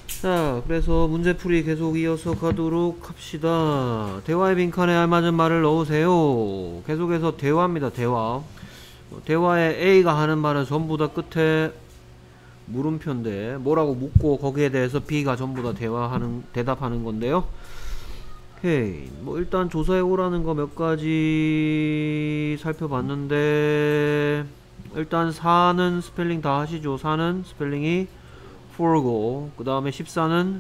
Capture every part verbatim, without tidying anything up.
자, 그래서 문제풀이 계속 이어서 가도록 합시다. 대화의 빈칸에 알맞은 말을 넣으세요. 계속해서 대화입니다. 대화. 대화에 A가 하는 말은 전부 다 끝에 물음표인데 뭐라고 묻고 거기에 대해서 B가 전부 다 대화하는 대답하는 건데요. 오케이. 뭐 일단 조사해 오라는 거 몇 가지 살펴봤는데 일단 사는 스펠링 다 하시죠. 사는 스펠링이 for고 그 다음에 십사는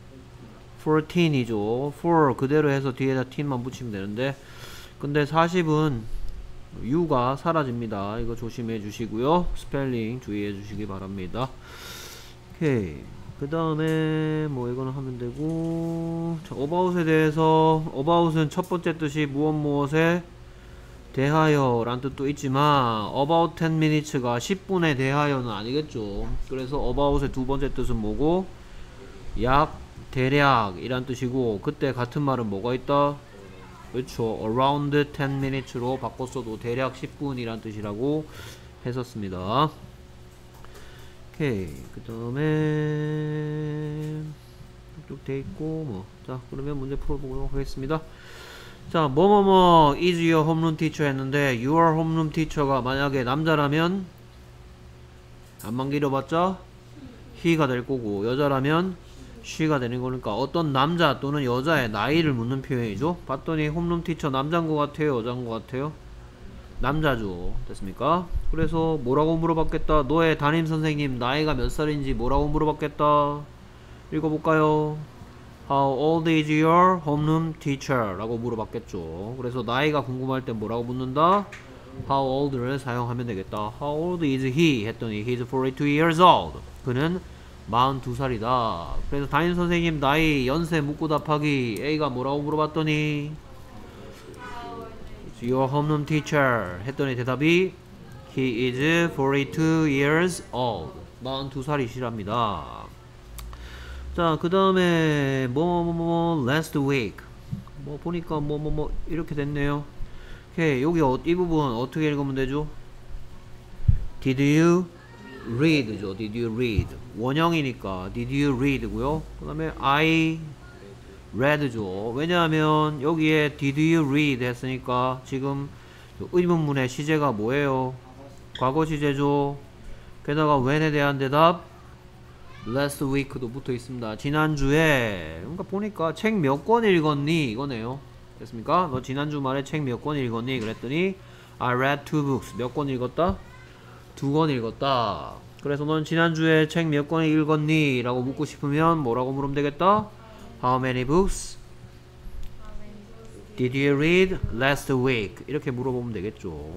십사이죠. for 그대로 해서 뒤에다 t만 붙이면 되는데 근데 사십은 u가 사라집니다. 이거 조심해 주시고요. 스펠링 주의해 주시기 바랍니다. 오케이. 그 다음에 뭐 이거는 하면 되고 자, about에 대해서 about은 첫 번째 뜻이 무엇 무엇에 대하여 란 뜻도 있지만 about ten minutes가 십 분에 대하여는 아니겠죠. 그래서 about의 두 번째 뜻은 뭐고 약 대략 이란 뜻이고 그때 같은 말은 뭐가 있다? 그렇죠. around ten minutes로 바꿨어도 대략 십 분이란 뜻이라고 했었습니다. 오케이. 그 다음에 쭉 돼있고 뭐 자 그러면 문제 풀어보도록 하겠습니다. 자 뭐뭐뭐 is your homeroom teacher 했는데 your homeroom teacher가 만약에 남자라면 안만 길어봤자 he가 될 거고 여자라면 she가 되는 거니까 어떤 남자 또는 여자의 나이를 묻는 표현이죠. 봤더니 홈룸 티처 남자인 것 같아요 여자인 것 같아요? 남자죠. 됐습니까? 그래서 뭐라고 물어봤겠다. 너의 담임선생님 나이가 몇 살인지 뭐라고 물어봤겠다. 읽어볼까요? How old is your homeroom teacher? 라고 물어봤겠죠. 그래서 나이가 궁금할 때 뭐라고 묻는다? How old를 사용하면 되겠다. How old is he? 했더니 he's forty-two years old. 그는 마흔두 살이다. 그래서 담임선생님 나이 연세 묻고 답하기 A가 뭐라고 물어봤더니 Your homeroom teacher 했더니 대답이 He is forty-two years old. 마흔두 살이시랍니다. 자, 그 다음에 뭐뭐뭐 뭐, last week 뭐 보니까 뭐뭐뭐 뭐, 뭐, 이렇게 됐네요. 오케이. 여기 어, 이 부분 어떻게 읽으면 되죠? Did you read죠. Did you read? 원형이니까 Did you read고요. 그 다음에 I read죠. 왜냐하면 여기에 Did you read 했으니까 지금 의문문의 시제가 뭐예요? 과거 시제죠. 게다가 when에 대한 대답 last week도 붙어 있습니다. 지난주에 그러니까 보니까 책 몇 권 읽었니? 이거네요. 됐습니까? 너 지난주 말에 책 몇 권 읽었니? 그랬더니 I read two books. 몇 권 읽었다? 두 권 읽었다. 그래서 넌 지난주에 책 몇 권 읽었니? 라고 묻고 싶으면 뭐라고 물으면 되겠다? How many books did you read last week? 이렇게 물어보면 되겠죠.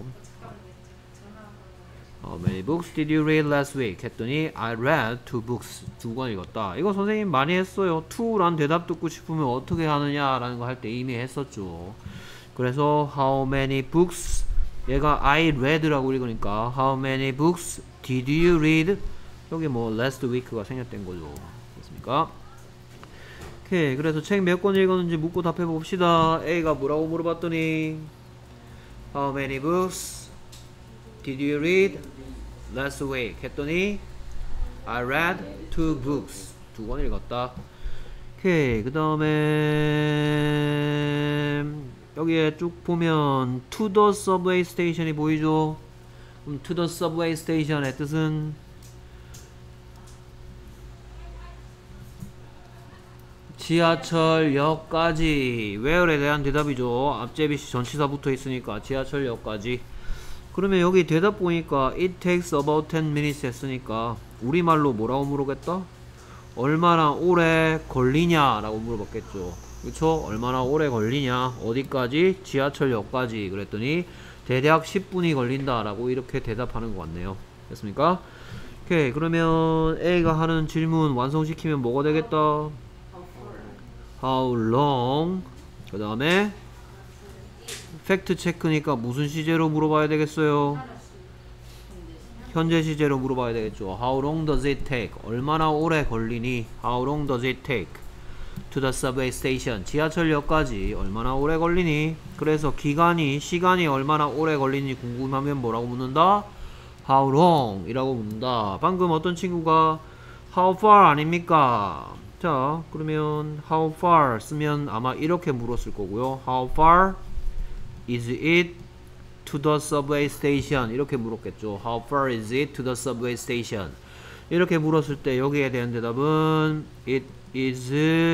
How many books did you read last week? 했더니 I read two books. 두 권 읽었다. 이거 선생님 많이 했어요. to란 대답 듣고 싶으면 어떻게 하느냐라는 거 할 때 이미 했었죠. 그래서 how many books 얘가 I read라고 읽으니까 How many books did you read? 여기 뭐 last week가 생략된 거죠. 됐습니까? 오케이. 그래서 책 몇 권 읽었는지 묻고 답해 봅시다. A가 뭐라고 물어봤더니 How many books did you read last week? 했더니 I read two books. 두 권 읽었다. 오케이. 그 다음에 여기에 쭉 보면 to the subway station이 보이죠? 그럼 to the subway station의 뜻은 지하철역까지. where에 대한 대답이죠. 앞제비시 전치사 붙어 있으니까 지하철역까지. 그러면 여기 대답 보니까 it takes about ten minutes 했으니까 우리말로 뭐라고 물어보겠다? 얼마나 오래 걸리냐 라고 물어봤겠죠. 그쵸? 얼마나 오래 걸리냐? 어디까지? 지하철역까지. 그랬더니 대략 십 분이 걸린다 라고 이렇게 대답하는 것 같네요. 됐습니까? 오케이. 그러면 A가 하는 질문 완성시키면 뭐가 되겠다? How long? 그 다음에 팩트 체크니까 무슨 시제로 물어봐야 되겠어요? 현재 시제로 물어봐야 되겠죠. How long does it take? 얼마나 오래 걸리니? How long does it take to the subway station? 지하철역까지 얼마나 오래 걸리니? 그래서 기간이, 시간이 얼마나 오래 걸리니 궁금하면 뭐라고 묻는다? How long? 이라고 묻는다. 방금 어떤 친구가 how far 아닙니까? 자, 그러면 how far 쓰면 아마 이렇게 물었을 거고요. How far is it to the subway station? 이렇게 물었겠죠. How far is it to the subway station? 이렇게 물었을 때 여기에 대한 대답은 it is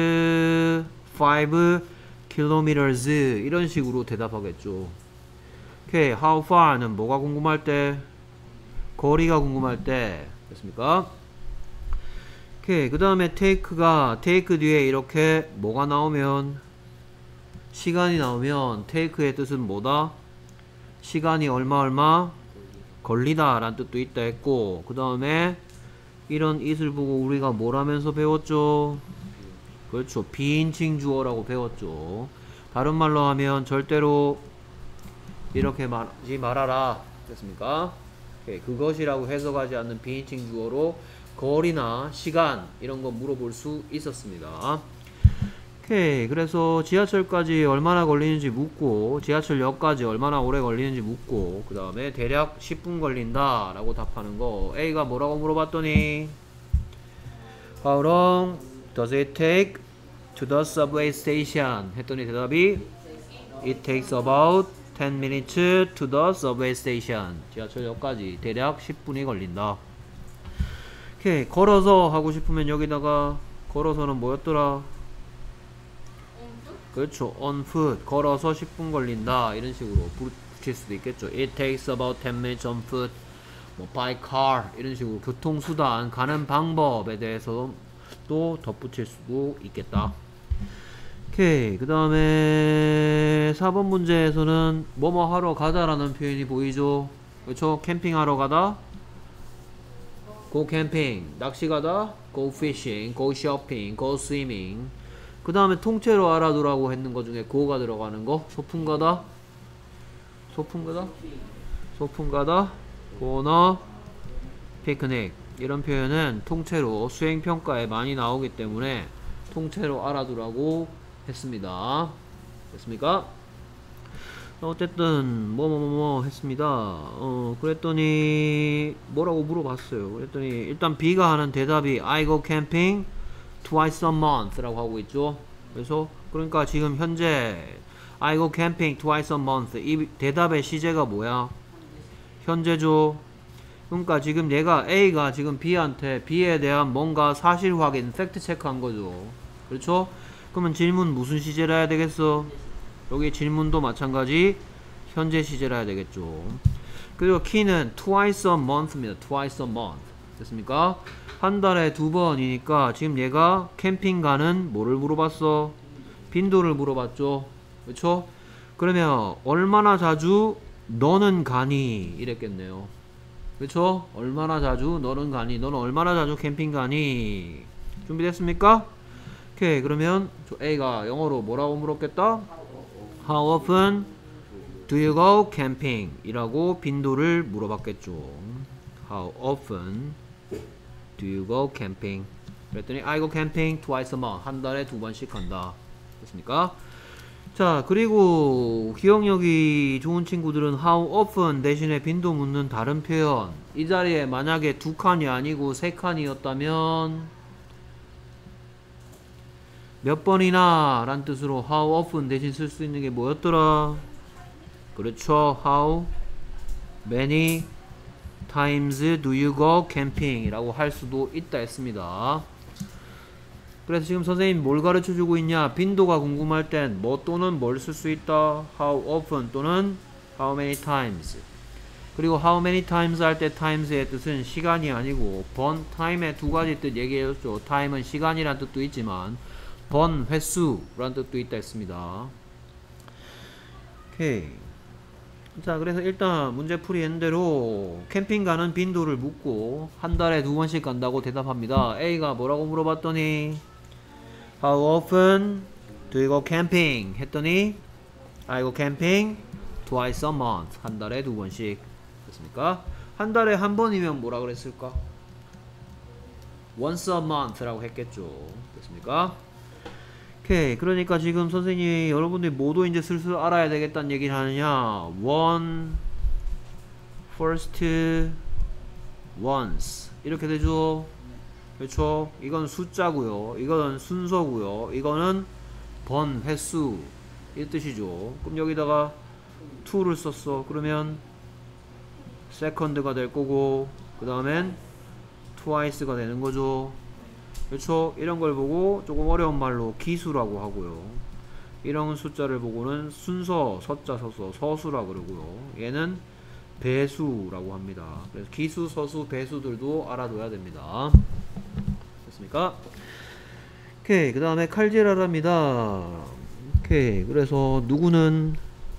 five kilometers 이런 식으로 대답하겠죠. 오케이, how far는 뭐가 궁금할 때? 거리가 궁금할 때 됐습니까? 오케이, 그 다음에 take가 take 뒤에 이렇게 뭐가 나오면 시간이 나오면 take의 뜻은 뭐다? 시간이 얼마 얼마 걸리다 라는 뜻도 있다 했고, 그 다음에 이런 it을 보고 우리가 뭘 하면서 배웠죠? 그렇죠, 비인칭 주어라고 배웠죠. 다른 말로 하면 절대로 이렇게 말하지 말아라 됐습니까? 오케이, 그것이라고 해석하지 않는 비인칭 주어로 거리나 시간 이런 거 물어볼 수 있었습니다. 오케이, 그래서 지하철까지 얼마나 걸리는지 묻고, 지하철역까지 얼마나 오래 걸리는지 묻고, 그 다음에 대략 십 분 걸린다 라고 답하는 거. A가 뭐라고 물어봤더니 How long does it take to the subway station? 했더니 대답이 It takes about ten minutes to the subway station. 지하철역까지 대략 십 분이 걸린다. 오케이, 걸어서 하고 싶으면 여기다가 걸어서는 뭐였더라? 그렇죠, on foot. 걸어서 십 분 걸린다 이런 식으로 붙일 수도 있겠죠. It takes about ten minutes on foot. 뭐 by car 이런 식으로 교통수단 가는 방법에 대해서 또 덧붙일 수도 있겠다. 오케이, 그 다음에 사 번 문제에서는 뭐뭐 하러 가다라는 표현이 보이죠. 그렇죠, 캠핑하러 가다 go camping, 낚시 가다 go fishing, go shopping, go swimming. 그 다음에 통째로 알아두라고 했는 것 중에 go가 들어가는 거. 소풍 가다 소풍 가다 소풍 가다 고너 피크닉 이런 표현은 통째로 수행평가에 많이 나오기 때문에 통째로 알아두라고 했습니다. 됐습니까? 어쨌든 뭐뭐뭐뭐 뭐, 뭐 했습니다. 어 그랬더니 뭐라고 물어봤어요. 그랬더니 일단 B가 하는 대답이 I go camping twice a month 라고 하고 있죠. 그래서 그러니까 지금 현재 I go camping twice a month 이 대답의 시제가 뭐야? 현재죠. 그러니까 지금 얘가 A가 지금 B한테 B에 대한 뭔가 사실 확인 팩트 체크한 거죠. 그렇죠? 그러면 질문 무슨 시제를 해야 되겠어? 여기 질문도 마찬가지 현재 시제를 해야 되겠죠. 그리고 키는 twice a month입니다. twice a month 됐습니까? 한 달에 두 번이니까 지금 얘가 캠핑 가는 뭐를 물어봤어? 빈도를 물어봤죠. 그렇죠? 그러면 얼마나 자주 너는 가니? 이랬겠네요. 그렇죠? 얼마나 자주 너는 가니? 너는 얼마나 자주 캠핑 가니? 준비됐습니까? 오케이, 그러면 A가 영어로 뭐라고 물었겠다? How often do you go camping? 이라고 빈도를 물어봤겠죠. How often do you go camping? 그랬더니 I go camping twice a month. 한 달에 두 번씩 간다. 됐습니까? 자, 그리고 기억력이 좋은 친구들은 how often 대신에 빈도 묻는 다른 표현. 이 자리에 만약에 두 칸이 아니고 세 칸이었다면 몇 번이나 란 뜻으로 how often 대신 쓸 수 있는 게 뭐였더라? 그렇죠, how many times do you go camping? 이라고 할 수도 있다 했습니다. 그래서 지금 선생님이 뭘 가르쳐 주고 있냐? 빈도가 궁금할 땐 뭐 또는 뭘 쓸 수 있다? how often 또는 how many times. 그리고 how many times 할 때 times의 뜻은 시간이 아니고 번, time의 두 가지 뜻 얘기해줬죠. time은 시간이란 뜻도 있지만 번, 횟수라는 뜻도 있다 했습니다. 오케이. 자, 그래서 일단 문제풀이 했는 대로 캠핑 가는 빈도를 묻고 한 달에 두 번씩 간다고 대답합니다. A가 뭐라고 물어봤더니 How often do you go camping? 했더니 I go camping twice a month. 한 달에 두 번씩. 됐습니까? 한 달에 한 번이면 뭐라 그랬을까? Once a month 라고 했겠죠. 됐습니까? 오케이, 그러니까 지금 선생님이 여러분들이 모두 이제 슬슬 알아야 되겠다는 얘기를 하느냐. one, first, once 이렇게 되죠. 그렇죠? 이건 숫자고요. 이거는 순서고요. 이거는 번, 횟수 이 뜻이죠. 그럼 여기다가 to를 썼어. 그러면 second가 될 거고 그 다음엔 twice가 되는 거죠. 그렇죠? 이런 걸 보고 조금 어려운 말로 기수라고 하고요. 이런 숫자를 보고는 순서, 서자 서서 서수라 그러고요. 얘는 배수라고 합니다. 그래서 기수, 서수, 배수들도 알아둬야 됩니다. 됐습니까? 오케이. 그 다음에 칼질하랍니다. 오케이. 그래서 누구는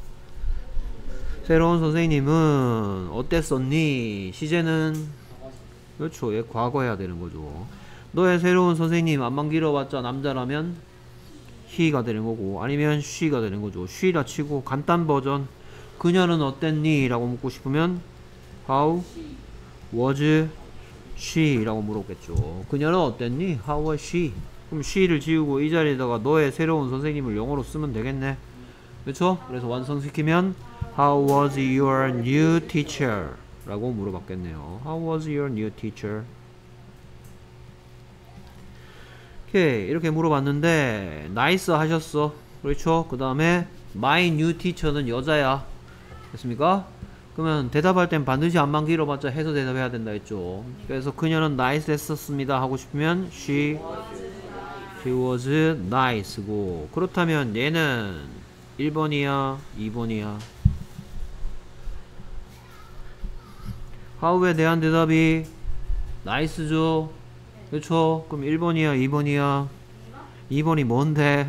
새로운 선생님은 어땠었니? 시제는 그렇죠. 얘 과거 해야 되는 거죠. 너의 새로운 선생님 안만 길어봤자 남자라면 he가 되는 거고 아니면 she가 되는 거죠. she라 치고 간단 버전 그녀는 어땠니? 라고 묻고 싶으면 how was she? 라고 물었겠죠. 그녀는 어땠니? how was she? 그럼 she를 지우고 이 자리에다가 너의 새로운 선생님을 영어로 쓰면 되겠네. 그렇죠? 그래서 완성시키면 how was your new teacher? 라고 물어봤겠네요. how was your new teacher? 오케이. 이렇게 물어봤는데 나이스 하셨어. 그렇죠? 그 다음에 my new teacher는 여자야. 됐습니까? 그러면 대답할 땐 반드시 안만 길어봤자 해서 대답해야 된다 했죠. 그래서 그녀는 나이스 했었습니다 하고 싶으면 she she was nice고 그렇다면 얘는 일 번이야 이 번이야 how에 대한 대답이 나이스죠. 그렇죠? 그럼 일 번이야 이 번이야 이 번이 뭔데?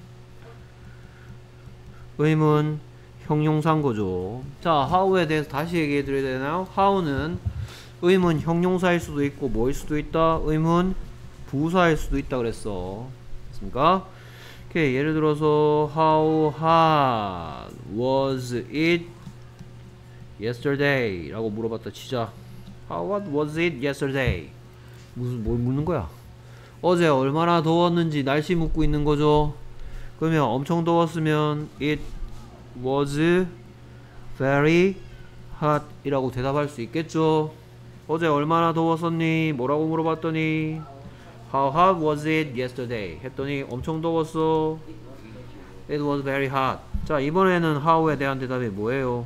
의문 형용사인 거죠. 자, how에 대해서 다시 얘기해 드려야 되나요? how는 의문 형용사일 수도 있고 뭐일 수도 있다. 의문 부사일 수도 있다 그랬어. 됐습니까? 오케이. 예를 들어서 how hot was it yesterday? 라고 물어봤다 치자. how hot was it yesterday? 무슨 뭘 묻는 거야? 어제 얼마나 더웠는지 날씨 묻고 있는 거죠. 그러면 엄청 더웠으면 it was very hot 이라고 대답할 수 있겠죠. 어제 얼마나 더웠었니? 뭐라고 물어봤더니 how hot was it yesterday? 했더니 엄청 더웠어. it was very hot. 자, 이번에는 how에 대한 대답이 뭐예요?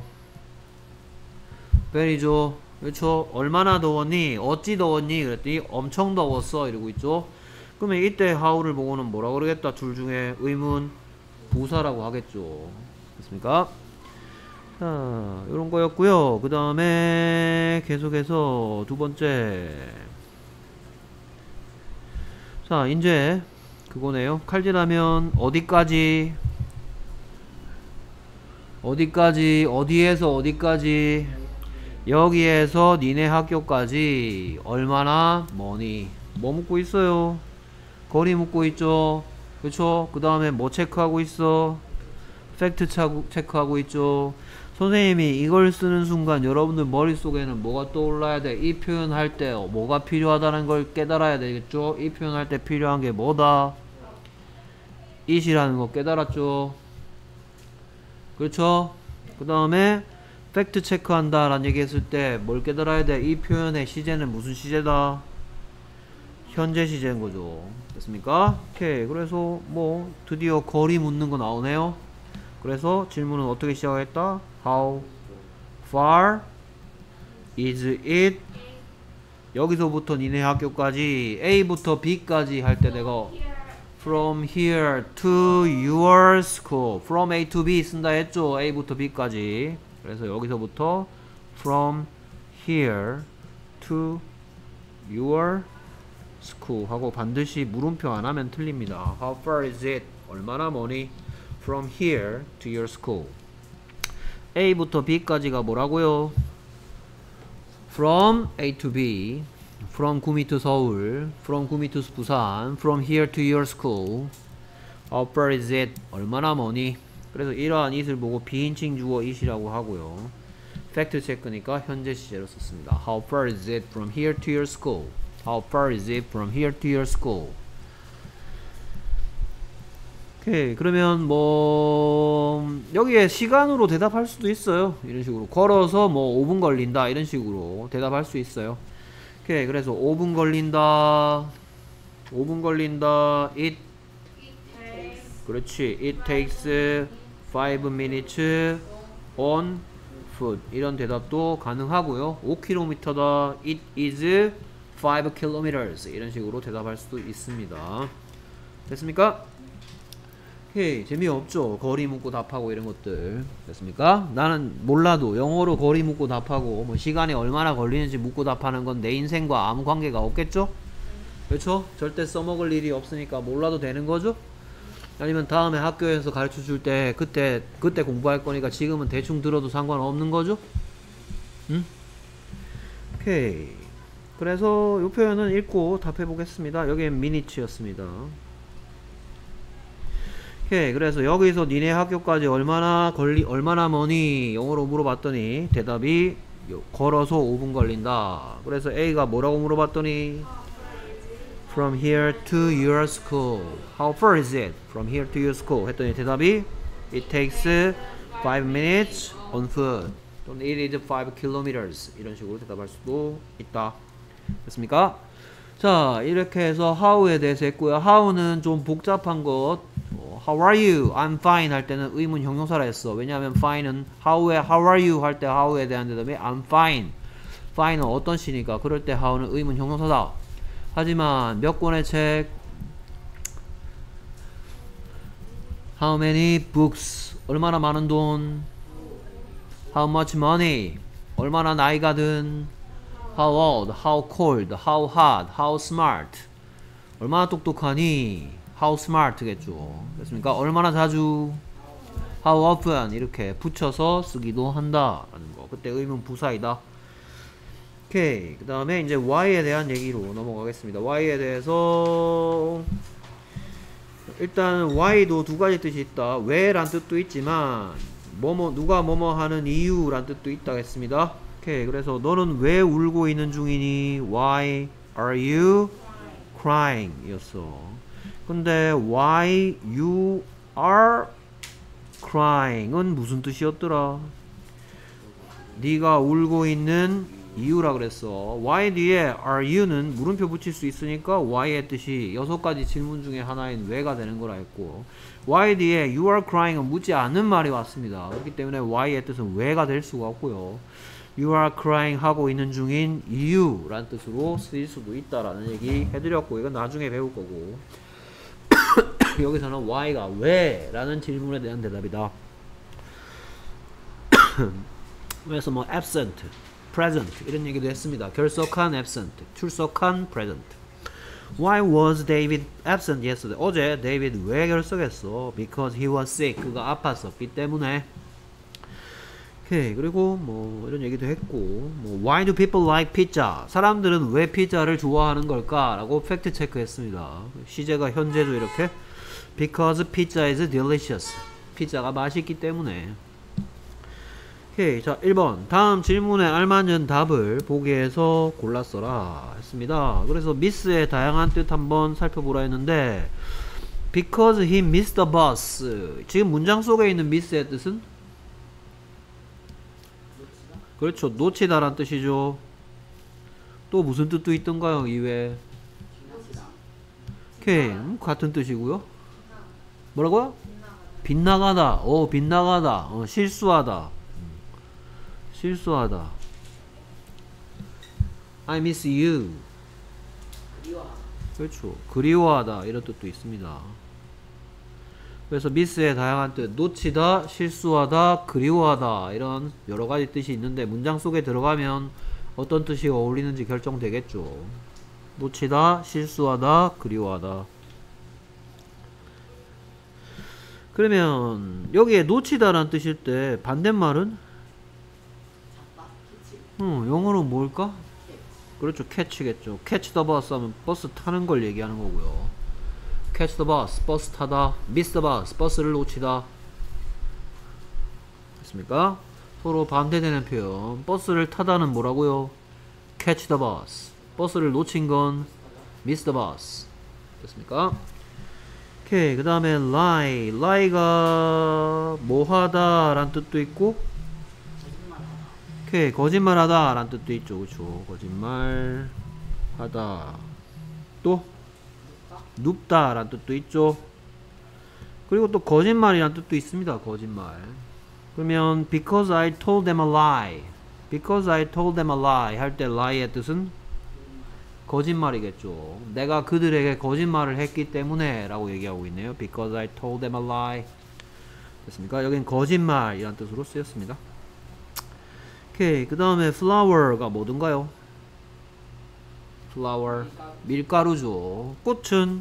very죠. 그렇죠? 얼마나 더웠니? 어찌 더웠니? 그랬더니 엄청 더웠어 이러고 있죠. 그러면 이때 how를 보고는 뭐라 그러겠다? 둘 중에 의문 부사라고 하겠죠. 됐습니까? 자, 요런 거였고요. 그 다음에 계속해서 두 번째. 자, 이제 그거네요. 칼질하면 어디까지? 어디까지? 어디에서 어디까지? 여기에서 니네 학교까지 얼마나 머니? 뭐 묻고 있어요? 거리 묻고 있죠. 그쵸? 그 다음에 뭐 체크하고 있어? 팩트 체크하고 있죠. 선생님이 이걸 쓰는 순간 여러분들 머릿속에는 뭐가 떠올라야 돼? 이 표현할 때 뭐가 필요하다는 걸 깨달아야 되겠죠? 이 표현할 때 필요한 게 뭐다? it이라는 거 깨달았죠? 그렇죠? 그 다음에 팩트 체크한다 라는 얘기 했을 때 뭘 깨달아야 돼? 이 표현의 시제는 무슨 시제다? 현재 시제인 거죠. 됐습니까? 오케이. 그래서 뭐 드디어 거리 묻는 거 나오네요. 그래서 질문은 어떻게 시작했다? How far is it? 여기서부터 니네 학교까지 A부터 B까지 할 때 내가 from here to your school from A to B 쓴다 했죠. A부터 B까지. 그래서 여기서부터 from here to your school 하고 반드시 물음표 안 하면 틀립니다. How far is it? 얼마나 머니? From here to your school. A부터 B까지가 뭐라고요? From A to B. From 구미 to 서울. From 구미 to 부산. From here to your school. How far is it? 얼마나 머니? 그래서 이러한 it을 보고 비인칭 주어 it이라고 하고요. 팩트 체크니까 현재 시제로 썼습니다. How far is it from here to your school? How far is it from here to your school? 오케이. 그러면 뭐 여기에 시간으로 대답할 수도 있어요. 이런 식으로 걸어서 뭐 오 분 걸린다 이런 식으로 대답할 수 있어요. 오케이. 그래서 오 분 걸린다. 오 분 걸린다. It 그렇지. It takes five minutes on foot. 이런 대답도 가능하고요. 오 킬로미터다. It is five kilometers. 이런 식으로 대답할 수도 있습니다. 됐습니까? 오케이. 재미없죠? 거리 묻고 답하고 이런 것들. 됐습니까? 나는 몰라도 영어로 거리 묻고 답하고 뭐 시간이 얼마나 걸리는지 묻고 답하는 건 내 인생과 아무 관계가 없겠죠? 그렇죠? 절대 써먹을 일이 없으니까 몰라도 되는 거죠? 아니면 다음에 학교에서 가르쳐 줄 때 그때 그때 공부할 거니까 지금은 대충 들어도 상관없는 거죠? 응? 오케이. 그래서 이 표현은 읽고 답해 보겠습니다. 여기엔 미니츠였습니다. 오케이. 그래서 여기서 니네 학교까지 얼마나 걸리 얼마나 머니 영어로 물어봤더니 대답이 걸어서 오 분 걸린다. 그래서 A가 뭐라고 물어봤더니 From here to your school. How far is it? From here to your school. 했더니 대답이 It takes five minutes on foot. 또는 It is five kilometers. 이런 식으로 대답할 수도 있다. 됐습니까? 자, 이렇게 해서 how에 대해서 했고요. how는 좀 복잡한 것. How are you? I'm fine 할 때는 의문 형용사라 했어. 왜냐하면 fine은 how에 how are you 할 때 how에 대한 대답이 I'm fine. fine은 어떤 시니까 그럴 때 how는 의문 형용사다. 하지만 몇 권의 책 How many books 얼마나 많은 돈 How much money 얼마나 나이가 든 How old, how cold, how hot, how smart 얼마나 똑똑하니 How smart겠죠. 그렇습니까? 얼마나 자주 How often 이렇게 붙여서 쓰기도 한다 라는 거. 그때 의문 부사이다. 오케이. 그 다음에 이제 Y에 대한 얘기로 넘어가겠습니다. Y에 대해서 일단 Y도 두 가지 뜻이 있다. 왜 란 뜻도 있지만 뭐뭐 누가 뭐뭐 하는 이유 란 뜻도 있다 했습니다. 오케이. 그래서 너는 왜 울고 있는 중이니? Why are you crying? 이었어. 근데 why you are crying은 무슨 뜻이었더라? 네가 울고 있는 이유라 그랬어. why 뒤에 are you는 물음표 붙일 수 있으니까 why의 뜻이 여섯 가지 질문 중에 하나인 왜가 되는 거라 했고 why 뒤에 you are crying은 묻지 않는 말이 왔습니다. 그렇기 때문에 why의 뜻은 왜가 될 수가 없고요. you are crying 하고 있는 중인 이유란 뜻으로 쓰일 수도 있다라는 얘기 해드렸고 이건 나중에 배울 거고 여기서는 why가 왜 라는 질문에 대한 대답이다. 그래서 뭐 absent present 이런 얘기도 했습니다. 결석한 absent, 출석한 present. Why was David absent yesterday? 어제 데이비드 왜 결석했어? Because he was sick. 그가 아팠었기 때문에. 오케이. 그리고 뭐 이런 얘기도 했고 뭐 Why do people like pizza? 사람들은 왜 피자를 좋아하는 걸까? 라고 팩트 체크했습니다. 시제가 현재도 이렇게 Because pizza is delicious. 피자가 맛있기 때문에. 오케이. 자, 일 번. 다음 질문에 알맞은 답을 보기에서 골랐어라 했습니다. 그래서 miss의 다양한 뜻 한번 살펴보라 했는데 Because he missed the bus. 지금 문장 속에 있는 miss의 뜻은? 그렇죠. 놓치다 란 뜻이죠. 또 무슨 뜻도 있던가요? 이외에. 오케이. 음, 같은 뜻이고요. 뭐라고요? 빗나가다. 어, 빗나가다. 어, 실수하다. 실수하다. I miss you. 그렇죠. 그리워하다 이런 뜻도 있습니다. 그래서 miss의 다양한 뜻, 놓치다, 실수하다, 그리워하다 이런 여러 가지 뜻이 있는데 문장 속에 들어가면 어떤 뜻이 어울리는지 결정되겠죠. 놓치다, 실수하다, 그리워하다. 그러면 여기에 놓치다라는 뜻일 때 반대말은? 어, 영어로 뭘까? 그렇죠. catch겠죠. catch the bus 하면 버스 타는 걸 얘기하는 거고요. catch the bus, 버스 타다. miss the bus, 버스를 놓치다. 됐습니까? 서로 반대되는 표현. 버스를 타다는 뭐라고요? catch the bus. 버스를 놓친 건 miss the bus. 됐습니까? 오케이. 그 다음에 lie. lie가 뭐하다 라는 뜻도 있고 오케이. 거짓말하다 라는 뜻도 있죠. 그쵸. 거짓말 하다. 또 눕다 라는 뜻도 있죠. 그리고 또 거짓말이라는 뜻도 있습니다. 거짓말. 그러면 because I told them a lie, because I told them a lie 할 때 lie의 뜻은 거짓말이겠죠. 내가 그들에게 거짓말을 했기 때문에 라고 얘기하고 있네요. because I told them a lie. 됐습니까? 여긴 거짓말이라는 뜻으로 쓰였습니다. 오케이. 그 다음에 flower가 뭐든가요? flower 밀가루죠. 꽃은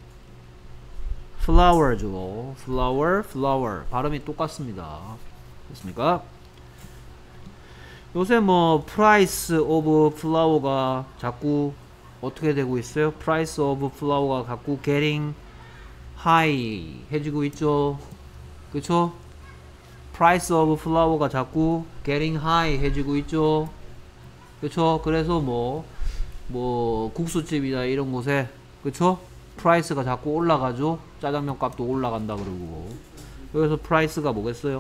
flower죠. flower, flower 발음이 똑같습니다. 됐습니까? 요새 뭐 price of flower가 자꾸 어떻게 되고 있어요? price of flower가 자꾸 getting high 해지고 있죠. 그쵸? price of flower가 자꾸 getting high 해지고 있죠. 그쵸? 그래서 뭐 뭐 국수집이나 이런 곳에 그쵸? 프라이스가 자꾸 올라가죠. 짜장면 값도 올라간다 그러고. 여기서 프라이스가 뭐겠어요?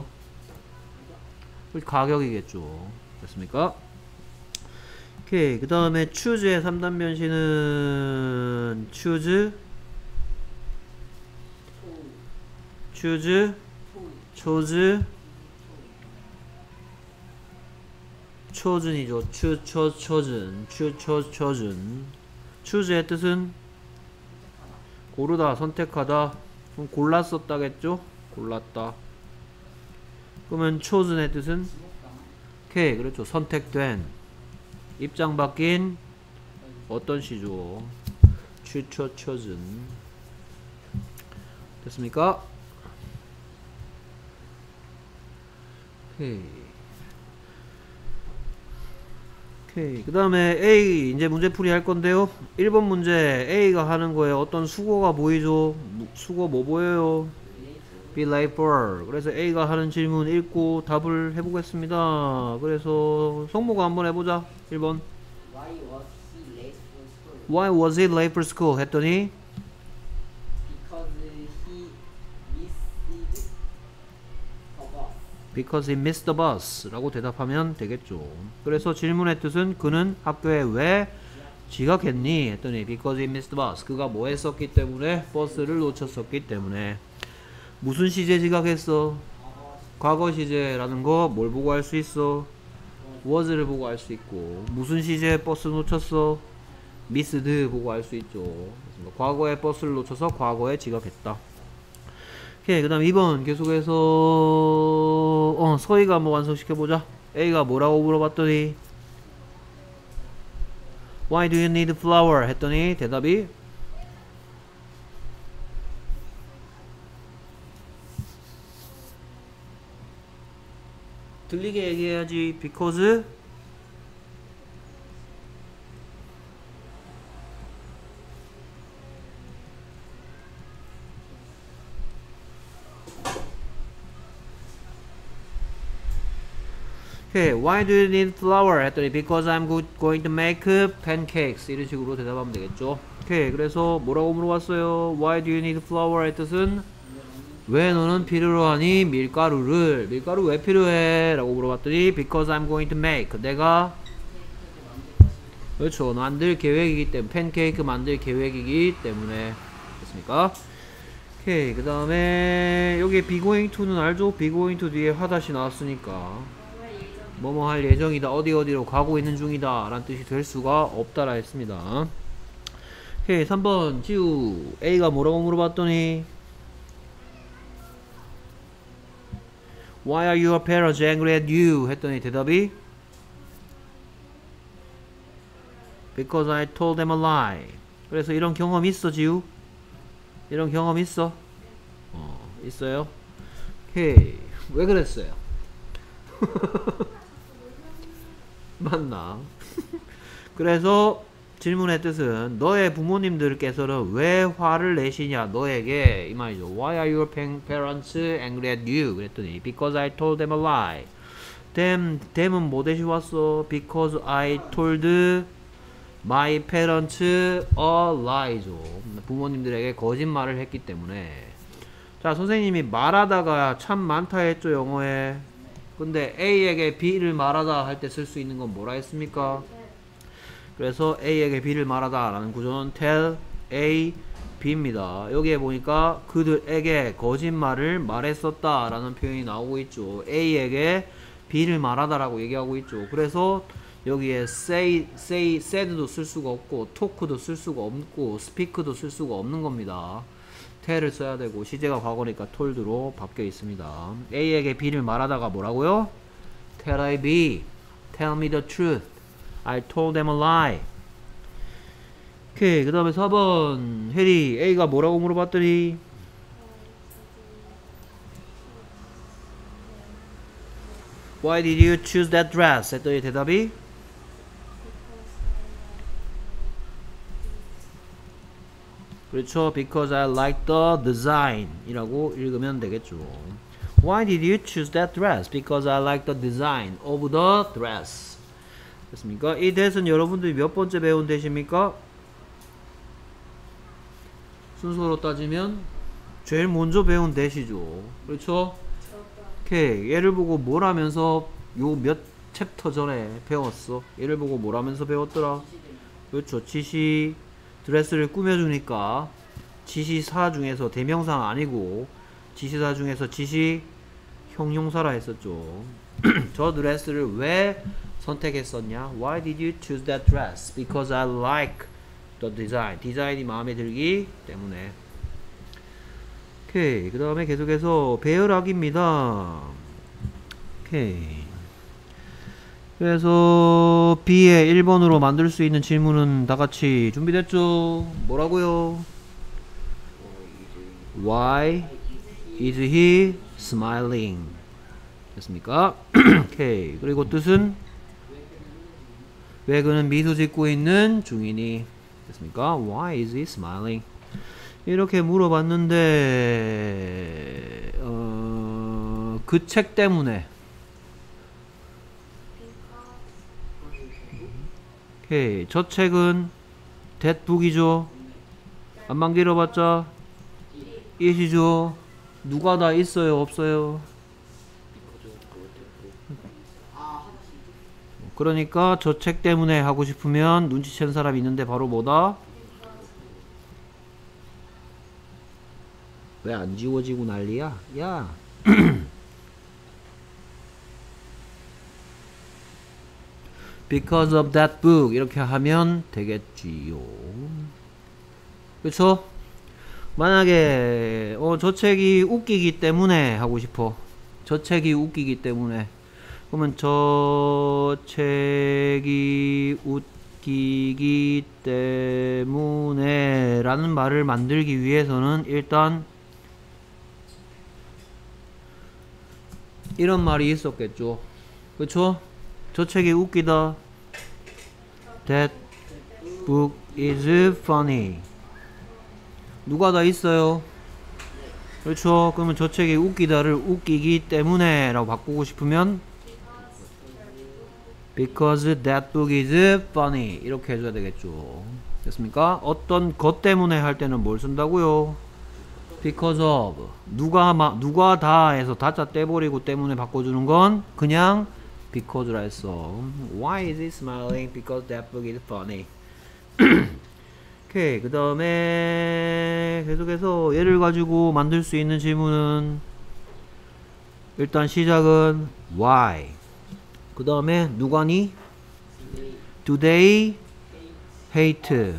가격이겠죠. 됐습니까? 오케이. 그 다음에 choose의 삼 단 변신은 choose, choose, chose, chosen이죠. choose, chose, chosen, choose, chose, chosen. choose의 뜻은 고르다, 선택하다. 그럼 골랐었다겠죠? 골랐다. 그러면 chosen의 뜻은 오케이, 그렇죠. 선택된, 입장 바뀐 어떤 시죠? choose, chose, chosen. 됐습니까? 오케이. 오케이. 그 다음에 A 이제 문제풀이 할 건데요. 일 번 문제 A가 하는 거에 어떤 수고가 보이죠? 수고 뭐 보여요? be late for. 그래서 A가 하는 질문 읽고 답을 해보겠습니다. 그래서 성모가 한번 해보자. 일 번 Why was he late for school? Why was he late for school? 했더니 Because he missed the bus. Because he missed the bus 라고 대답하면 되겠죠. 그래서 질문의 뜻은 그는 학교에 왜 지각했니? 했더니 Because he missed the bus. 그가 뭐 했었기 때문에? 버스를 놓쳤었기 때문에. 무슨 시제 지각했어? 과거 시제라는 거 뭘 보고 할 수 있어? was를 보고 할 수 있고. 무슨 시제 버스 놓쳤어? missed 보고 할 수 있죠. 과거에 버스를 놓쳐서 과거에 지각했다. 오케이. 그 다음 이 번 계속해서 어 서희가 한번 완성시켜보자. A가 뭐라고 물어봤더니 Why do you need flour? 했더니 대답이 들리게 얘기해야지. Because 오케이. Why do you need flour? 했더니 Because I'm go- going to make pancakes. 이런 식으로 대답하면 되겠죠. 오케이. 그래서 뭐라고 물어봤어요? Why do you need flour의 뜻은 왜 너는 필요로 하니? 밀가루를. 밀가루 왜 필요해? 라고 물어봤더니 Because I'm going to make. 내가 그렇죠. 만들 계획이기 때문에 팬케이크 만들 계획이기 때문에. 됐습니까? 오케이. 그 다음에 여기 be going to는 알죠? be going to 뒤에 하다시 나왔으니까 뭐뭐 할 예정이다, 어디 어디로 가고 있는 중이다 라는 뜻이 될 수가 없다라 했습니다. 오케이. 삼 번 지우 A가 뭐라고 물어봤더니 Why are your parents angry at you? 했더니 대답이 Because I told them a lie. 그래서 이런 경험 있어 지우? 이런 경험 있어? 어, 있어요? 오케이. 왜 그랬어요? 맞나? 그래서 질문의 뜻은 너의 부모님들께서는 왜 화를 내시냐 너에게 이 말이죠. Why are your parents angry at you? 그랬더니 Because I told them a lie. them, them은 뭐 대시 왔어? Because I told my parents a lie죠. 부모님들에게 거짓말을 했기 때문에. 자, 선생님이 말하다가 참 많다 했죠, 영어에. 근데 A에게 B를 말하다 할 때 쓸 수 있는 건 뭐라 했습니까? 그래서 A에게 B를 말하다 라는 구조는 tell A, B입니다. 여기에 보니까 그들에게 거짓말을 말했었다 라는 표현이 나오고 있죠. A에게 B를 말하다 라고 얘기하고 있죠. 그래서 여기에 say, say, said도 쓸 수가 없고 talk도 쓸 수가 없고 speak도 쓸 수가 없는 겁니다. tell을 써야 되고 시제가 과거니까 told로 바뀌어 있습니다. A에게 B를 말하다가 뭐라고요? tell I B, tell me the truth, I told them a lie. 오케이, 그 다음에 사 번 해리 A가 뭐라고 물어봤더니 Why did you choose that dress? 했더니 대답이 그렇죠. Because I like the design 이라고 읽으면 되겠죠. Why did you choose that dress? Because I like the design of the dress. 됐습니까? 이 that은 여러분들이 몇 번째 배운 that입니까? 순서로 따지면 제일 먼저 배운 that이죠. 그렇죠? 오케이. 얘를 보고 뭘 하면서 요 몇 챕터 전에 배웠어? 얘를 보고 뭘 하면서 배웠더라? 그렇죠. 지시 드레스를 꾸며주니까 지시사 중에서 대명사는 아니고 지시사 중에서 지시 형용사라 했었죠. 저 드레스를 왜 선택했었냐? Why did you choose that dress? Because I like the design. 디자인이 마음에 들기 때문에. 오케이. 그 다음에 계속해서 배열하기입니다. 오케이. 그래서 B의 일 번으로 만들 수 있는 질문은 다같이 준비됐죠? 뭐라고요? Why is he smiling? 됐습니까? 오케이. 그리고 뜻은 왜 그는 미소 짓고 있는 중이니? 됐습니까? Why is he smiling? 이렇게 물어봤는데 어, 그 책 때문에 오케이. 저 책은 that book이죠. 안만 길어봤자 it이죠. 누가 다 있어요? 없어요? 그러니까 저 책 때문에 하고 싶으면 눈치챈 사람이 있는데 바로 뭐다? 왜 안 지워지고 난리야? 야! Because of that book 이렇게 하면 되겠지요. 그쵸? 만약에 어, 저 책이 웃기기 때문에 하고 싶어. 저 책이 웃기기 때문에 그러면 저 책이 웃기기 때문에 라는 말을 만들기 위해서는 일단 이런 말이 있었겠죠. 그쵸? 저 책이 웃기다. That book is funny. 누가 다 있어요? 그렇죠. 그러면 저 책이 웃기다를 웃기기 때문에 라고 바꾸고 싶으면 Because that book is funny 이렇게 해줘야 되겠죠. 됐습니까? 어떤 것 때문에 할 때는 뭘 쓴다고요? Because of 누가 마, 누가 다 해서 다자 떼버리고 때문에 바꿔주는 건 그냥 Because라 했어. Why is he smiling? Because that book is funny. 오케이. 그 다음에 계속해서 얘를 가지고 만들 수 있는 질문은 일단 시작은 Why. 그 다음에 누가니? Do they hate?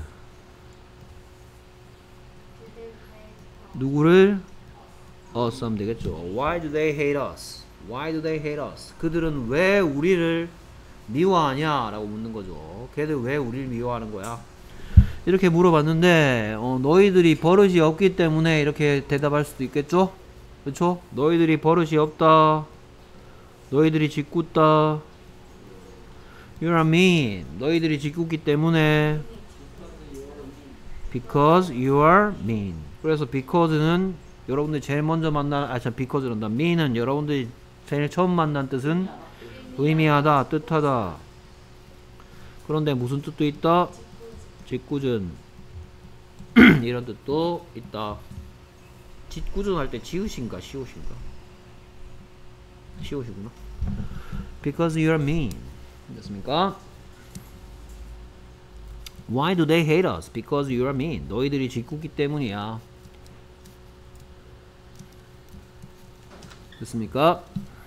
누구를? us 하면 되겠죠. Why do they hate us? Why do they hate us? 그들은 왜 우리를 미워하냐? 라고 묻는 거죠. 걔들 왜 우리를 미워하는 거야? 이렇게 물어봤는데 어, 너희들이 버릇이 없기 때문에 이렇게 대답할 수도 있겠죠? 그렇죠? 너희들이 버릇이 없다. 너희들이 짓궂다. You are mean. 너희들이 짓궂기 때문에 Because you are mean. 그래서 because는 여러분들이 제일 먼저 만난 아 참 because란다. mean은 여러분들이 제일 처음 만난 뜻은 의미하다, 뜻하다. 그런데 무슨 뜻도 있다? 짓궂은 이런 뜻도 있다. 짓궂은 할 때 지읒인가 시옷인가? 시옷이구나. Because you are mean. 됐습니까? Why do they hate us? Because you are mean. 너희들이 짓궂기 때문이야. 됐습니까?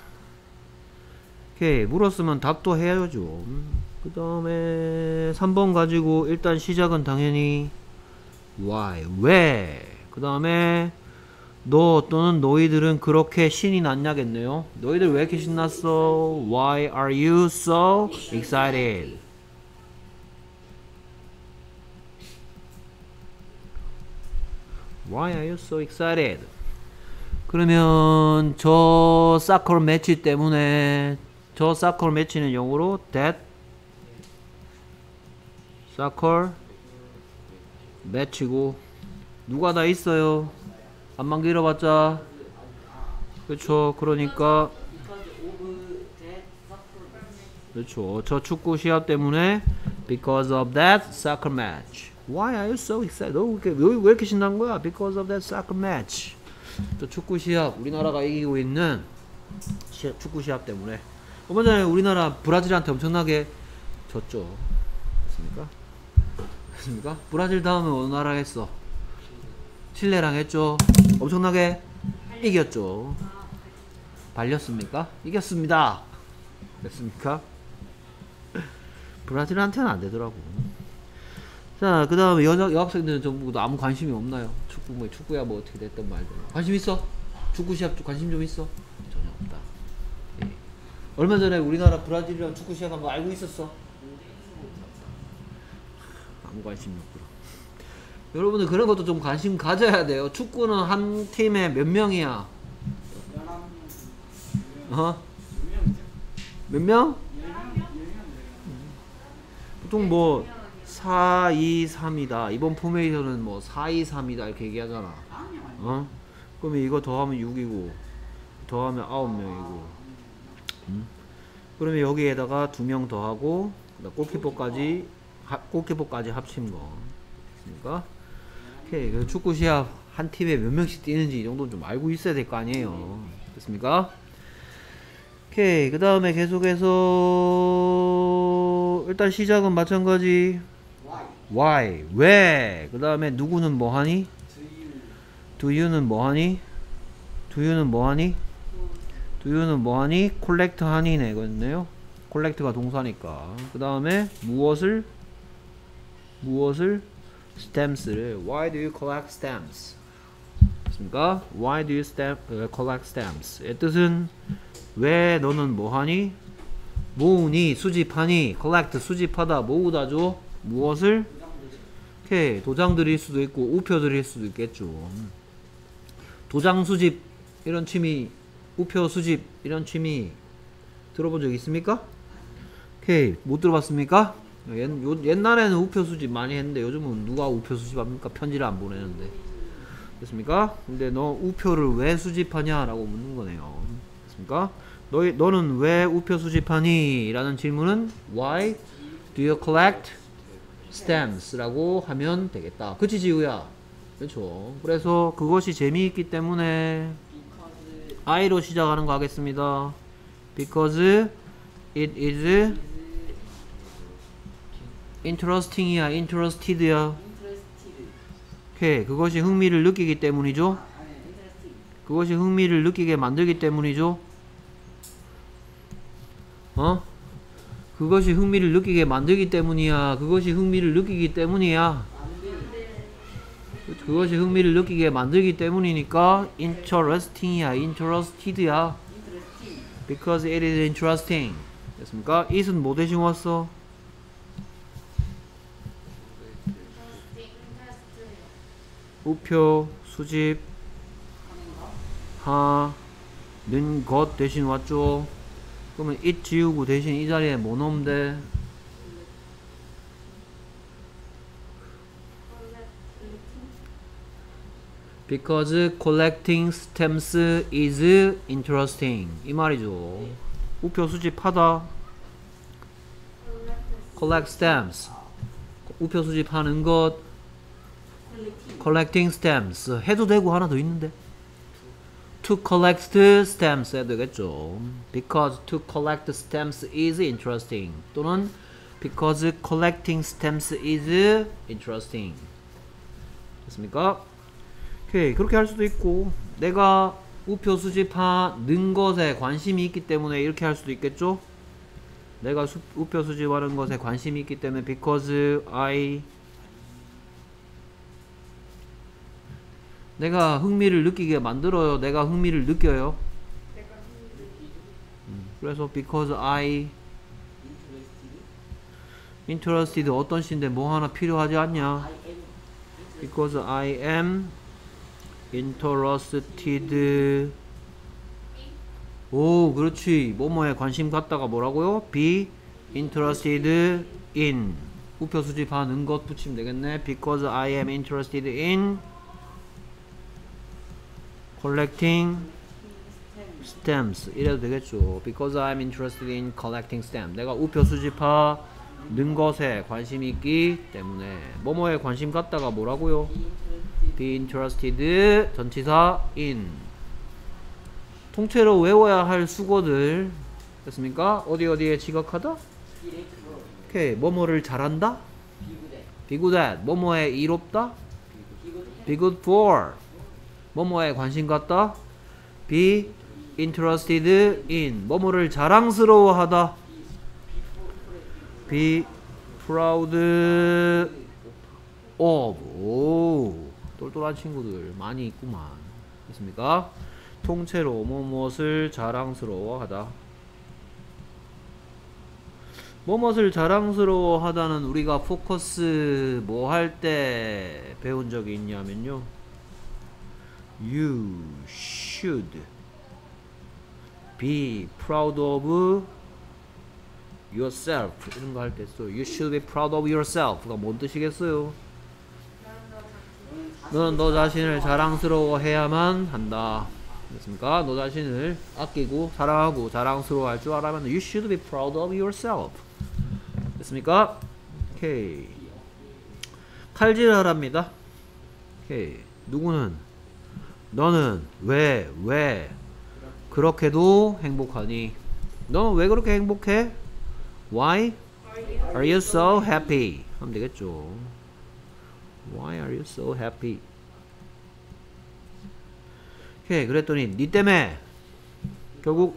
오케이. 물었으면 답도 해야죠. 그 다음에 삼 번 가지고 일단 시작은 당연히 why, 왜. 그 다음에 너 또는 너희들은 그렇게 신이 났냐겠네요. 너희들 왜 이렇게 신났어? Why are you so excited? Why are you so excited? 그러면 저 사커 매치 때문에 저 사커 매치는 영어로 that 사커 매치고 누가 다 있어요? 안만 길어봤자 그렇죠. 그러니까 그렇죠. 저 축구 시합 때문에 because of that soccer match. Why are you so excited? 너 왜 이렇게, 왜 이렇게 신난 거야? Because of that soccer match. 저 축구 시합 우리나라가 이기고 있는 시합, 축구 시합 때문에. 얼마 전에 우리나라 브라질한테 엄청나게 졌죠. 됐습니까? 됐습니까? 브라질 다음에 어느 나라 했어? 칠레랑 했죠. 엄청나게 이겼죠. 발렸습니까? 이겼습니다. 됐습니까? 브라질한테는 안 되더라고. 자, 그 다음에 여자, 여학생들은 전부 아무 관심이 없나요? 축구, 뭐, 축구야 뭐 어떻게 됐든 말든. 관심 있어? 축구 시합 관심 좀 있어? 전혀 없다. 예. 얼마 전에 우리나라 브라질이랑 축구 시합 한 거 알고 있었어? 아무 관심이 없구나. 여러분들 그런 것도 좀 관심 가져야 돼요. 축구는 한 팀에 몇 명이야? 어? 몇 명? 보통 뭐 사, 이, 삼이다. 이번 포메이션은 뭐 사, 이, 삼이다 이렇게 얘기하잖아. 어? 그러면 이거 더하면 육이고 더하면 아홉 명이고 음? 그러면 여기에다가 두 명 더하고 골키퍼까지 하, 골키퍼까지 합친 거 됐습니까? 오케이. 그래서 축구 시합 한 팀에 몇 명씩 뛰는지 이 정도는 좀 알고 있어야 될 거 아니에요. 됐습니까? 오케이. 그 다음에 계속해서 일단 시작은 마찬가지. Why? 왜? 그 다음에 누구는 뭐하니? Do you는 뭐하니? Do you는 뭐하니? Do you는 뭐하니? collect 하니네 거였네요. collect가 동사니까. 그 다음에 무엇을? 무엇을? stams를. Why do you collect stamps? 됐습니까? Why do you stamp, uh, collect stamps? 의 뜻은 왜 너는 뭐하니? 모으니, 수집하니, collect 수집하다, 모으다죠. 무엇을? 오케이. 도장 드릴 수도 있고 우표 드릴 수도 있겠죠. 도장 수집 이런 취미, 우표 수집 이런 취미 들어본 적 있습니까? 오케이. 못 들어봤습니까? 옛, 요, 옛날에는 우표 수집 많이 했는데 요즘은 누가 우표 수집합니까? 편지를 안 보내는데. 됐습니까? 근데 너 우표를 왜 수집하냐 라고 묻는 거네요. 됐습니까? 너, 너는 왜 우표 수집하니? 라는 질문은 Why do you collect stamps? 라고 하면 되겠다. 그치 지우야? 그렇죠. 그래서 그것이 재미있기 때문에 I로 시작하는 거 하겠습니다. Because it is interesting이야, interested야. 오케이. 그것이 흥미를 느끼기 때문이죠. 그것이 흥미를 느끼게 만들기 때문이죠. 어? 그것이 흥미를 느끼게 만들기 때문이야. 그것이 흥미를 느끼기 때문이야. 그것이 흥미를 느끼게 만들기 때문이니까 interesting이야, interested야. Because it is interesting. 됐습니까? it은 뭐 대신 왔어? 우표, 수집, 하는 것 대신 왔죠. 그러면 it 지우고 대신 이 자리에 뭐 넣으면 돼? Because collecting stamps is interesting. 이 말이죠. 우표 수집하다. collect stamps. 우표 수집하는 것. collecting stamps. 해도 되고 하나 더 있는데. to collect stamps 해도 되겠죠. Because to collect stamps is interesting. 또는 Because collecting stamps is interesting. 됐습니까? 오케이. 그렇게 할 수도 있고, 내가 우표 수집하는 것에 관심이 있기 때문에 이렇게 할 수도 있겠죠? 내가 수, 우표 수집하는 것에 관심이 있기 때문에 because I 내가 흥미를 느끼게 만들어요. 내가 흥미를 느껴요. 음, 그래서 because I interested 어떤 시인데 뭐 하나 필요하지 않냐? Because I am interested. 오, 그렇지. 뭐뭐에 관심 갖다가 뭐라고요? be interested in. 우표 수집하는 것 붙이면 되겠네. Because I am interested in collecting stamps. 이래도 되겠죠. Because I am interested in collecting stamps. 내가 우표 수집하는 것에 관심이 있기 때문에. 뭐뭐에 관심 갖다가 뭐라고요? be interested 전치사 in. 통째로 외워야 할 수거들 됐습니까? 어디 어디에 지각하다? 오케이. 뭐뭐를 잘한다? be good at. 뭐뭐에 이롭다? be good for. 뭐뭐에 관심 갖다? be interested in. 뭐뭐를 자랑스러워하다? be proud of. 오, 똘똘한 친구들 많이 있구만. 됐습니까? 통째로 뭐뭇을 자랑스러워하다. 뭐뭇을 자랑스러워하다는 우리가 포커스 뭐 할 때 배운 적이 있냐면요. You should be proud of yourself. 이런 거 할 때 써. You should be proud of yourself가 뭔 뜻이겠어요? 너는 너 자신을 자랑스러워해야만 한다. 됐습니까? 너 자신을 아끼고 사랑하고 자랑스러워할 줄 알아면 You should be proud of yourself. 됐습니까? 오케이. 칼질하랍니다. 오케이. 누구는 너는 왜 왜 그렇게도 행복하니? 너는 왜 그렇게 행복해? Why are you so happy? 하면 되겠죠. Why are you so happy? 오케이. 그랬더니 니 때문에 결국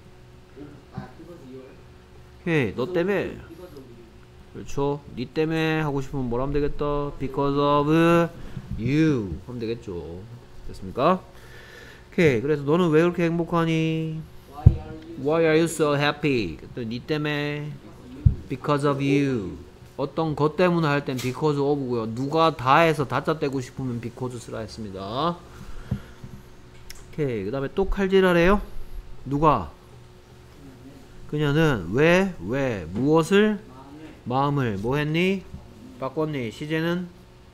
오케이. 너 때문에 그렇죠. 니 때문에 하고 싶으면 뭘 하면 되겠다. Because of you 하면 되겠죠. 됐습니까? 오케이. 그래서 너는 왜 그렇게 행복하니? Why are you so happy? 니 때문에 Because of you. 어떤 것 때문에 할 땐 because of고요. 누가 다 해서 다짜 떼고 싶으면 because 쓰라 했습니다. 오케이. 그 다음에 또 칼질하래요. 누가? 그녀는 왜, 왜, 무엇을? 마음을 뭐 했니? 바꿨니? 시제는?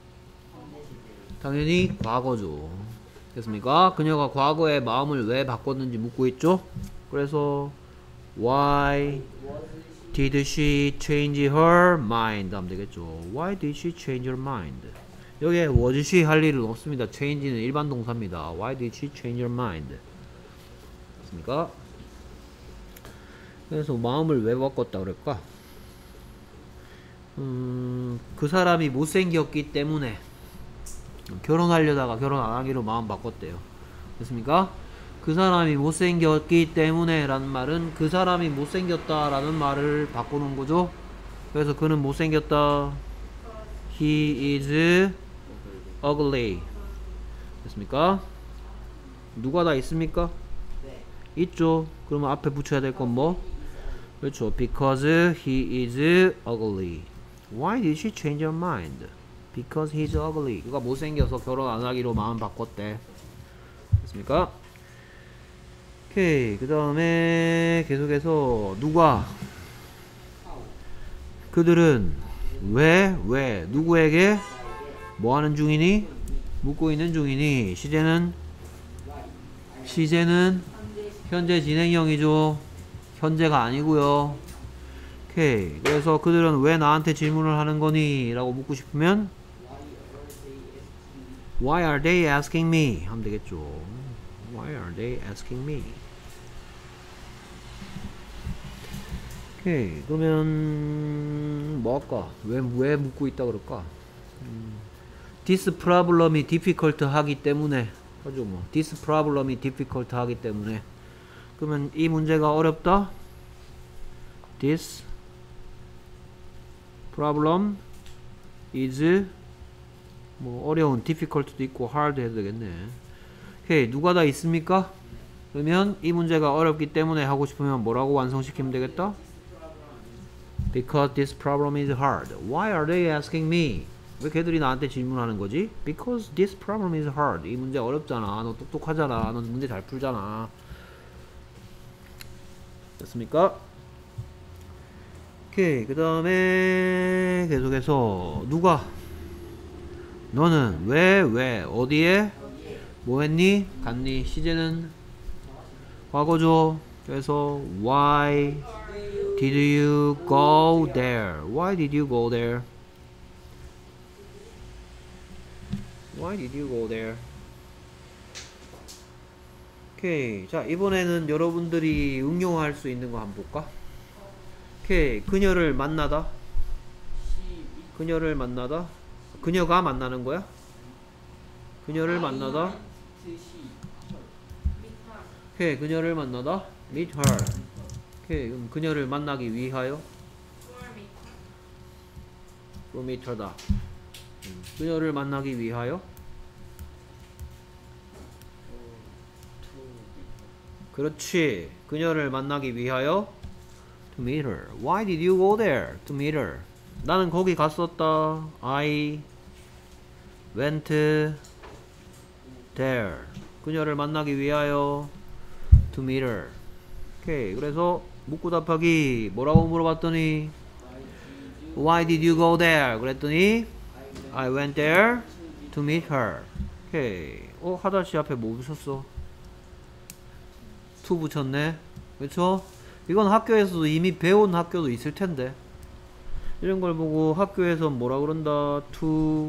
당연히 과거죠. 됐습니까? 그녀가 과거에 마음을 왜 바꿨는지 묻고 있죠? 그래서 Why did she change her mind? 하면 되겠죠. Why did she change her mind? 여기에 was she 할 일은 없습니다. change는 일반 동사입니다. Why did she change her mind? 됐습니까? 그래서 마음을 왜 바꿨다 그럴까? 음, 그 사람이 못생겼기 때문에 결혼하려다가 결혼 안 하기로 마음 바꿨대요. 됐습니까? 그 사람이 못생겼기 때문에 라는 말은 그 사람이 못생겼다 라는 말을 바꾸는 거죠. 그래서 그는 못생겼다. He is ugly. 됐습니까? 누가 다 있습니까? 있죠. 그러면 앞에 붙여야 될 건 뭐? 그렇죠. Because he is ugly. Why did she change her mind? Because he's ugly. 그가 못생겨서 결혼 안 하기로 마음 바꿨대. 됐습니까? 오케이. 그 다음에 계속해서 누가? 그들은 왜? 왜? 누구에게? 뭐 하는 중이니? 묻고 있는 중이니? 시제는? 시제는 현재 진행형이죠. 현재가 아니고요. 오케이. 그래서 그들은 왜 나한테 질문을 하는 거니? 라고 묻고 싶으면 Why are they asking me? 하면 되겠죠. Why are they asking me? 오케이. 그러면 뭐 할까? 왜, 왜 묻고 있다 그럴까? 음, this problem이 difficult 하기 때문에 하죠 뭐. this problem이 difficult 하기 때문에. 그러면 이 문제가 어렵다? this problem is 뭐 어려운 difficult도 있고 hard 해도 되겠네. 오케이. 누가 다 있습니까? 그러면 이 문제가 어렵기 때문에 하고 싶으면 뭐라고 완성시키면 되겠다? Because this problem is hard. Why are they asking me? 왜 걔들이 나한테 질문하는 거지? Because this problem is hard. 이 문제 어렵잖아. 너 똑똑하잖아. 너 문제 잘 풀잖아. 됐습니까? 오케이. 그 다음에 계속해서 누가? 너는 왜, 왜, 어디에? 뭐 했니? 갔니? 시제는 과거죠. 그래서 why did you go there? Why did you go there? Why did you go there? 오케이. 자, 이번에는 여러분들이 응용할 수 있는 거 한번 볼까? 오케이. 그녀를 만나다. 그녀를 만나다. 그녀가 만나는 거야? 그녀를 만나다. 오케이. 그녀를 만나다. meet her. 오케이. 그럼 그녀를 만나기 위하여 to meet her다. 음, 그녀를 만나기 위하여 그렇지. 그녀를 만나기 위하여 to meet her. Why did you go there to meet her? 나는 거기 갔었다. I went there. 그녀를 만나기 위하여 to meet her. 오케이. 그래서 묻고 답하기 뭐라고 물어봤더니 Why did you go there? 그랬더니 I went there to meet her. 오케이. 어, 하다시 앞에 뭐 붙였어? to 붙였네. 그쵸? 이건 학교에서도 이미 배운 학교도 있을 텐데. 이런 걸 보고 학교에서 뭐라 그런다? to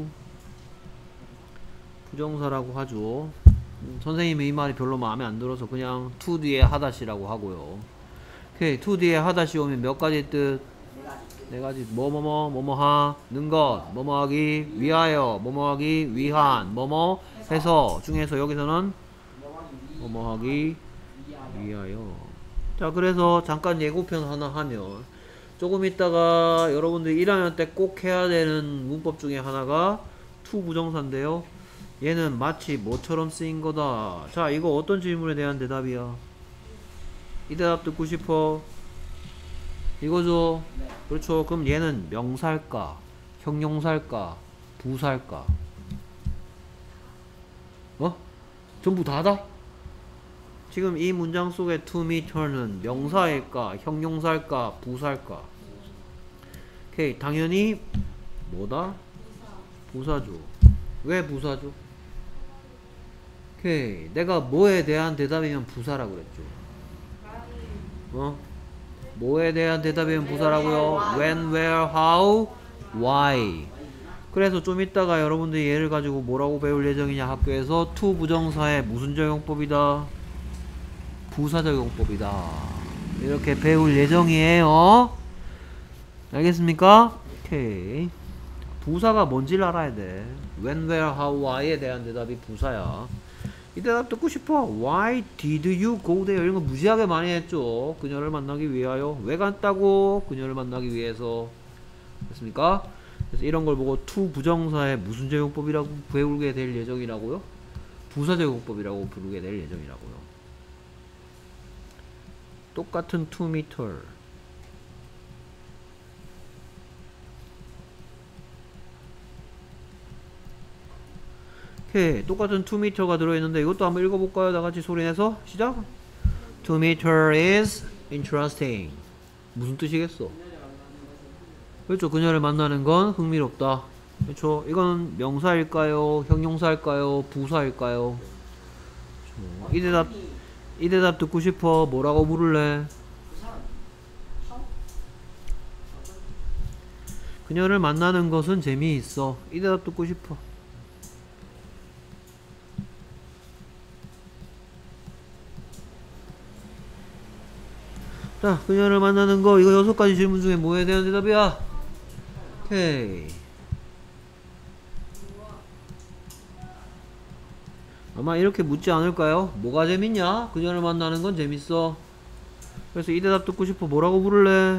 부정사라고 하죠. 음, 선생님이 이 말이 별로 마음에 안 들어서 그냥 to 뒤에 하다시라고 하고요. 오케이. to 뒤에 하다시 오면 몇 가지 뜻? 네 가지. 뭐뭐뭐 뭐뭐하 는 것, 뭐뭐하기 위하여, 뭐뭐하기 위한, 뭐뭐 해서 중에서 여기서는 뭐뭐하기 위하여. 자, 그래서 잠깐 예고편 하나 하면 조금 있다가 여러분들 일 학년 때 꼭 해야 되는 문법 중에 하나가 to 부정사인데요. 얘는 마치 뭐처럼 쓰인 거다. 자, 이거 어떤 질문에 대한 대답이야? 이 대답 듣고 싶어? 이거죠? 네. 그렇죠. 그럼 얘는 명사일까? 형용사일까? 부사일까? 어? 전부 다다? 지금 이 문장 속에 to meet her는 명사일까? 형용사일까? 부사일까? 오케이. 당연히 뭐다? 부사죠. 왜 부사죠? 오케이. 내가 뭐에 대한 대답이면 부사라고 그랬죠. 어? 뭐에 대한 대답이면 부사라고요? When, where, how, why. 그래서 좀 이따가 여러분들이 얘를 가지고 뭐라고 배울 예정이냐 학교에서 to 부정사의 무슨 적용법이다? 부사 적용법이다. 이렇게 배울 예정이에요. 알겠습니까? 오케이. 부사가 뭔지를 알아야 돼. When, where, how, why에 대한 대답이 부사야. 이 대답 듣고 싶어. Why did you go there? 이런 거 무지하게 많이 했죠. 그녀를 만나기 위하여. 왜 갔다고? 그녀를 만나기 위해서. 됐습니까? 그래서 이런 걸 보고 to 부정사의 무슨 적용법이라고 배우게 될 예정이라고요? 부사 적용법이라고 부르게 될 예정이라고요. 똑같은 to meet her. 오케이. 똑같은 to meet her가 들어있는데 이것도 한번 읽어볼까요? 다같이 소리내서 시작. To meet her is interesting. 무슨 뜻이겠어? 그렇죠. 그녀를 만나는 건 흥미롭다. 그렇죠. 이건 명사일까요? 형용사일까요? 부사일까요? 그렇죠. 이 대답 이 대답 듣고 싶어. 뭐라고 물을래? 그녀를 만나는 것은 재미있어. 이 대답 듣고 싶어. 자, 그녀를 만나는 거 이거 여섯 가지 질문 중에 뭐에 대한 대답이야? 오케이. 아마 이렇게 묻지 않을까요? 뭐가 재밌냐? 그녀를 만나는 건 재밌어. 그래서 이 대답 듣고 싶어. 뭐라고 부를래?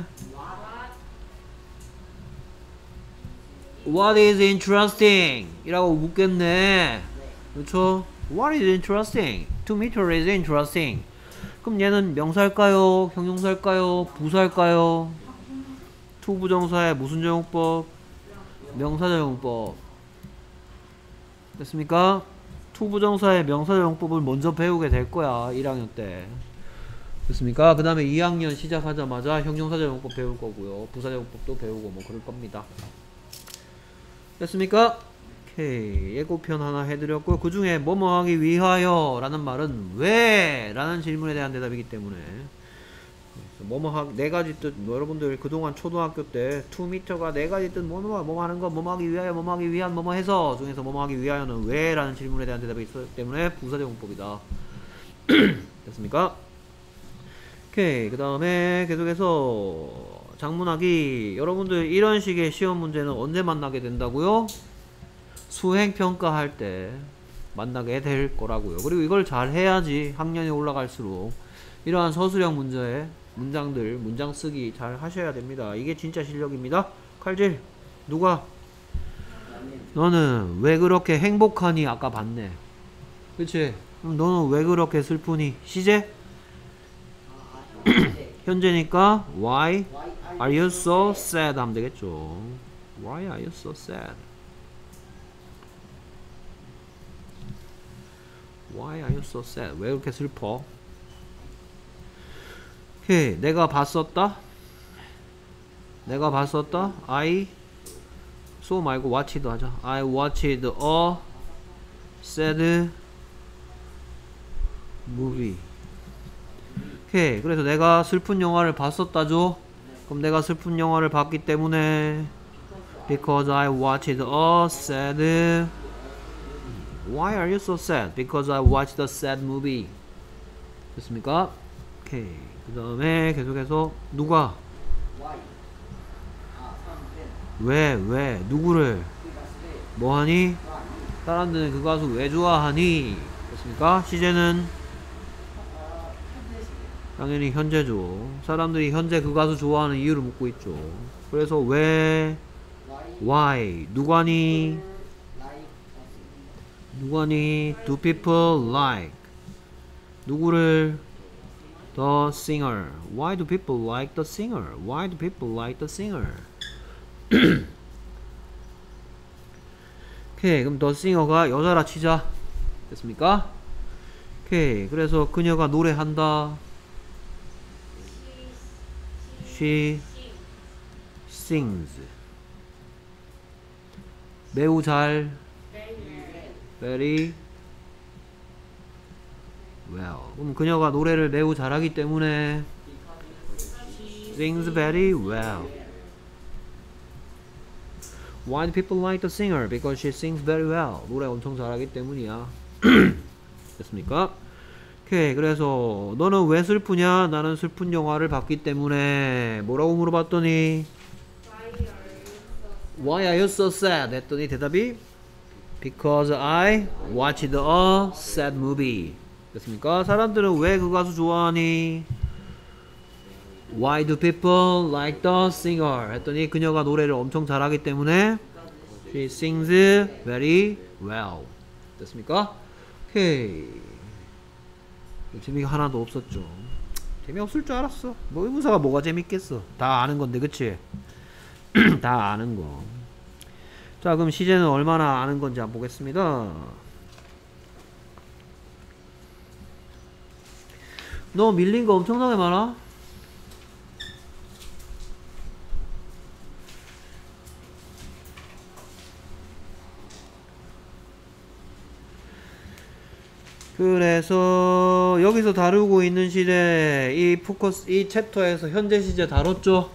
What is interesting? 이라고 묻겠네. 그렇죠? What is interesting? To meet her is interesting. 그럼 얘는 명사일까요? 형용사일까요? 부사일까요? to 부정사의 무슨 적용법? 명사 적용법. 됐습니까? to 부정사의 명사 적용법을 먼저 배우게 될 거야. 일 학년 때. 됐습니까? 그 다음에 이 학년 시작하자마자 형용사 적용법 배울 거고요. 부사 적용법도 배우고 뭐 그럴 겁니다. 됐습니까? 오케이. 예고편 하나 해드렸고요. 그 중에 뭐뭐 하기 위하여 라는 말은 왜? 라는 질문에 대한 대답이기 때문에 뭐뭐 하기 네 가지 뜻. 뭐 여러분들 그동안 초등학교 때 to meter가 네 가지 뜻 뭐뭐 뭐뭐 하는 거 뭐뭐 하기 위하여 뭐뭐 하기 위한 뭐뭐 해서 중에서 뭐뭐 하기 위하여는 왜? 라는 질문에 대한 대답이 있었기 때문에 부사적용법이다. 됐습니까? 오케이. 그 다음에 계속해서 작문하기. 여러분들 이런 식의 시험 문제는 언제 만나게 된다고요? 수행평가할 때 만나게 될 거라고요. 그리고 이걸 잘 해야지 학년이 올라갈수록 이러한 서술형 문제의 문장들, 문장 쓰기 잘 하셔야 됩니다. 이게 진짜 실력입니다. 칼질. 누가? 너는 왜 그렇게 행복하니? 아까 봤네. 그치? 그럼 너는 왜 그렇게 슬프니? 시제? 현재니까 Why are you so sad? 하면 되겠죠. Why are you so sad? Why are you so sad? 왜 그렇게 슬퍼? 오케이. 내가 봤었다. 내가 봤었다. I so 말고 watch도 하자. I watched a sad movie. 오케이. 그래서 내가 슬픈 영화를 봤었다죠. 그럼 내가 슬픈 영화를 봤기 때문에 because I watched a sad. Why are you so sad? Because I watched a sad movie. 됐습니까? 오케이. 그 다음에 계속해서 누가? 왜? 왜? 누구를? 뭐하니? 사람들은 그 가수 왜 좋아하니? 됐습니까? 시제는 당연히 현재죠. 사람들이 현재 그 가수 좋아하는 이유를 묻고 있죠. 그래서 왜? Why? 누가니? 누가니? Do people like? 누구를? The singer. Why do people like the singer? Why do people like the singer? 오케이. 그럼 the singer가 여자라 치자. 됐습니까? 오케이. 그래서 그녀가 노래한다. She sings. 매우 잘. Very well. 그럼 그녀가 노래를 매우 잘하기 때문에 sings very well. Why do people like the singer? Because she sings very well. 노래 엄청 잘하기 때문이야. 됐습니까? 오케이. 그래서 너는 왜 슬프냐? 나는 슬픈 영화를 봤기 때문에. 뭐라고 물어봤더니 Why are you so sad? 했더니 대답이 Because I watched a sad movie. 됐습니까? 사람들은 왜 그 가수 좋아하니? Why do people like the singer? 했더니 그녀가 노래를 엄청 잘하기 때문에 She sings very well. 됐습니까? 오케이. 재미가 하나도 없었죠. 재미없을 줄 알았어. 뭐 의문사가 뭐가 재밌겠어. 다 아는 건데 그치? 다 아는 거. 자, 그럼 시제는 얼마나 아는 건지 한번 보겠습니다. 너 밀린 거 엄청나게 많아? 그래서 여기서 다루고 있는 시제, 이 포커스, 이 챕터에서 현재 시제 다뤘죠?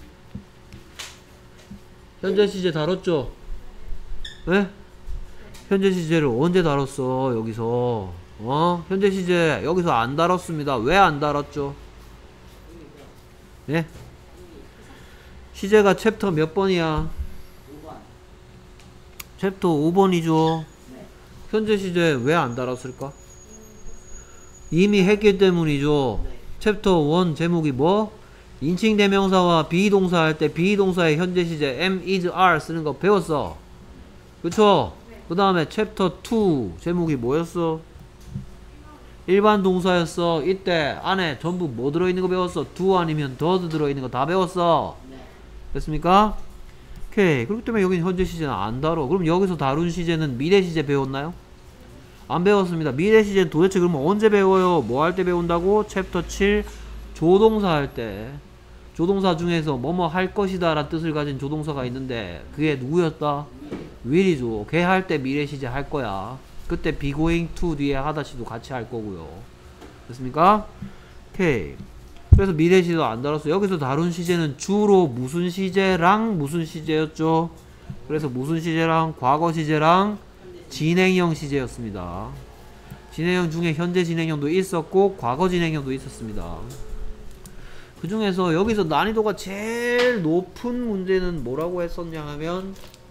현재 시제 다뤘죠? 네? 현재 시제를 언제 다뤘어? 여기서 어? 현재 시제 여기서 안 다뤘습니다. 왜 안 다뤘죠? 네? 시제가 챕터 몇 번이야? 오 번. 챕터 오 번이죠. 네. 현재 시제 왜 안 달았을까? 이미 했기 때문이죠. 네. 챕터 일 제목이 뭐? 인칭 대명사와 비동사 할 때 비동사의 현재 시제 am, is, are 쓰는 거 배웠어. 그쵸? 그 다음에 챕터 이 제목이 뭐였어? 일반 동사였어. 이때 안에 전부 뭐 들어있는 거 배웠어? do 아니면 does 들어있는 거 다 배웠어. 네. 됐습니까? 오케이. 그렇기 때문에 여기는 현재 시제는 안 다뤄. 그럼 여기서 다룬 시제는 미래 시제 배웠나요? 안 배웠습니다. 미래 시제는 도대체 그러면 언제 배워요? 뭐 할 때 배운다고? 챕터 칠 조동사 할 때. 조동사 중에서 뭐뭐 할 것이다 라는 뜻을 가진 조동사가 있는데 그게 누구였다? will이죠. 걔 할 때 미래 시제 할 거야. 그때 be going to 뒤에 하다시도 같이 할 거고요. 됐습니까? 오케이. 그래서 미래 시제도 안 다뤘어요. 여기서 다룬 시제는 주로 무슨 시제랑 무슨 시제였죠? 그래서 무슨 시제랑 과거 시제랑 진행형 시제였습니다. 진행형 중에 현재 진행형도 있었고 과거 진행형도 있었습니다. 그 중에서 여기서 난이도가 제일 높은 문제는 뭐라고 했었냐 하면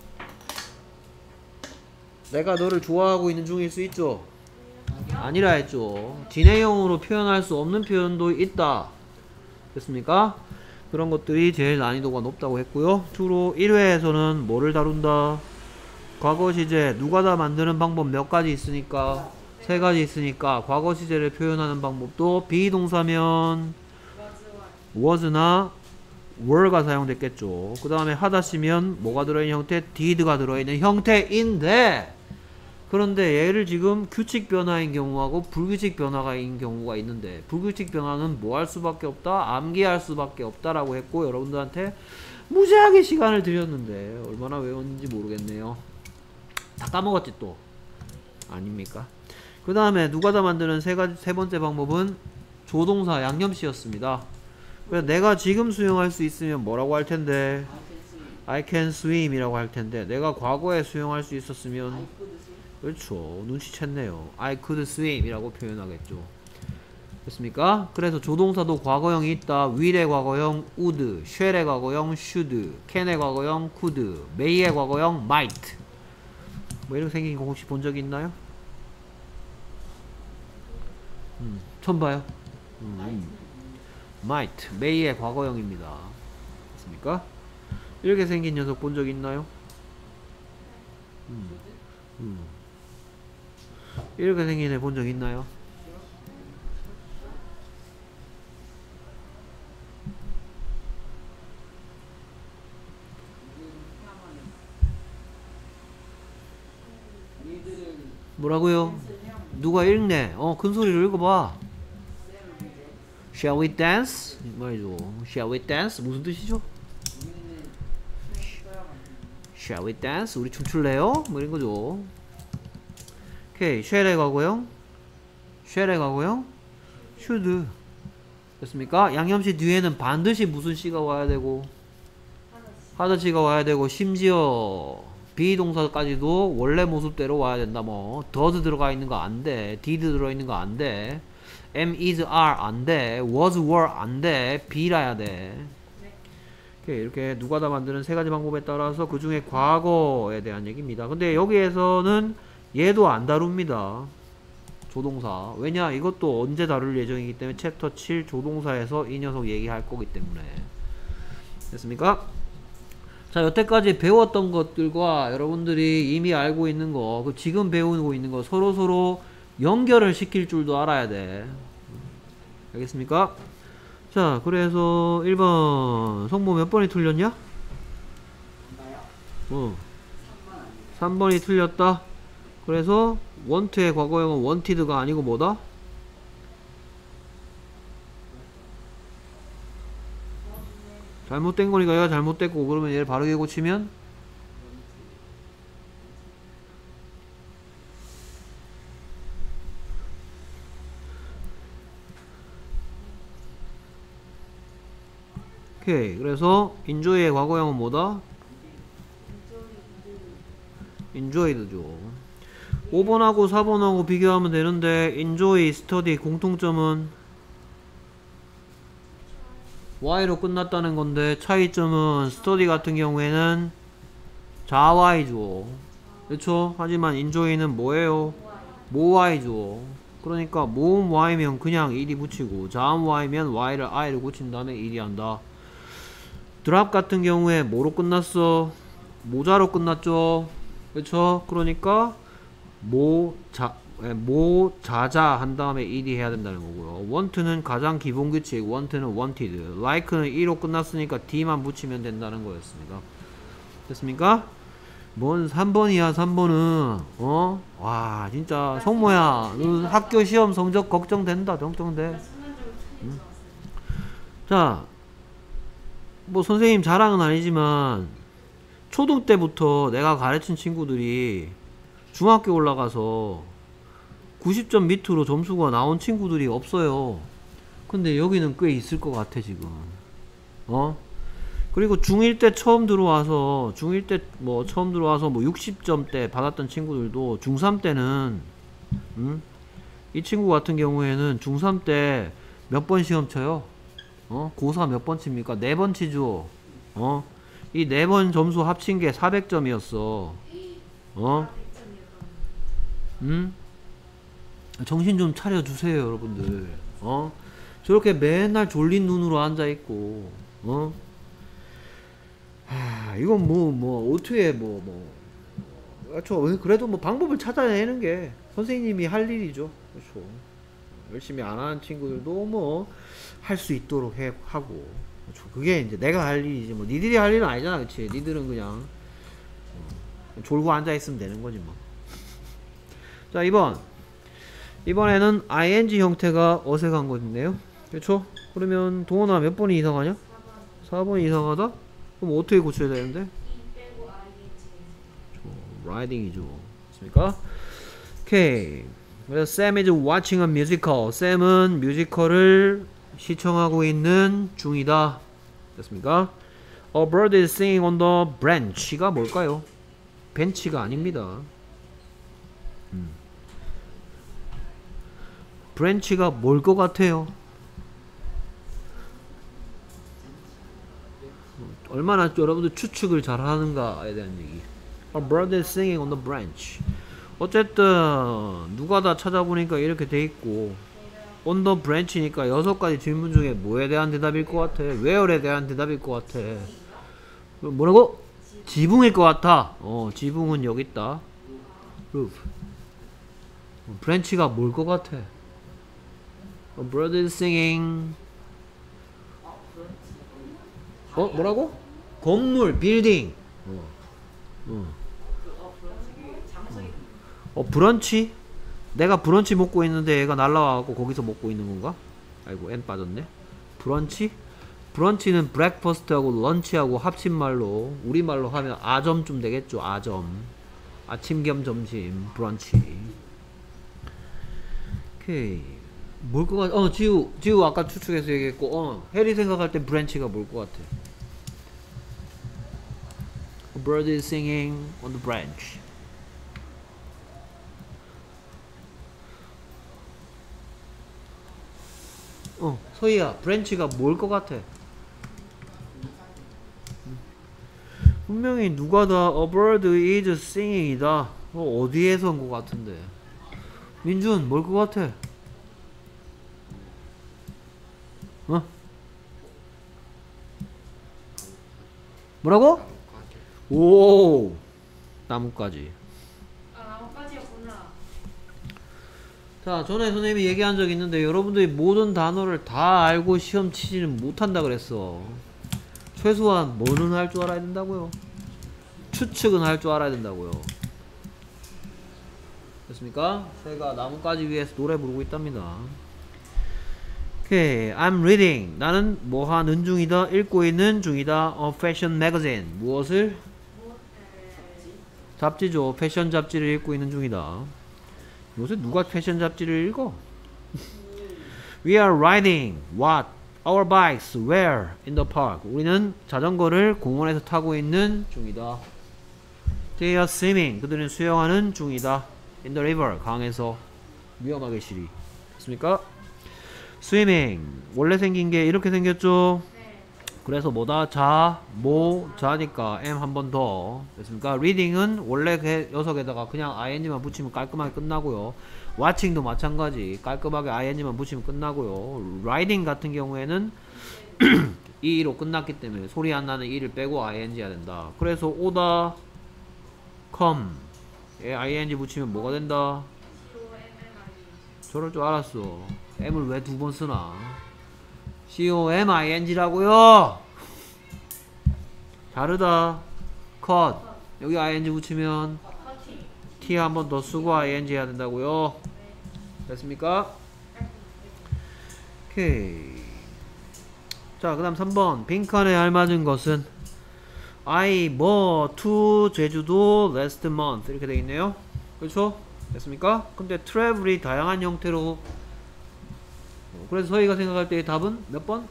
내가 너를 좋아하고 있는 중일 수 있죠? 아니라 했죠. 진행형으로 표현할 수 없는 표현도 있다. 됐습니까? 그런 것들이 제일 난이도가 높다고 했고요. 주로 일 회에서는 뭐를 다룬다? 과거 시제 누가 다 만드는 방법 몇 가지 있으니까 세 가지 있으니까 과거 시제를 표현하는 방법도 비동사면 was나 were가 사용됐겠죠. 그 다음에 하다시면 뭐가 들어있는 형태? did가 들어있는 형태인데 그런데 얘를 지금 규칙 변화인 경우하고 불규칙 변화인 경우가 있는데 불규칙 변화는 뭐 할 수밖에 없다? 암기할 수밖에 없다라고 했고 여러분들한테 무지하게 시간을 드렸는데 얼마나 외웠는지 모르겠네요. 다 까먹었지 또. 아닙니까? 그 다음에 누가 다 만드는 세 가지, 세 번째 방법은 조동사 양념시였습니다. 그래서 내가 지금 수영할 수 있으면 뭐라고 할 텐데? I can swim 이라고 할 텐데 내가 과거에 수영할 수 있었으면 그렇죠. 눈치챘네요. I could swim 이라고 표현하겠죠. 됐습니까? 그래서 조동사도 과거형이 있다. will의 과거형 would, shall의 과거형 should, can의 과거형 could, may의 과거형 might. 뭐 이렇게 생긴 거 혹시 본 적이 있나요? 음, 처음 봐요. 음, might, may의 과거형입니다. 됐습니까? 이렇게 생긴 녀석 본 적 있나요? 음, 음. 이렇게 생긴 애 본 적 있나요? 뭐라고요? 누가 읽네? 어, 큰 소리로 읽어봐. Shall we dance? 말이죠. Shall we dance? 무슨 뜻이죠? Shall we dance? 우리 춤출래요? 뭐 이런 거죠. 오케이. shall의 과거형 shall의 과거형 should. 됐습니까? 양념시 뒤에는 반드시 무슨 시가 와야 되고 하다시가 와야 되고 심지어 비동사까지도 원래 모습대로 와야 된다. 뭐 does 들어가 있는 거 안 돼. did 들어 있는 거 안 돼. am, is, are 안 돼. was, were 안 돼. be라야 돼. 오케이. 이렇게 누가 다 만드는 세 가지 방법에 따라서 그 중에 과거에 대한 얘기입니다. 근데 여기에서는 얘도 안 다룹니다. 조동사. 왜냐? 이것도 언제 다룰 예정이기 때문에 챕터 칠 조동사에서 이 녀석 얘기할 거기 때문에. 됐습니까? 자, 여태까지 배웠던 것들과 여러분들이 이미 알고 있는 거, 그 지금 배우고 있는 거 서로서로 연결을 시킬 줄도 알아야 돼. 알겠습니까? 자, 그래서 일 번 성모 몇 번이 틀렸냐? 어. 삼 번이 틀렸다. 그래서 want의 과거형은 wanted가 아니고 뭐다? 잘못된 거니까 얘가 잘못됐고 그러면 얘를 바르게 고치면 오케이. 그래서 enjoy의 과거형은 뭐다? enjoyed죠. 오 번하고 사 번하고 비교하면 되는데 enjoy, study 공통점은 y로 끝났다는 건데 차이점은 study 같은 경우에는 자y죠. 그렇죠? 하지만 enjoy는 뭐예요? 모y죠. 그러니까 모음 y면 그냥 일이 붙이고 자음 y면 y를 i를 고친 다음에 일이 한다. drop 같은 경우에 뭐로 끝났어? 모자로 끝났죠. 그렇죠? 그러니까 모자 모자자 한 다음에 일이 해야 된다는 거고요. want는 가장 기본 규칙. want는 wanted. like는 e로 끝났으니까 d만 붙이면 된다는 거였습니다. 됐습니까? 뭔 삼 번이야 삼 번은 어? 와 진짜 성모야 너 학교 시험 성적 걱정된다. 걱정돼. 응? 자, 뭐 선생님 자랑은 아니지만 초등 때부터 내가 가르친 친구들이 중학교 올라가서 구십 점 밑으로 점수가 나온 친구들이 없어요. 근데 여기는 꽤 있을 것 같아 지금. 어? 그리고 중일 때 처음 들어와서 중일 때 뭐 처음 들어와서 뭐 육십 점대 받았던 친구들도 중삼 때는 음? 이 친구 같은 경우에는 중삼 때 몇 번 시험 쳐요? 어? 고사 몇 번 칩니까? 네 번 치죠. 어? 이 네 번 점수 합친 게 사백 점이었어. 어? 음? 정신 좀 차려주세요 여러분들. 어? 저렇게 맨날 졸린 눈으로 앉아있고 어? 하, 이건 뭐, 뭐, 어떻게, 뭐, 뭐. 그렇죠. 그래도 뭐 방법을 찾아내는 게 선생님이 할 일이죠. 그렇죠. 열심히 안 하는 친구들도 뭐, 할 수 있도록 해, 하고. 그렇죠. 그게 이제 내가 할 일이지. 뭐, 니들이 할 일은 아니잖아. 그치. 니들은 그냥, 어, 졸고 앉아있으면 되는 거지 뭐. 자, 이 번. 이번에는 아이엔지 형태가 어색한 거있네요. 그렇죠. 그러면 동원아 몇 번이 이상하냐? 사 번이 이상하다? 그럼 어떻게 고쳐야 되는데? 라이딩이죠. 맞습니까? 오케이. 그래서 Sam is watching a musical. 샘은 뮤지컬을 시청하고 있는 중이다. 됐습니까? A bird is singing on the branch가 뭘까요? 벤치가 아닙니다. 음. 브랜치가 뭘 것 같아요? 얼마나 여러분들 추측을 잘 하는가에 대한 얘기. A bird is singing on the branch. 어쨌든 누가 다 찾아보니까 이렇게 돼 있고 on the branch니까 여섯 가지 질문 중에 뭐에 대한 대답일 것 같아? where에 대한 대답일 것 같아? 뭐라고? 지붕일 것 같아. 어, 지붕은 여기 있다. roof. 브랜치가 뭘 것 같아? A bird is singing. 어? 뭐라고? 건물, 빌딩. 어. 어. 어, 브런치? 내가 브런치 먹고 있는데 얘가 날라와갖고 거기서 먹고 있는 건가? 아이고, N 빠졌네. 브런치? 브런치는 브렉퍼스트하고 런치하고 합친말로, 우리말로 하면 아점쯤 되겠죠, 아점. 아침 겸 점심, 브런치. 오케이. 뭘 것 같아? 어, 지우, 지우 아까 추측해서 얘기했고, 어, 해리 생각할 때 브랜치가 뭘 것 같아? A bird is singing on the branch. 어, 서희야, 브랜치가 뭘 것 같아? 분명히 누가 다 A bird is singing이다. 어, 어디에서 온 것 같은데? 민준, 뭘 것 같아? 어? 뭐라고? 오, 나뭇가지. 아, 나뭇가지였구나. 자, 전에 선생님이 얘기한 적 있는데 여러분들이 모든 단어를 다 알고 시험 치지는 못한다 그랬어. 최소한 뭐는 할 줄 알아야 된다고요? 추측은 할 줄 알아야 된다고요. 됐습니까? 제가 나뭇가지 위에서 노래 부르고 있답니다. 오케이, I'm reading. 나는 뭐 하는 중이다, 읽고 있는 중이다. A fashion magazine. 무엇을? 잡지죠. 패션 잡지를 읽고 있는 중이다. 요새 누가 패션 잡지를 읽어? We are riding what? Our bikes. Where? In the park. 우리는 자전거를 공원에서 타고 있는 중이다. They are swimming. 그들은 수영하는 중이다. In the river. 강에서 위험하게 시리. 됐습니까? swimming. 원래 생긴 게 이렇게 생겼죠? 네. 그래서 뭐다? 자, 뭐, 자니까 M 한 번 더. 됐습니까? reading은 원래 그 녀석에다가 그냥 ing만 붙이면 깔끔하게 끝나고요. watching도 마찬가지. 깔끔하게 ing만 붙이면 끝나고요. writing 같은 경우에는 e로 끝났기 때문에 소리 안 나는 e를 빼고 ing 해야 된다. 그래서 오다, come. 에 ing 붙이면 뭐가 된다? 저럴 줄 알았어. m을 왜 두 번 쓰나? coming라고요. 다르다. cut. 여기 ing 붙이면 t 한 번 더 쓰고 ing 해야 된다고요. 됐습니까? 오케이. 자, 그 다음 삼 번 빈칸에 알맞은 것은 I 뭐 to 제주도 last month 이렇게 되어 있네요. 그렇죠? 됐습니까? 근데 travel이 다양한 형태로, 그래서 저희가 생각할 때의 답은 몇 번?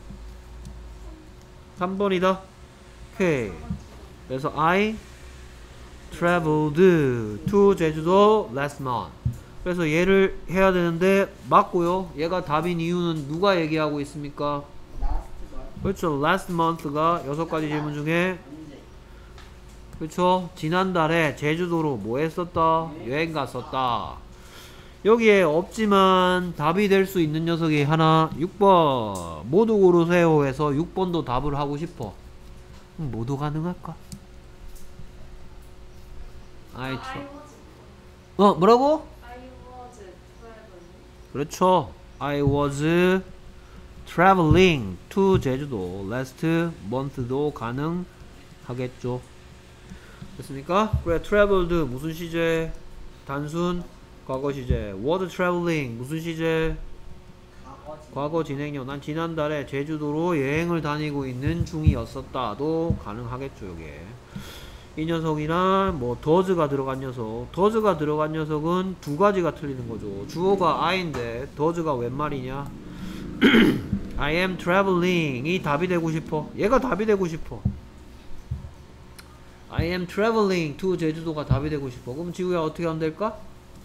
삼 번이다. 오케이. 그래서 I traveled to 제주도 last month. 그래서 얘를 해야 되는데 맞고요. 얘가 답인 이유는 누가 얘기하고 있습니까? Last month. 그렇죠. last month가 여섯 가지 질문 중에, 언제? 그렇죠. 지난달에 제주도로 뭐 했었다? 여행 갔었다. 여기에 없지만 답이 될 수 있는 녀석이 하나, 육 번 모두 고르세요 해서 육 번도 답을 하고 싶어. 그럼 모두 가능할까? 아이 참. 어 뭐라고? I was traveling. 그렇죠. I was traveling to 제주도 last month도 가능하겠죠. 됐습니까? 그래, traveled 무슨 시제? 단순 과거 시제. was traveling 무슨 시제? 과거지. 과거 진행형. 난 지난달에 제주도로 여행을 다니고 있는 중이었었다도 가능하겠죠. 요게 이 녀석이나 뭐 does가 들어간 녀석. does가 들어간 녀석은 두 가지가 틀리는 거죠. 주어가 I인데 does가 웬 말이냐? I am traveling 이 답이 되고 싶어. 얘가 답이 되고 싶어. I am traveling to 제주도가 답이 되고 싶어. 그럼 지우야 어떻게 하면 될까?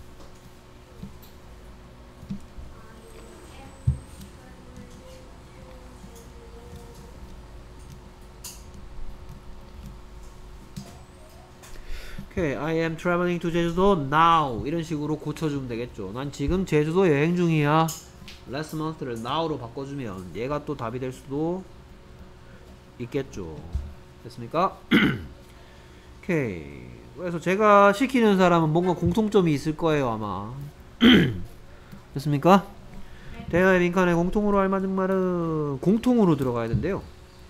오케이. I am traveling to 제주도 now 이런 식으로 고쳐주면 되겠죠. 난 지금 제주도 여행 중이야. last month를 now로 바꿔주면 얘가 또 답이 될 수도 있겠죠. 됐습니까? 오케이. 그래서 제가 시키는 사람은 뭔가 공통점이 있을 거예요 아마. 됐습니까? 대화의 빈칸에 공통으로 알맞은 말은 공통으로 들어가야 된대요.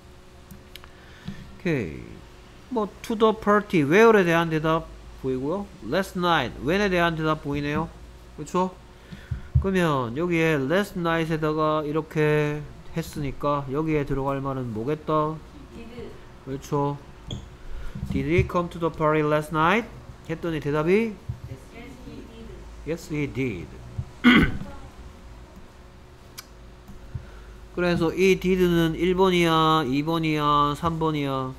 오케이. 뭐 to the party where에 대한 대답 보이고요. last night when에 대한 대답 보이네요. 그렇죠? 그러면 여기에 last night에다가 이렇게 했으니까 여기에 들어갈 말은 뭐겠다? Did. 그렇죠. Did he come to the party last night? 했더니 대답이 Yes, he did. Yes, he did. 그래서 이 did는 일 번이야, 이 번이야, 삼 번이야?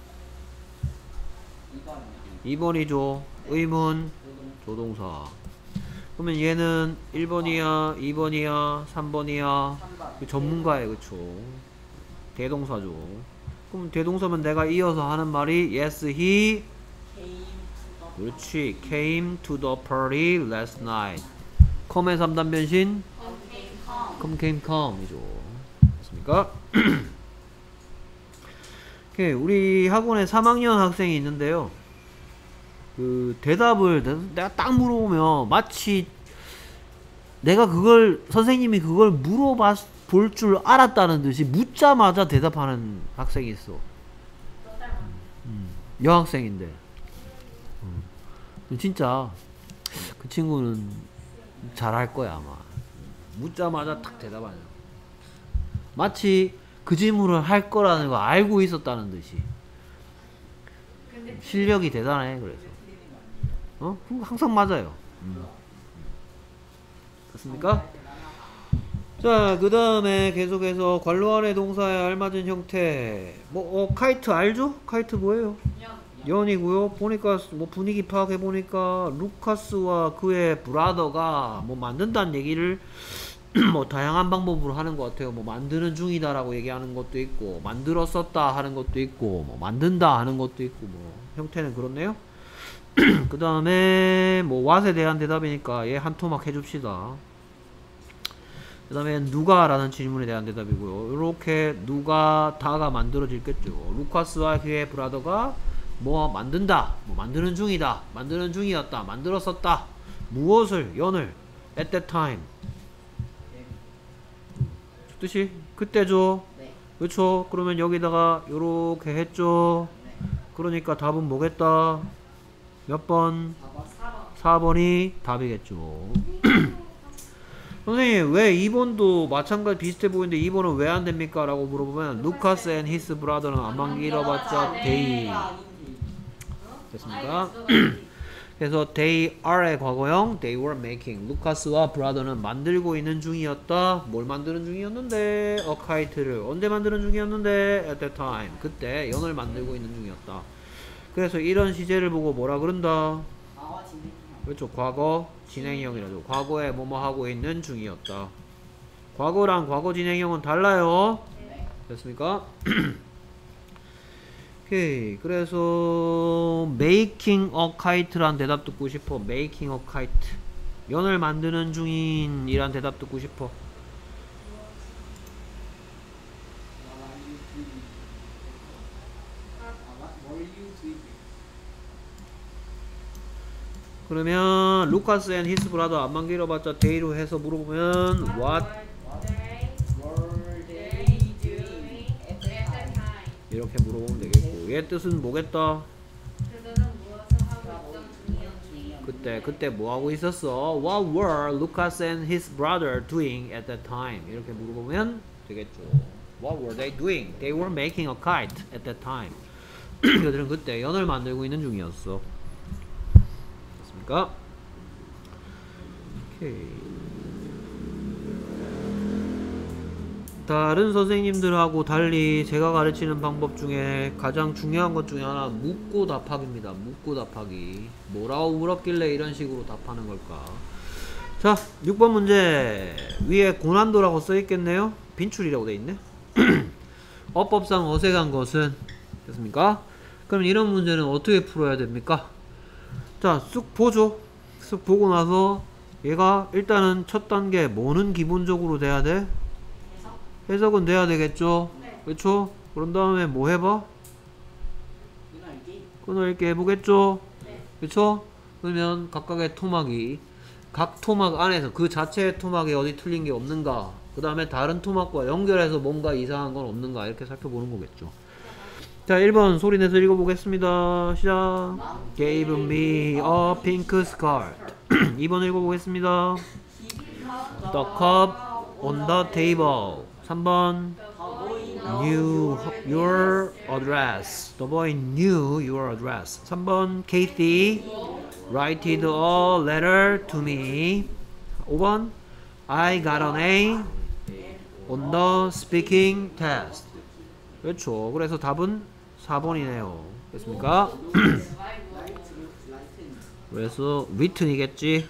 이번. 이 번이죠. 의문, 조동사. 그러면 얘는 일 번이야, 이 번이야, 삼 번이야? 삼 번. 전문가예요, 그쵸? 대동사죠. 그럼 대동사면 내가 이어서 하는 말이 Yes, he Came to the 그렇지. Came to the party last night. come의 삼 단 변신 Came home. come, came, come 이죠. 됐습니까? 오케이. 우리 학원에 삼 학년 학생이 있는데요. 그 대답을 내가 딱 물어보면 마치 내가 그걸 선생님이 그걸 물어봐 볼 줄 알았다는 듯이 묻자마자 대답하는 학생이 있어. 음, 여학생인데 음. 진짜 그 친구는 잘할 거야 아마. 묻자마자 탁 대답하냐. 마치 그 질문을 할 거라는 거 알고 있었다는 듯이. 근데 실력이 대단해. 그래서 어? 그거 항상 맞아요. 음. 됐습니까? 자, 그 다음에 계속해서 관로 안의 동사에 알맞은 형태. 뭐, 어, 카이트 알죠? 카이트 뭐예요? 연. 연이고요. 보니까 뭐 분위기 파악해 보니까 루카스와 그의 브라더가 뭐 만든다는 얘기를 뭐 다양한 방법으로 하는 것 같아요. 뭐 만드는 중이다라고 얘기하는 것도 있고, 만들었었다 하는 것도 있고, 뭐 만든다 하는 것도 있고, 뭐 형태는 그렇네요. 그 다음에 뭐 what에 대한 대답이니까 얘 한 토막 해줍시다. 그 다음에 누가 라는 질문에 대한 대답이고요. 이렇게 누가 다가 만들어질겠죠. 루카스와 그의 브라더가 뭐 만든다, 뭐 만드는 중이다, 만드는 중이었다, 만들었었다. 무엇을? 연을 at that time. 뜻이 그때죠. 네. 그렇죠. 그러면 여기다가 요렇게 했죠. 네. 그러니까 답은 뭐겠다? 몇 번? 사 번. 사 번. 사 번이 답이겠죠. 선생님 왜 이 번도 마찬가지 비슷해 보이는데 이 번은 왜 안 됩니까? 라고 물어보면 루카스 and his brother는 안만 길어봤자 they 됐습니까? 그래서 they are의 과거형 they were making. 루카스와 브라더는 만들고 있는 중이었다. 뭘 만드는 중이었는데? a kite를. 언제 만드는 중이었는데? at that time. 그때 연을 만들고 있는 중이었다. 그래서 이런 시제를 보고 뭐라 그런다? 과거 진행. 그렇죠. 과거 진행형이라죠. 과거에 뭐뭐 하고 있는 중이었다. 과거랑 과거 진행형은 달라요. 네. 됐습니까? 오케이. 그래서 making a kite란 대답 듣고 싶어. making a kite. 연을 만드는 중인 이란 대답 듣고 싶어. What are you doing? 아, what were you doing? 그러면 루카스 앤 히스 브라더 안만 길어봤자 데이로 해서 물어보면 what They Were they they doing doing at at that that time? time. 이렇게 물어보면 되겠고 얘 뜻은 뭐겠다? 그들은 무엇을 하고 있던 중이었니? 그때 그때 뭐 하고 있었어? What were Lucas and his brother doing at that time? 이렇게 물어보면 되겠죠. What were they doing? They were making a kite at that time. 그들은 그때 연을 만들고 있는 중이었어. 됐습니까? 오케이. 다른 선생님들하고 달리 제가 가르치는 방법 중에 가장 중요한 것 중에 하나 묻고 답하기입니다. 묻고 답하기. 뭐라고 물었길래 이런 식으로 답하는 걸까? 자, 육 번 문제 위에 고난도라고 써있겠네요. 빈출이라고 돼있네. 어법상 어색한 것은 됐습니까? 그럼 이런 문제는 어떻게 풀어야 됩니까? 자, 쑥 보죠. 쑥 보고 나서 얘가 일단은 첫 단계 뭐는 기본적으로 돼야 돼? 해석은 돼야 되겠죠? 네. 그렇죠? 그런 다음에 뭐 해봐? 끊어읽기. 끊어읽기 해보겠죠? 네. 그렇죠? 그러면 각각의 토막이 각 토막 안에서 그 자체의 토막에 어디 틀린 게 없는가, 그 다음에 다른 토막과 연결해서 뭔가 이상한 건 없는가 이렇게 살펴보는 거겠죠. 자, 일 번 소리 내서 읽어보겠습니다. 시작. Gave me a pink skirt. 이 번 읽어보겠습니다. The cup on the table. 삼 번 knew your address. The boy knew your address. 삼 번 Kathy wrote a letter to me. 오 번 I got an A on the speaking test. 그렇죠. 그래서 답은 사 번이네요. 됐습니까? 그래서 written이겠지.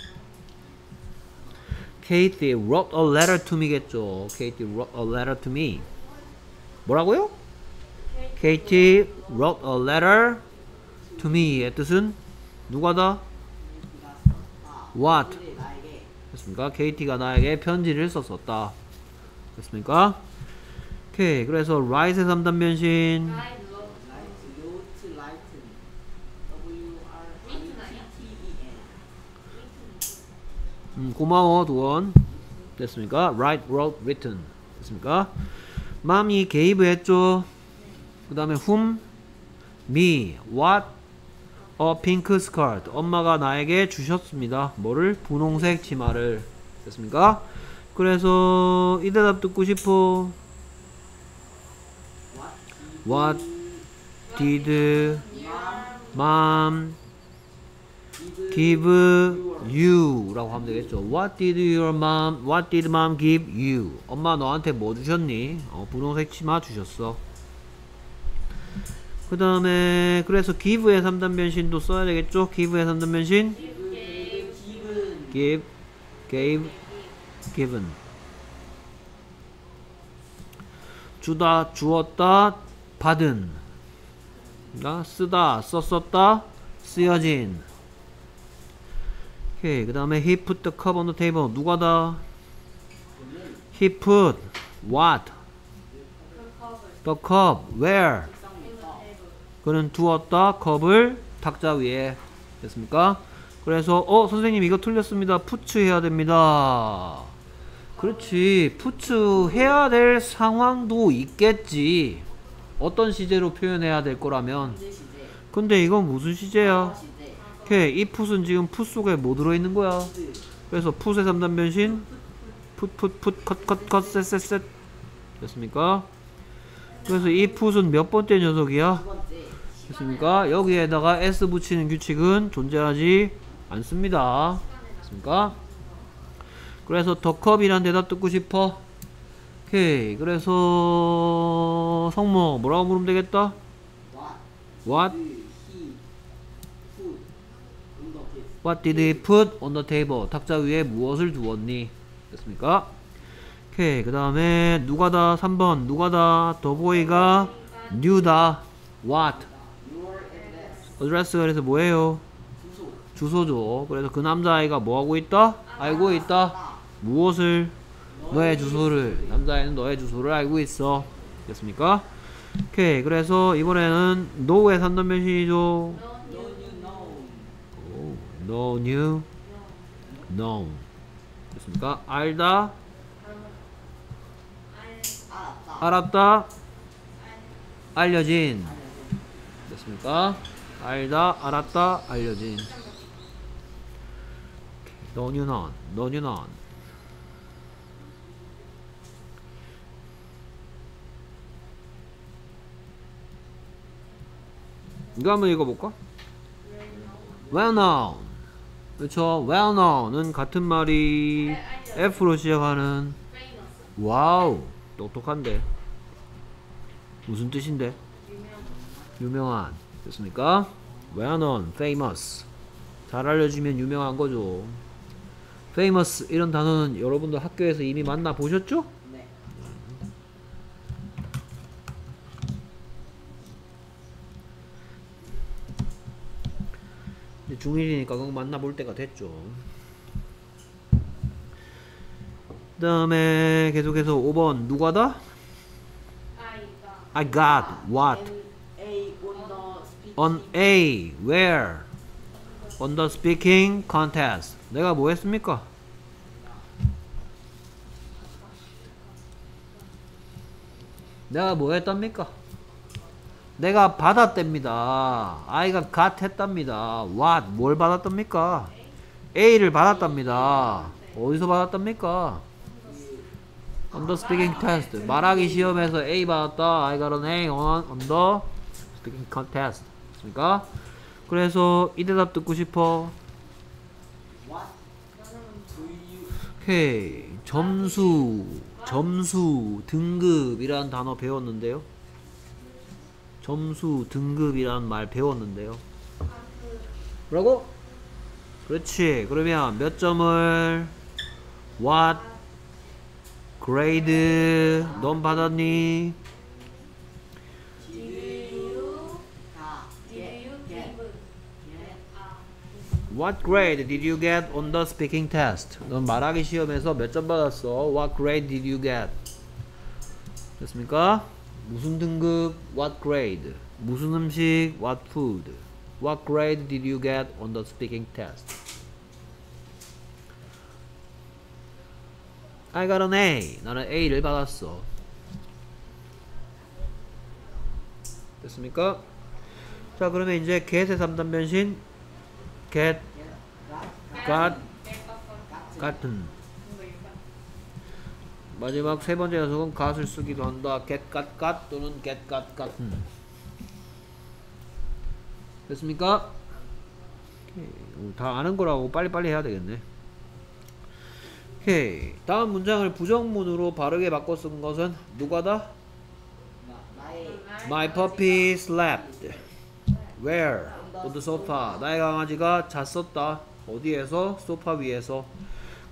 Katie wrote a letter to me겠죠. Katie wrote a letter to me. 뭐라고요? Katie wrote a letter to me의 뜻은 누가다? What? 됐습니까? Katie가 나에게 편지를 썼었다. 됐습니까? 오케이. 그래서 write의 삼 단 변신. I love Wrote, written. W R I T T E N. 음, 고마워 도원. 됐습니까? write, wrote, written. 됐습니까? 맘이 gave 했죠. 그 다음에 whom? me. what? a pink skirt. 엄마가 나에게 주셨습니다. 뭐를? 분홍색 치마를. 됐습니까? 그래서 이 대답 듣고 싶어. What did mom give you? 라고 하면 되겠죠. What did your mom, what did mom give you? 엄마 너한테 뭐 주셨니? 어, 분홍색 치마 주셨어. 그 다음에 그래서 give의 삼 단 변신도 써야 되겠죠. give의 삼 단 변신. give, gave, given. 주다, 주었다, 받은. 나 쓰다, 썼었다, 쓰여진. 오케이. 그 다음에 he put the cup on the table. 누가다? he put what? the cup. where? 그는 두었다 컵을 탁자 위에. 됐습니까? 그래서 어 선생님 이거 틀렸습니다. 푸츠 해야 됩니다. 그렇지. 푸츠 해야 될 상황도 있겠지. 어떤 시제로 표현해야 될 거라면. 근데 이건 무슨 시제야? 오케이. 이 풋은 지금 풋 속에 뭐 들어있는 거야? 그래서 풋의 삼 단 변신 풋풋풋 컷컷컷 셋셋셋. 됐습니까? 그래서 이 풋은 몇 번째 녀석이야? 됐습니까? 여기에다가 s 붙이는 규칙은 존재하지 않습니다. 됐습니까? 그래서 더 컵이란 대답 듣고 싶어. 오케이. 그래서 성모 뭐라고 물으면 되겠다? What? What did he put on the table? 탁자 위에 무엇을 두었니? 됐습니까? 오케이. 그 다음에 누가다? 삼 번 누가다? 더 보이가 new다. What? address가 그래서 뭐예요? 주소죠. 그래서 그 남자아이가 뭐하고 있다? 알고 있다. 무엇을? 너의 주소를. 남자아이는 너의 주소를 알고 있어. 됐습니까? 오케이. 그래서 이번에는 know의 삼 단 변신이죠. know, knew, known. 됐습니까? 알다, 알았다, 알려진. 됐습니까? 알다, 알았다, 알려진. know, knew, known, know, knew, known. 이거 한번 읽어볼까? well known. 그렇죠? well known은 같은 말이 F로 시작하는. 와우, 똑똑한데. 무슨 뜻인데? 유명한. 됐습니까? well known, famous. 잘 알려지면 유명한 거죠. famous 이런 단어는 여러분들 학교에서 이미 만나 보셨죠? 네. 중일이니까 그거 만나볼 때가 됐죠. 그 다음에 계속해서 오 번 누가다? I got what? A on the speaking. On A. Where? On the speaking contest. 내가 뭐 했습니까? 내가 뭐 했답니까? 내가 받았답니다. 아이가 got 했답니다. what? 뭘 받았답니까? A를 받았답니다. 어디서 받았답니까? On the speaking test. 말하기 시험에서 A 받았다. I got an A on, on the speaking contest. 됐습니까? 그래서 이 대답 듣고 싶어. What do you 오케이. 점수, 점수, 등급이라는 단어 배웠는데요. 점수, 등급이라는 말 배웠는데요. 뭐라고? 그렇지. 그러면 몇 점을 what grade 넌 받았니? did you 다 get get get What grade did you get on the speaking test? 넌 말하기 시험에서 몇 점 받았어? What grade did you get? 됐습니까? 무슨 등급? What grade? 무슨 음식? What food? What grade did you get on the speaking test? I got an A. 나는 A를 받았어. 됐습니까? 자, 그러면 이제 get의 삼 단 변신. get, got, gotten. 마지막 세 번째 녀석은 got을 쓰기도 한다. get, got, got 또는 get, got, gotten. 됐습니까? 오케이. 다 아는 거라고 빨리빨리 해야 되겠네. 오케이. 다음 문장을 부정문으로 바르게 바꿔 쓴 것은 누가다? 나의 My puppy slept. Where? On the sofa. 나의 강아지가 잤었다. 어디에서? 소파 위에서.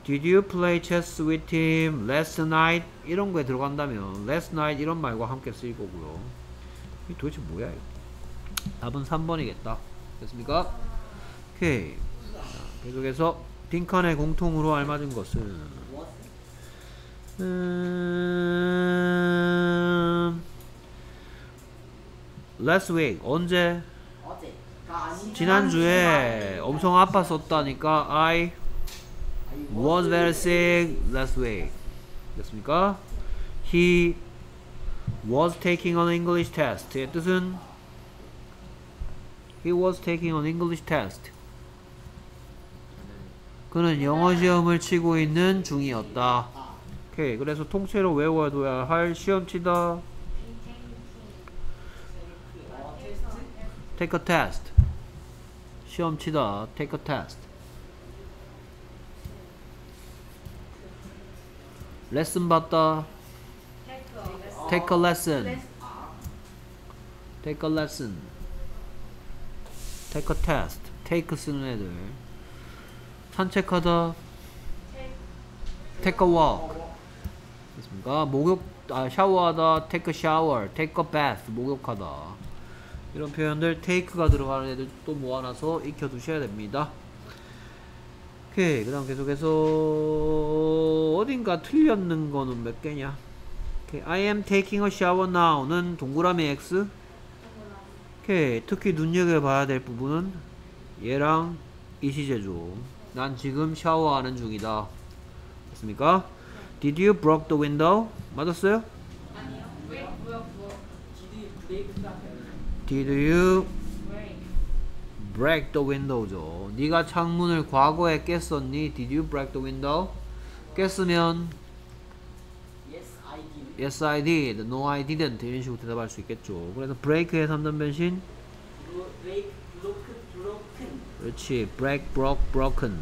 Did you play chess with him last night? 이런 거에 들어간다면 last night 이런 말과 함께 쓰일 거고요. 이 도대체 뭐야 이거? 답은 삼 번이겠다. 됐습니까? 오케이. 자, 계속해서 빈칸에 공통으로 알맞은 것은 음... last week 언제? 어제가 아니면 지난주에 엄청 아팠었다니까 I was very sick last week. 됐습니까? He was taking an English test. 의 뜻은 He was taking an English test. 그는 영어 시험을 치고 있는 중이었다. 오케이. 그래서 통째로 외워둬야 할 시험 치다. Take a test. 시험 치다. Take a test. 레슨 받다. Take a lesson. Take a lesson. Take a test. Take 쓰는 애들. 산책하다. Take a walk. 됐습니까? 목욕, 아, 샤워하다. Take a shower. Take a bath. 목욕하다. 이런 표현들 take가 들어가는 애들 또 모아놔서 익혀두셔야 됩니다. 오케이. 그 다음 계속해서 어딘가 틀렸는 거는 몇 개냐? 오케이. I am taking a shower now는 동그라미 X. 오케이. 특히 눈여겨봐야 될 부분은 얘랑 이 시제죠. 난 지금 샤워하는 중이다. 됐습니까? Did you broke the window? 맞았어요? 아니요. 왜? 뭐야 뭐? Did you break the window죠. 네가 창문을 과거에 깼었니? Did you break the window? 깼으면 Yes, I did. Yes, I did. No, I didn't. 이런 식으로 대답할 수 있겠죠. 그래서 break의 삼 단 변신. break, broken, broken. 그렇지. break, broke, broken.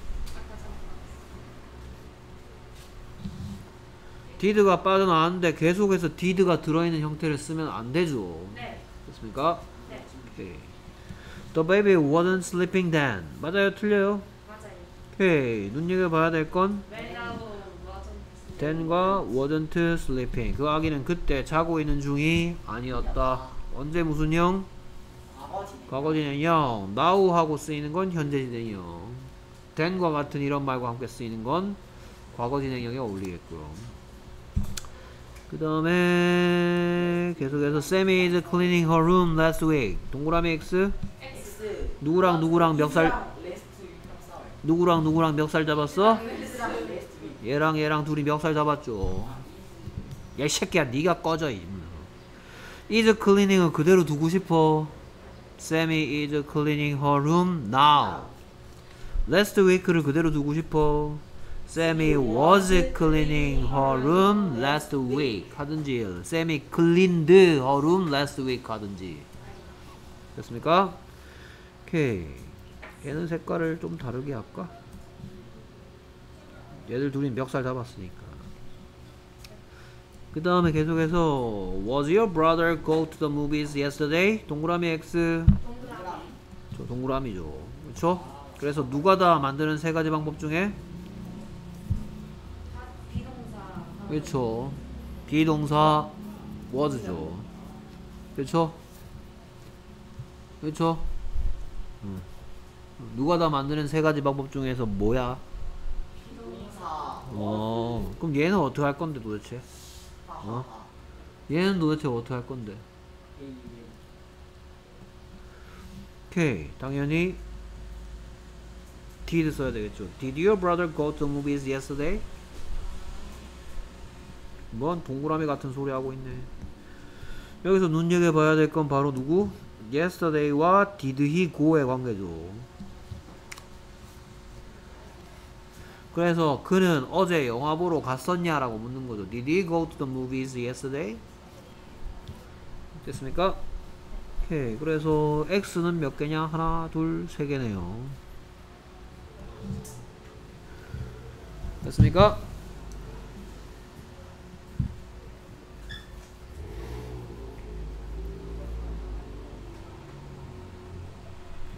did가 빠져나왔는데 계속해서 did가 들어있는 형태를 쓰면 안 되죠. 네. 됐습니까? 네. 오케이. The baby wasn't sleeping then. 맞아요? 틀려요? 맞아요. 오케이. 눈여겨봐야 될 건 웰다우 맞아. then과 wasn't sleeping. 그 아기는 그때 자고 있는 중이 아니었다. 언제 무슨 형? 아버지. 과거 진행형. now하고 쓰이는 건 현재 진행형. then과 같은 이런 말과 함께 쓰이는 건 과거 진행형에 어울리겠고요. 그 다음에 계속해서 Sammy is cleaning her room last week. 동그라미 X. X. 누구랑 누구랑 몇 살? 레스트 살. 누구랑 누구랑 몇 살 잡았어? X랑 레스트 위. 얘랑 얘랑 둘이 몇 살 잡았죠? 야, 이 새끼야, 니가 꺼져. 이. is cleaning은 그대로 두고 싶어. Sammy is cleaning her room now. last week를 그대로 두고 싶어. Sammy was cleaning her room last week 하든지 Sammy cleaned her room last week 하든지. 됐습니까? 오케이. 얘는 색깔을 좀 다르게 할까? 얘들 둘이 멱살 잡았으니까. 그 다음에 계속해서 Was your brother go to the movies yesterday? 동그라미 X. 동그라미. 저 동그라미죠. 그렇죠? 그래서 누가 다 만드는 세 가지 방법 중에 비동사. 그렇죠. 비동사 was죠. 그렇죠? 그렇죠? 음. 누가 다 만드는 세 가지 방법 중에서 뭐야? 비동사. 어. 그럼 얘는 어떻게 할 건데 도대체? 어? 얘는 도대체 어떻게 할 건데? 오케이. 당연히 did 써야 되겠죠. Did your brother go to the movies yesterday? 뭔 동그라미 같은 소리 하고 있네. 여기서 눈여겨봐야 될 건 바로 누구? yesterday와 did he go의 관계죠. 그래서 그는 어제 영화 보러 갔었냐라고 묻는 거죠. Did he go to the movies yesterday? 됐습니까? 오케이. 그래서 X는 몇 개냐? 하나, 둘, 세 개네요. 됐습니까?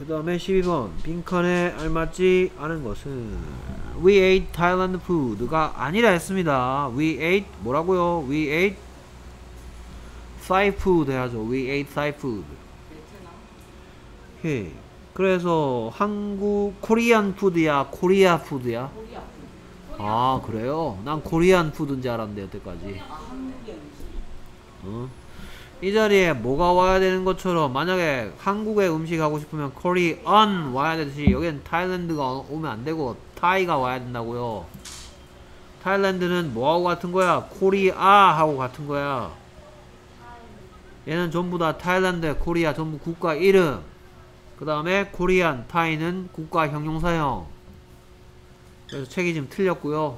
그 다음에 십이 번 빈칸에 알맞지 않은 것은 We ate Thailand food가 아니라 했습니다. We ate 뭐라고요? We ate Thai food 해야죠. We ate Thai food. 베트남. 오케이. 그래서 한국 코리안 푸드야 코리아 푸드야? 코리아. 아 그래요? 난 코리안 푸드인 줄 알았는데 여태까지. 아 한국의 음식. 어? 이 자리에 뭐가 와야 되는 것처럼 만약에 한국의 음식 하고 싶으면 코리안 와야 되듯이 여기는 타일랜드가 오면 안 되고 타이가 와야 된다고요. 타일랜드는 뭐하고 같은 거야? 코리아하고 같은 거야. 얘는 전부 다 타일랜드, 코리아 전부 국가 이름. 그 다음에 코리안, 타이는 국가 형용사형. 그래서 책이 지금 틀렸고요.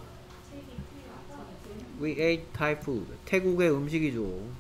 We ate Thai food. 태국의 음식이죠.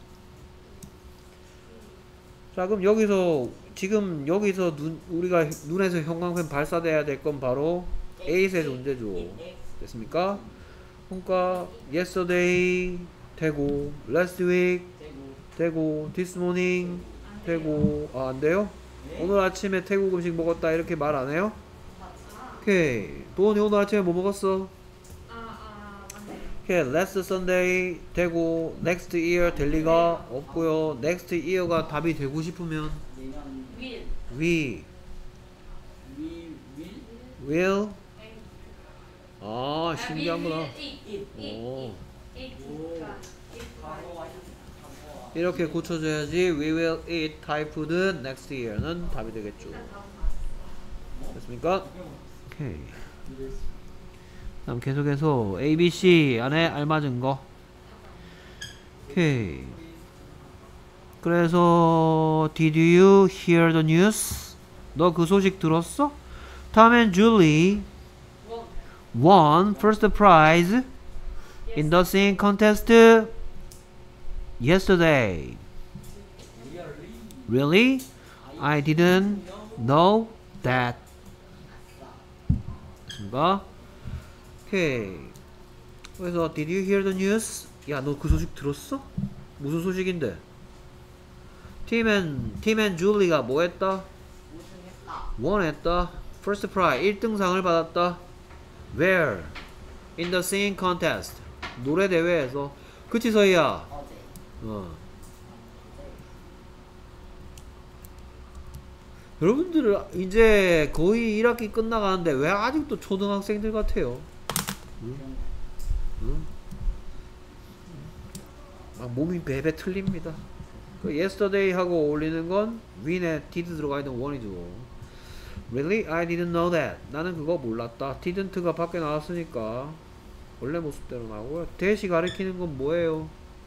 자 그럼 여기서 지금 여기서 눈, 우리가 눈에서 형광펜 발사돼야 될 건 바로 에잇의 존재죠. 됐습니까? 그러니까 yesterday 되고 last week 되고 this morning 되고 아 안돼요? 오늘 아침에 태국 음식 먹었다 이렇게 말 안해요? 오케이 도원이 오늘 아침에 뭐 먹었어? 아아 맞네. 오케이 last Sunday 되고 next year 될 리가 없고요. next year가 답이 되고 싶으면 내년 윌. we 윌 윌. will 아 신기한구나. 잇. 오. 잇이니까 과거와 현 과거와. 이렇게 고쳐줘야지 we will eat Thai food next year는 답이 되겠죠. 됐습니까? 오케이. 다음 계속해서 A, B, C 안에 알맞은 거. 오케이. 그래서 Did you hear the news? 너 그 소식 들었어? Tom and Julie won first prize in the singing contest yesterday. Really? I didn't know that. 됐습니까? 오케이. 그래서 Did you hear the news? 야, 너 그 소식 들었어? 무슨 소식인데? 팀 앤, 팀 앤 줄리가 뭐 했다? 우승했다. 원했다. First prize 일 등상을 받았다. Where? In the singing contest. 노래 대회에서. 그치 서희야? 어제. 어. 여러분들 이제 거의 일 학기 끝나가는데 왜 아직도 초등학생들 같아요? 응? 응? 막 몸이 베베 틀립니다. 그 yesterday 하고 어울리는 건 win에 did 들어가 있는 one이죠. Really? I didn't know that. 나는 그거 몰랐다. didn't가 밖에 나왔으니까 원래 모습대로 나오고요. 대시 가리키는 건 뭐예요?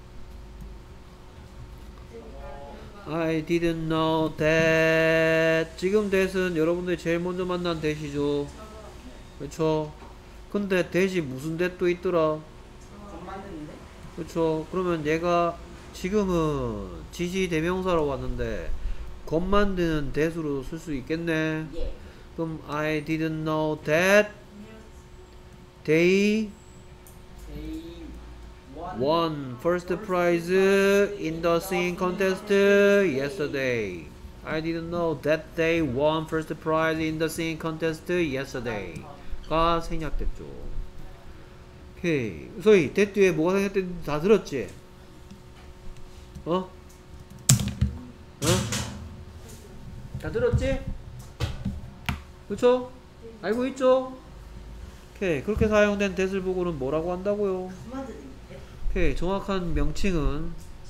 I didn't know that. 지금 that은 여러분들이 제일 먼저 만난 that이죠. 그렇죠? 근데 that이 무슨 that도 있더라. 좀 만드는데? 그렇죠? 그러면 얘가 지금은 지시 대명사로 왔는데 겉 만드는 that으로 쓸 수 있겠네. 예. 그럼 I didn't know that they They won. won first prize in the singing contest yesterday. I didn't know that they won first prize in the singing contest yesterday. 가 생략됐죠. 오케이. 소희, that 뒤에 뭐가 생략됐는지 다 들었지? 어? 어? 다 들었지? 그쵸? 알고 있죠? 오케이. 그렇게 사용된 that을 보고는 뭐라고 한다고요? 그만드는 오케이. 정확한 명칭은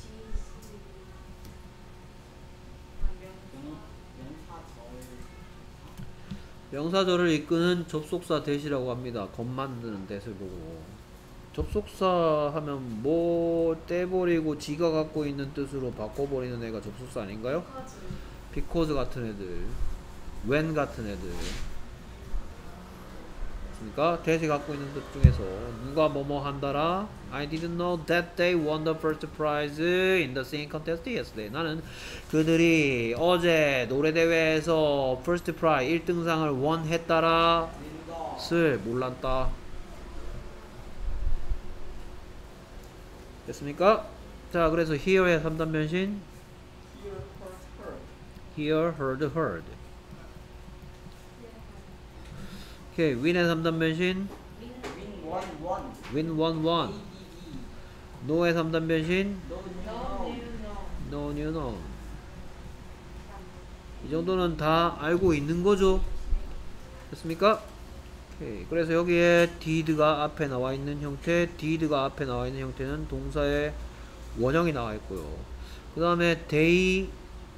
명사절을 이끄는 접속사 that이라고 합니다. 겉 만드는 that을 보고. 접속사 하면 뭐 떼버리고 지가 갖고 있는 뜻으로 바꿔버리는 애가 접속사 아닌가요? because 같은 애들, when 같은 애들. 그러니까 that이 갖고 있는 뜻 중에서 누가 뭐뭐 한다라. I didn't know that they won the first prize in the singing contest yesterday. 나는 그들이 어제 노래 대회에서 first prize 일 등상을 원했다라 쓸 몰랐다. 됐습니까? 자, 그래서 hear의 삼 단 변신. Here, first, heard. hear, heard, heard. 오케이. win의 삼 단 변신. 윈 윈 원 원. win one one. A B B. no의 삼 단 변신. No no no. no no new no. 이 정도는 다 알고 있는 거죠. 됐습니까? 오케이. 그래서 여기에 did가 앞에 나와 있는 형태, did가 앞에 나와 있는 형태는 동사의 원형이 나와 있고요. 그 다음에 they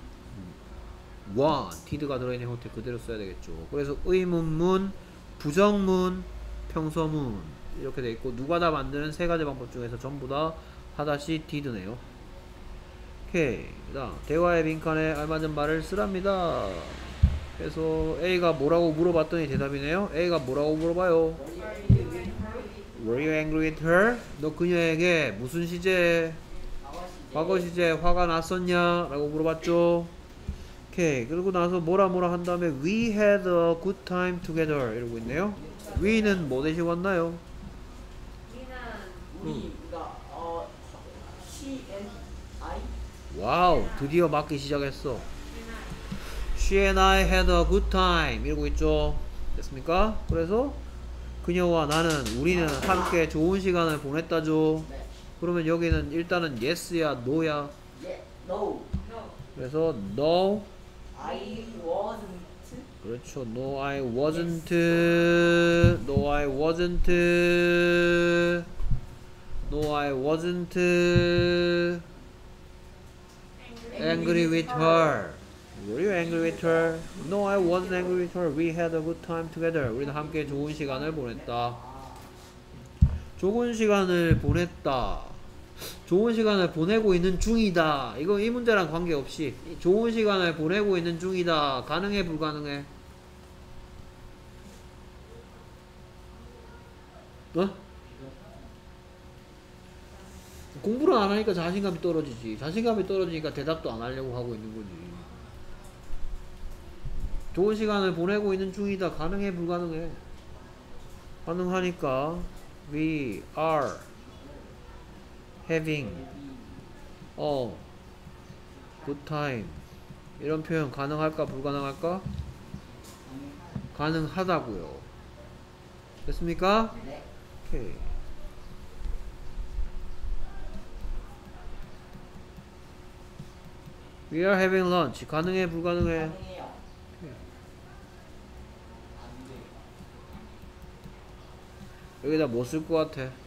want, did가 들어있는 형태 그대로 써야 되겠죠. 그래서 의문문, 부정문, 평서문 이렇게 돼 있고, 누가 다 만드는 세 가지 방법 중에서 전부 다 하다시 did네요. 오케이. 그 다음 대화의 빈칸에 알맞은 말을 쓰랍니다. 그래서 A가 뭐라고 물어봤더니 대답이네요. A가 뭐라고 물어봐요? Were you angry with her? 너 그녀에게 무슨 시제, 과거 시제 화가 났었냐? 라고 물어봤죠. 오케이. 그러고 나서 뭐라 뭐라 한 다음에 We had a good time together 이러고 있네요. we는 뭐 대신 왔나요? 윈은 우리 그러니까 어 she and I. 와우, 드디어 맞기 시작했어. 윈은 She and I had a good time 이러고 있죠. 됐습니까? 그래서 그녀와 나는, 우리는 함께 좋은 시간을 보냈다죠. 네. 그러면 여기는 일단은 yes야 no야. 예. No. no 그래서 no. I wasn't. 그렇죠. No I wasn't. No I wasn't. No I wasn't angry with her. Were you angry with her? No I wasn't angry with her. We had a good time together. 우리는 함께 좋은 시간을 보냈다. 좋은 시간을 보냈다. 좋은 시간을 보내고 있는 중이다. 이거 이 문제랑 관계없이 좋은 시간을 보내고 있는 중이다. 가능해 불가능해? 어? 공부를 안 하니까 자신감이 떨어지지. 자신감이 떨어지니까 대답도 안 하려고 하고 있는 거지. 좋은 시간을 보내고 있는 중이다. 가능해 불가능해? 가능하니까 We are having a good time. 이런 표현 가능할까 불가능할까? 가능하다고요. 됐습니까? 네. 오케이. We are having lunch. 가능해 불가능해? 가능해요. 안 돼요. 여기다 뭐 쓸 것 같아? 왜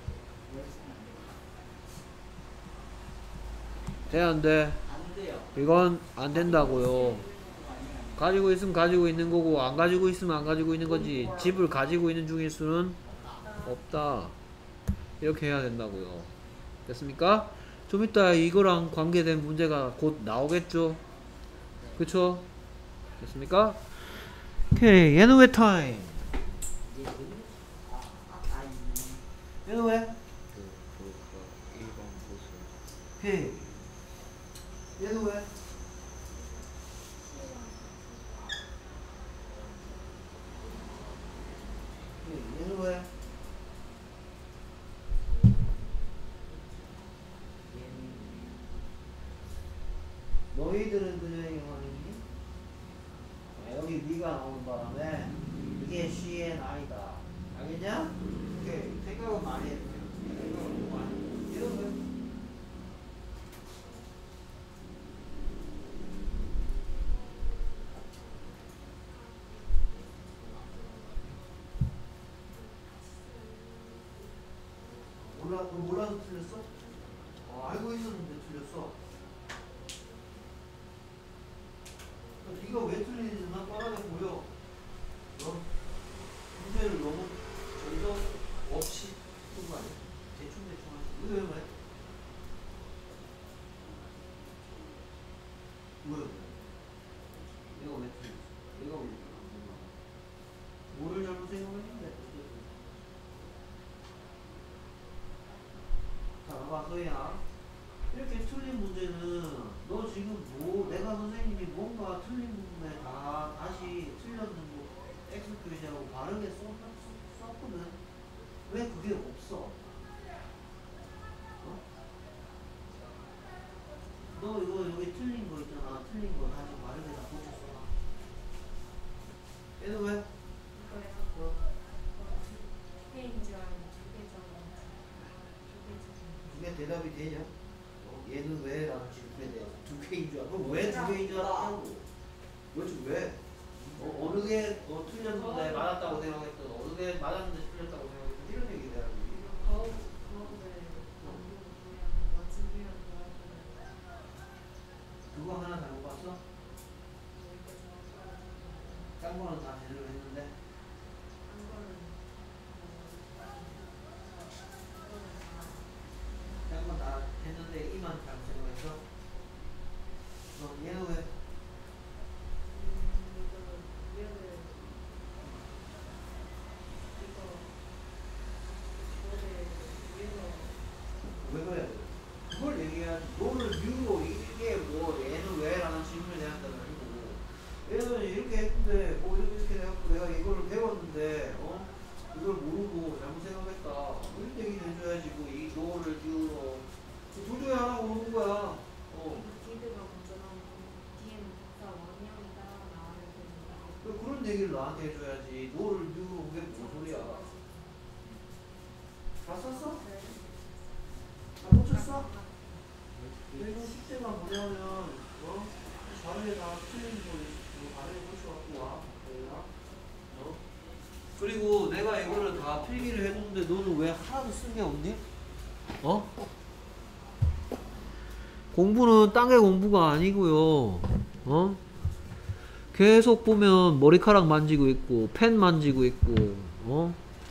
돼, 안 돼? 안 돼요. 이건 안 된다고요. 가지고 있으면 가지고 있는 거고, 안 가지고 있으면 안 가지고 있는 거지. 집을 가지고 있는 중일 수는 없다. 이렇게 해야 된다고요. 됐습니까? 좀 이따 이거랑 관계된 문제가 곧 나오겠죠? 그쵸? 됐습니까? 오케이. 얘는 왜 타임? 얘는 왜? 오케이. 얘는 왜? 오케이. 얘는 왜? 너희들은 그녀에게 말했니? 여기 네가 나오는 바람에 이게 she and I다. 알겠냐? 오케이. 생각은 많이 해. 생각은 많이 해. 이런 거요. 몰라, 너 몰라서 틀렸어? 어, 알고 있었는데 틀렸어. 네가 왜 틀리는지 난 뻔하게 보여. 너 문제를 너무 전적 없이 푼 거 아니야? 대충 대충 하지. 왜 왜? 왜? 내가 왜 틀렸어? 내가 왜 이렇게 안 된다? 뭐를 잘못 생각했는데? 자, 봐봐, 소희야. 이렇게 틀린 문제는 너 지금 뭐 내가 선생님이 뭔가 틀린 부분에 다 다시 틀렸는 거 X 표시하고 바르게 썼, 썼거든. 왜 그게 없어? 어? 너 이거 여기 틀린 거 있잖아. 틀린 거 다시 바르게 다 고쳤어. 얘는 왜? 이거요 어. 대답이 되냐? 어, 얘는 왜? 라는 질문에 대해서 두 개인 줄 알아. 그럼 왜 두 개인 줄 알았냐고. 그렇지 왜? 어, 어느 게 어, 틀렸는데 맞았다고 생각했던 어느 게 맞았는데 틀렸다고 생각했던 이런 얘기 해야지. 거울 거울에 남녀 모양 맞은 표현 그거 하나 잘못 봤어? 딴 거는 다 제대로 했는데 딴 건 다 했는데 이만 잘못 생각했어? 어, 얘는 왜? 왜 그래? 그걸 얘기해야지. 너를 유로 이게 뭐 얘는 왜? 라는 질문에 대한 답은 아니고 얘는 이렇게 했는데 뭐 이렇게 이렇게 해갖고 내가 이거를 배웠는데 어? 이걸 모르고 잘못 생각했다. 뭐 이런 얘기를 해줘야지. 뭐 이 너를 유로 둘 중에 하나 고르는 거야. 어. 디드가 먼저 나오고 뒤에는 박사 원형이 따라 나와야 되는데 그 그런 얘기를 나한테 해줘야지. 너를 유로 그게 무슨 소리야? 다 썼어? 다 놓쳤어? 그리고 숙제가 뭐냐면 어? 자료에다 틀린 거 있고 자료에 고쳐갖고 와. 내가 어? 그리고 내가 이거를 다 필기를 해줬는데 너는 왜 하나도 쓴 게 없니? 어? 공부는 딴 게 공부가 아니고요. 어? 계속 보면 머리카락 만지고 있고 펜 만지고 있고 어?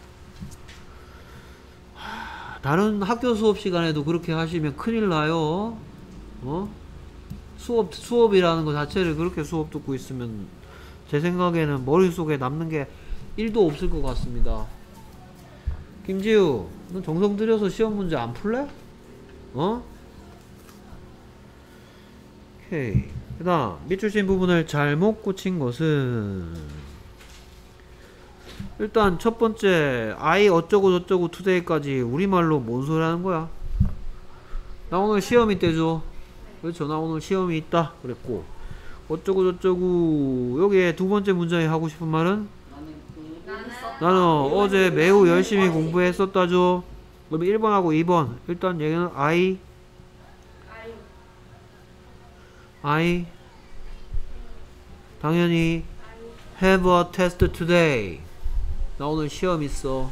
다른 학교 수업 시간에도 그렇게 하시면 큰일 나요. 어? 수업, 수업이라는 것 자체를 그렇게 수업 듣고 있으면 제 생각에는 머릿속에 남는 게 일도 없을 것 같습니다. 김지우, 너 정성 들여서 시험 문제 안 풀래? 어? 오케이. 그 다음, 밑줄 친 부분을 잘못 고친 것은 일단 첫 번째 I 어쩌고 저쩌고 투데이까지 우리말로 뭔 소리 하는 거야? 나 오늘 시험이 있대죠. 그렇죠. 나 오늘 시험이 있다 그랬고 어쩌고 저쩌고 여기에 두 번째 문장에 하고 싶은 말은 나는 나는 어제 매우 열심히 공부했었다죠. 그럼 일 번하고 이 번 일단 얘기는 I 아유 I 당연히 have a test today. 나 오늘 시험 있어.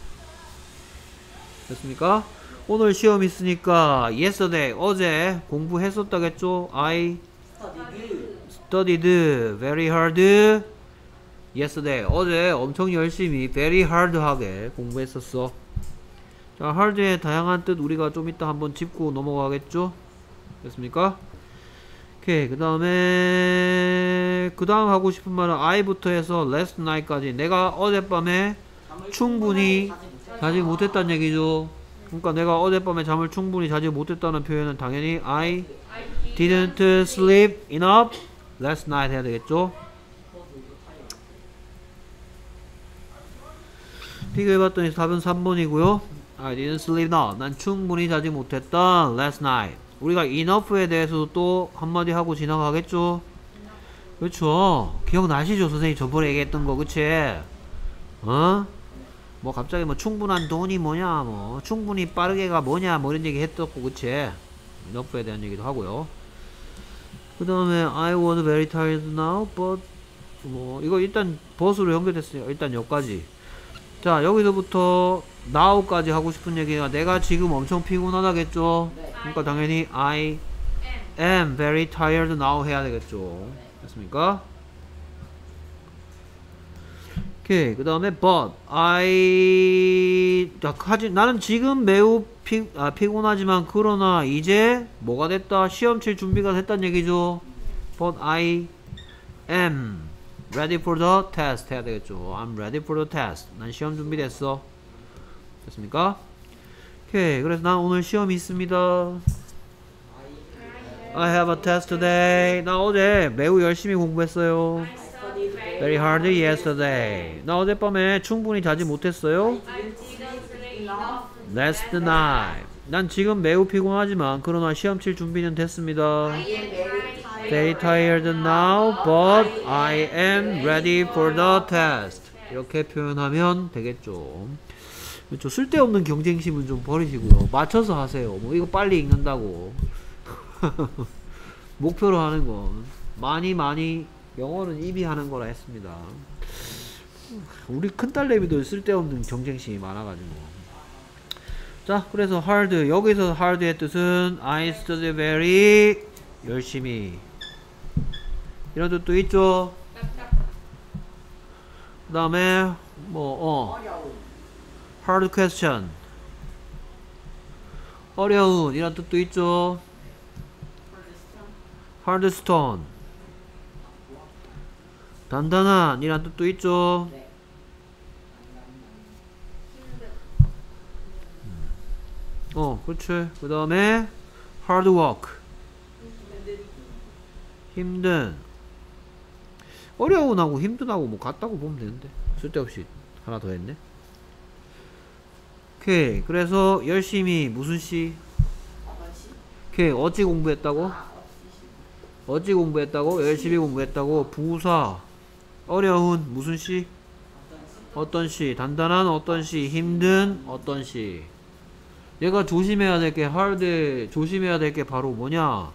됐습니까? 오늘 시험 있으니까 yesterday 어제 공부했었다겠죠? I studied very hard yesterday 어제 엄청 열심히 very hard하게 공부했었어. 자, hard의 다양한 뜻 우리가 좀 이따 한번 짚고 넘어가겠죠? 됐습니까? 오케이. 그 다음에 그 다음 하고 싶은 말은 I부터 해서 last night까지 내가 어젯밤에 충분히 자지 못했다는 얘기죠. 그러니까 내가 어젯밤에 잠을 충분히 자지 못했다는 표현은 당연히 I didn't sleep enough last night 해야 되겠죠. 비교해봤더니 답은 삼 번이고요 I didn't sleep enough 난 충분히 자지 못했다 last night. 우리가 enough에 대해서도 또 한마디 하고 지나가겠죠. 그렇죠. 기억나시죠? 선생님 저번에 얘기했던 거 그치? 어? 뭐 갑자기 뭐 충분한 돈이 뭐냐 뭐 충분히 빠르게가 뭐냐 뭐 이런 얘기 했었고 그치? enough에 대한 얘기도 하고요. 그 다음에 I was very tired now but 뭐 이거 일단 but으로 연결됐으니까 일단 여기까지. 자 여기서부터 now까지 하고 싶은 얘기가 내가 지금 엄청 피곤하다겠죠. 그러니까 당연히 I am very tired now 해야 되겠죠. 됐습니까? 오케이. 그 다음에 but I 자, 하지, 나는 지금 매우 피, 아, 피곤하지만 그러나 이제 뭐가 됐다? 시험 칠 준비가 됐다는 얘기죠. but I am ready for the test 해야 되겠죠. I'm ready for the test. 난 시험 준비됐어. 됐습니까? 오케이. 그래서 난 오늘 시험이 있습니다. I have a test today. 나 어제 매우 열심히 공부했어요. Very hard yesterday. 나 어젯밤에 충분히 자지 못했어요. Last night. 난 지금 매우 피곤하지만 그러나 시험 칠 준비는 됐습니다. Very tired now, but I am ready for the test. 이렇게 표현하면 되겠죠. 그렇죠. 쓸데없는 경쟁심은 좀 버리시고요. 맞춰서 하세요. 뭐 이거 빨리 읽는다고 목표로 하는 건 많이 많이 영어는 입이 하는 거라 했습니다. 우리 큰딸내미도 쓸데없는 경쟁심이 많아가지고. 자, 그래서 hard, 여기서 hard의 뜻은 I study very 열심히 이런 뜻도 있죠. 그 다음에 뭐 어 어려운. hard question 어려운 이런 뜻도 있죠. hard stone 단단한 이란 뜻도 있죠. 네. 어, 그렇지. 그 다음에 hard work 힘든 어려운하고 힘든하고 뭐 같다고 보면 되는데 쓸데없이 하나 더 했네. 오케이. 그래서 열심히 무슨 시? 어시. 오케이. 어찌 공부했다고? 아, 어시. 어찌 공부했다고? 열심히 공부했다고. 부사 어려운 무슨 시? 어떤 시? 어떤 시? 단단한 어떤 시? 힘든 어떤 시? 얘가 조심해야 될 게 hard 조심해야 될 게 바로 뭐냐?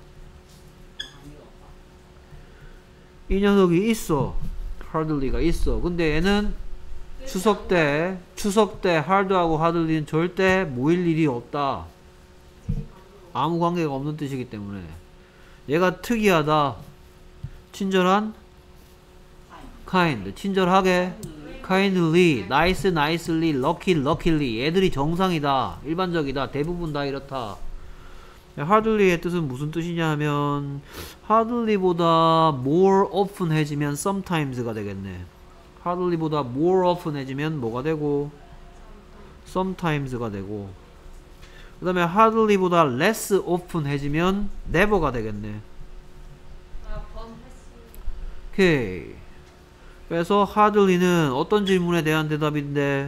이 녀석이 있어. hardly가 있어. 근데 얘는 추석 때 추석 때 hard하고 hardly는 절대 모일 일이 없다. 아무 관계가 없는 뜻이기 때문에 얘가 특이하다. 친절한 kind 친절하게 kindly nice nicely lucky luckily 애들이 정상이다. 일반적이다. 대부분 다 이렇다. hardly의 뜻은 무슨 뜻이냐 하면 hardly보다 more often 해지면 sometimes가 되겠네. hardly보다 more often 해지면 뭐가 되고 sometimes가 되고 그 다음에 hardly보다 less often 해지면 never가 되겠네. 오케이. 그래서 hardly는 어떤 질문에 대한 대답인데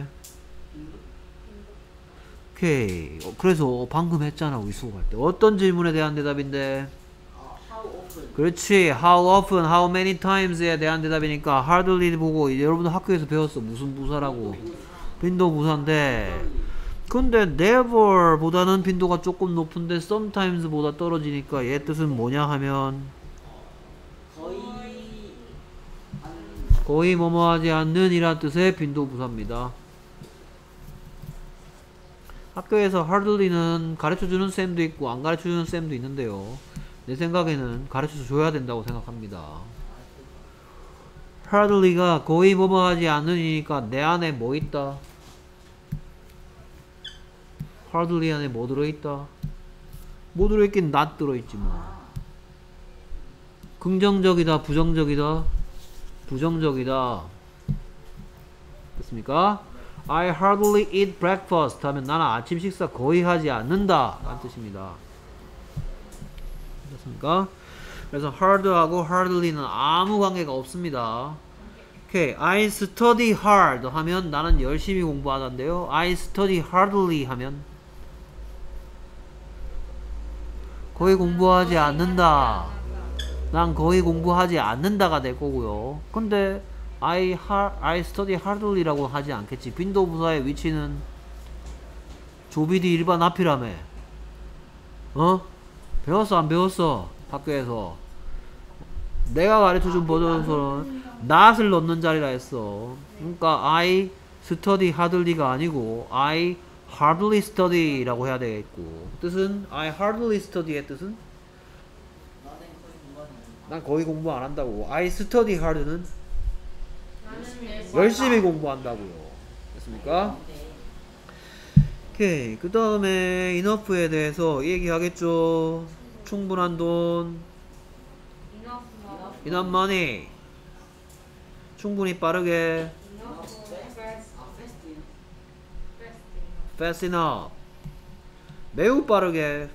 오케이. 어, 그래서 방금 했잖아 우리 수업할 때 어떤 질문에 대한 대답인데 어, how often. 그렇지. how often, how many times에 대한 대답이니까 hardly 보고 이제 여러분들 학교에서 배웠어. 무슨 부사라고. 빈도 부사인데 근데 never 보다는 빈도가 조금 높은데 sometimes 보다 떨어지니까 얘 뜻은 뭐냐 하면 거의 안 거의 뭐뭐 하지 않는 이란 뜻의 빈도 부사입니다. 학교에서 hardly는 가르쳐주는 쌤도 있고 안 가르쳐주는 쌤도 있는데요. 내 생각에는 가르쳐 줘야 된다고 생각합니다. hardly가 거의 뭐뭐 하지 않으니까 내 안에 뭐 있다? hardly 안에 뭐 들어있다? 뭐 들어있긴 not 들어있지 뭐. 긍정적이다 부정적이다? 부정적이다. 됐습니까? I hardly eat breakfast 하면 나는 아침 식사 거의 하지 않는다 라는 뜻입니다. 됐습니까? 그래서 hard하고 hardly는 아무 관계가 없습니다. 오케이. I study hard 하면 나는 열심히 공부하던데요. I study hardly 하면 거의 공부하지 않는다. 난 거의 공부하지 않는다가 될 거고요. 근데 I, ha, I study hardly라고 하지 않겠지. 빈도 부사의 위치는 조비디 일반 앞이라며. 어? 배웠어 안 배웠어? 학교에서 내가 가르쳐준 버전에서는 not을 넣는 자리라 했어. 그러니까 I study hardly가 아니고 I hardly study라고 해야 되겠고 뜻은 I hardly study의 뜻은 너는 거의 공부하는. 난 거의 공부 안 한다고. I study hard는 열심히 공부한다고요. 됐습니까? 오케이. 그 다음에 enough에 대해서 얘기하겠죠. 충분한 돈 enough money 충분히 빠르게 fast enough 매우 빠르게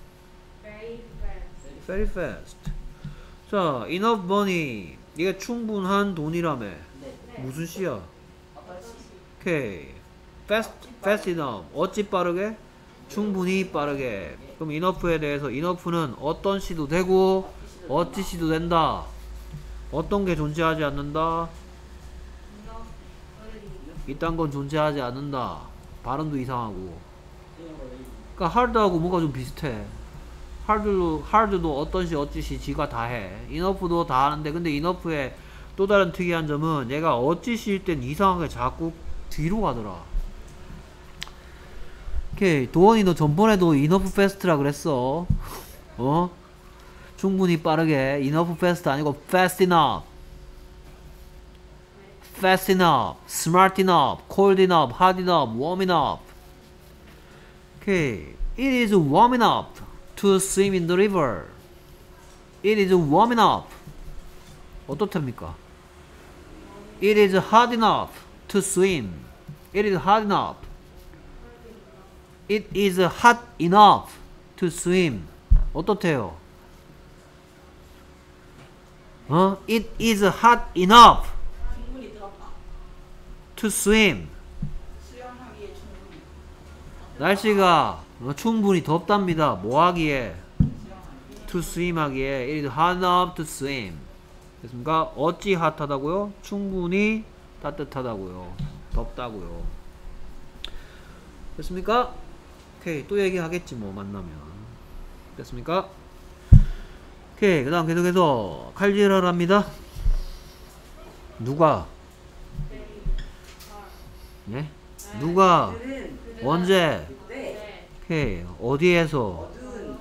very fast. 자, enough money 이게 충분한 돈이라며. 무슨 시야? 오케이. fast, fast enough 어찌 빠르게? 충분히 빠르게. 그럼 enough에 대해서 enough는 어떤 시도 되고 어찌 시도 된다. 어떤 게 존재하지 않는다? 이딴 건 존재하지 않는다. 발음도 이상하고. They were ready. 그러니까 hard하고 뭔가 좀 비슷해. hard도, hard도 어떤 시 어찌시 지가 다 해. enough도 다 하는데, 근데 enough의 또 다른 특이한 점은 얘가 어찌시일 땐 이상하게 자꾸 뒤로 가더라. 오케이. 도원이 너 전번에도 enough fast라 그랬어. 어? 충분히 빠르게. enough fast 아니고 fast enough. fast enough, smart enough, cold enough, hot enough, warm enough. Okay, it is warm enough to swim in the river. It is warm enough. 어떻답니까? It is hot enough to swim. It is hot enough. It is hot enough to swim. 어떻대요? 어? It is hot enough 충분히 들었다. to swim. 수영하기에 충분히. 날씨가 어, 충분히 덥답니다. 뭐 하기에? 수영하기에. to swim 하기에. It is hot enough to swim. 됐습니까? 어찌 핫하다고요? 충분히 따뜻하다고요. 덥다고요. 됐습니까? 오케이. 또 얘기하겠지 뭐 만나면. 됐습니까? 오케이. 그 다음 계속해서 칼질을 합니다. 누가? 네? 누가? 그들은 언제? 그때 오케이. 어디에서? 어두운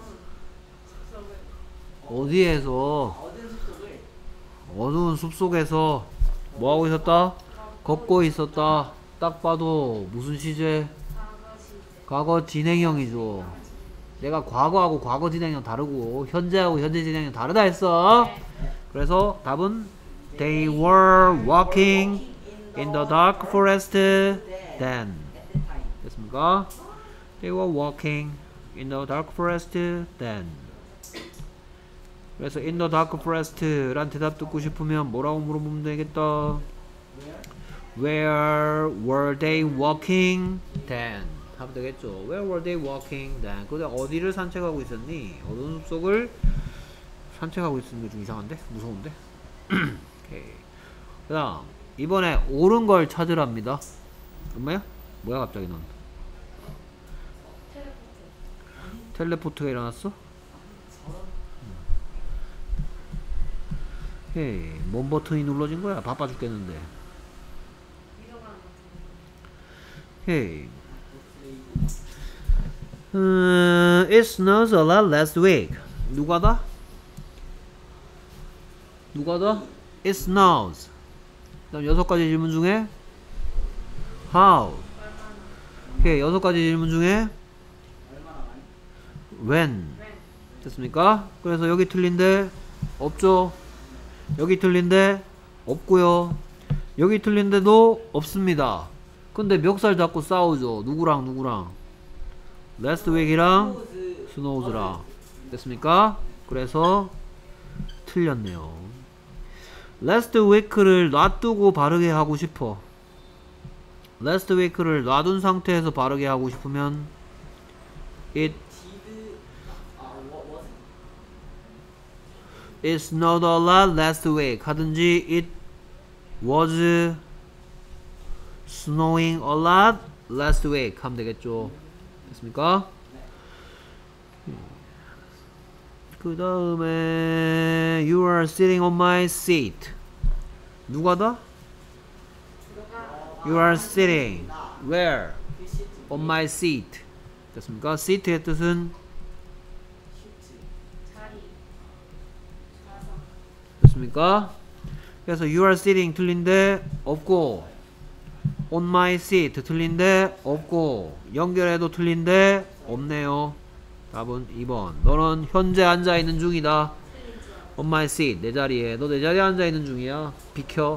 어디에서? 어두운 숲속을 어두운 숲속에서 뭐하고 있었다? 걷고 있었다. 딱 봐도 무슨 시제? 과거 진행형이죠. 내가 과거하고 과거 진행형 다르고 현재하고 현재 진행형 다르다 했어. 그래서 답은 They were walking in the dark forest then. at that time. 됐습니까? They were walking in the dark forest then. 그래서 in the dark forest란 대답 듣고 싶으면 뭐라고 물어보면 되겠다. Where were they walking then? 하면 되겠죠. Where were they walking then? 근데 어디를 산책하고 있었니? 어두운 숲속을 산책하고 있었는 게 좀 이상한데? 무서운데? 오케이. 그 다음 이번에 옳은 걸 찾으랍니다. 엄마야? 뭐야 갑자기 넌? 텔레포트가 일어났어? 오케이. 뭔 버튼이 눌러진 거야? 바빠 죽겠는데. 오케이. 음, it snows a lot last week. 누가다? 누가다? It snows. 그다음 여섯 가지 질문 중에 how. 오케이. 여섯 가지 질문 중에 when. 됐습니까? 그래서 여기 틀린데 없죠. 여기 틀린데 없고요. 여기 틀린데도 없습니다. 근데 멱살 잡고 싸우죠. 누구랑 누구랑? last week이랑 snows랑. 됐습니까? 그래서 틀렸네요. last week를 놔두고 바르게 하고 싶어. last week를 놔둔 상태에서 바르게 하고 싶으면 it did 아 what was it snowed a lot last week 하든지 it was snowing a lot last week 하면 되겠죠. 됐습니까? 그 다음에 you are sitting on my seat. 누가다? you are sitting where? on my seat. 됐습니까? seat의 뜻은 됐습니까? 그래서 you are sitting 틀린데 없고 on my seat 틀린데 없고 연결해도 틀린데 없네요. 답은 이 번. 너는 현재 앉아있는 중이다. on my seat 내 자리에. 너 내 자리에 앉아있는 중이야. 비켜.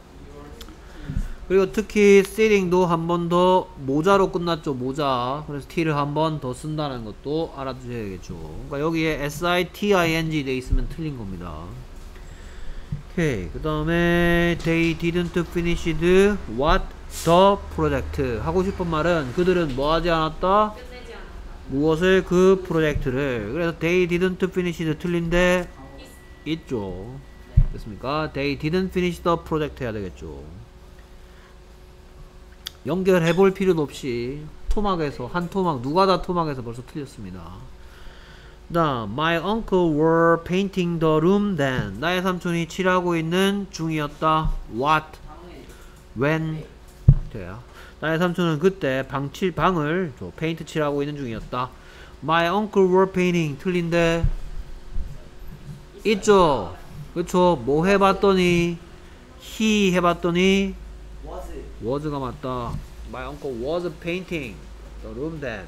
그리고 특히 sitting도 한 번 더 모자로 끝났죠. 모자. 그래서 t를 한 번 더 쓴다는 것도 알아두셔야겠죠. 그러니까 여기에 siting 돼 있으면 틀린 겁니다. 오케이. 그 다음에 they didn't finish what the project. 하고 싶은 말은 그들은 뭐 하지 않았다? 끝내지 않아. 무엇을? 그 프로젝트를. 그래서 they didn't finish 틀린데 있죠. 됐습니까? they didn't finish the project 해야 되겠죠. 연결해 볼 필요도 없이 토막에서 한 토막 누가 다 토막에서 벌써 틀렸습니다. 다음 My uncle were painting the room then. 나의 삼촌이 칠하고 있는 중이었다. What? When? 돼요. 나의 삼촌은 그때 방칠 방을 저 페인트 칠하고 있는 중이었다. My uncle were painting 틀린데 있죠. 그쵸. 뭐 해봤더니 he 해봤더니 was was가 맞다. My uncle was painting the room then.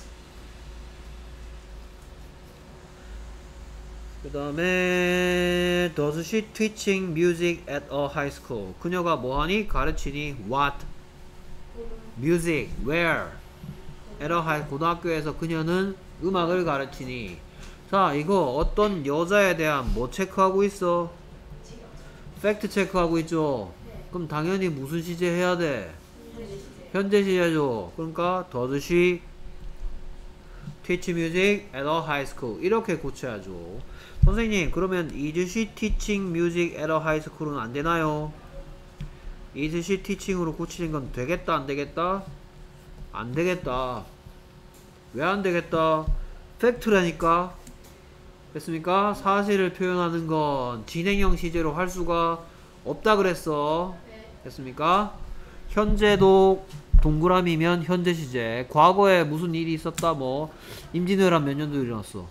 그 다음에 Does she teaching music at a high school? 그녀가 뭐하니? 가르치니? What? Music. Where? At a high 고등학교에서 그녀는 음악을 가르치니? 자, 이거 어떤 여자에 대한 뭐 체크하고 있어? 팩트 체크하고 있죠? 그럼 당연히 무슨 시제 해야 돼? 현재 시제죠. 그러니까 Does she teach music at a high school? 이렇게 고쳐야죠. 선생님, 그러면 Is she teaching music at a high school은 안 되나요? Is she teaching으로 고치는 건 되겠다, 안 되겠다? 안 되겠다. 왜 안 되겠다? 팩트라니까. 됐습니까? 사실을 표현하는 건 진행형 시제로 할 수가 없다 그랬어. 됐습니까? 현재도 동그라미면 현재 시제. 과거에 무슨 일이 있었다 뭐 임진왜란 몇 년도 일어났어?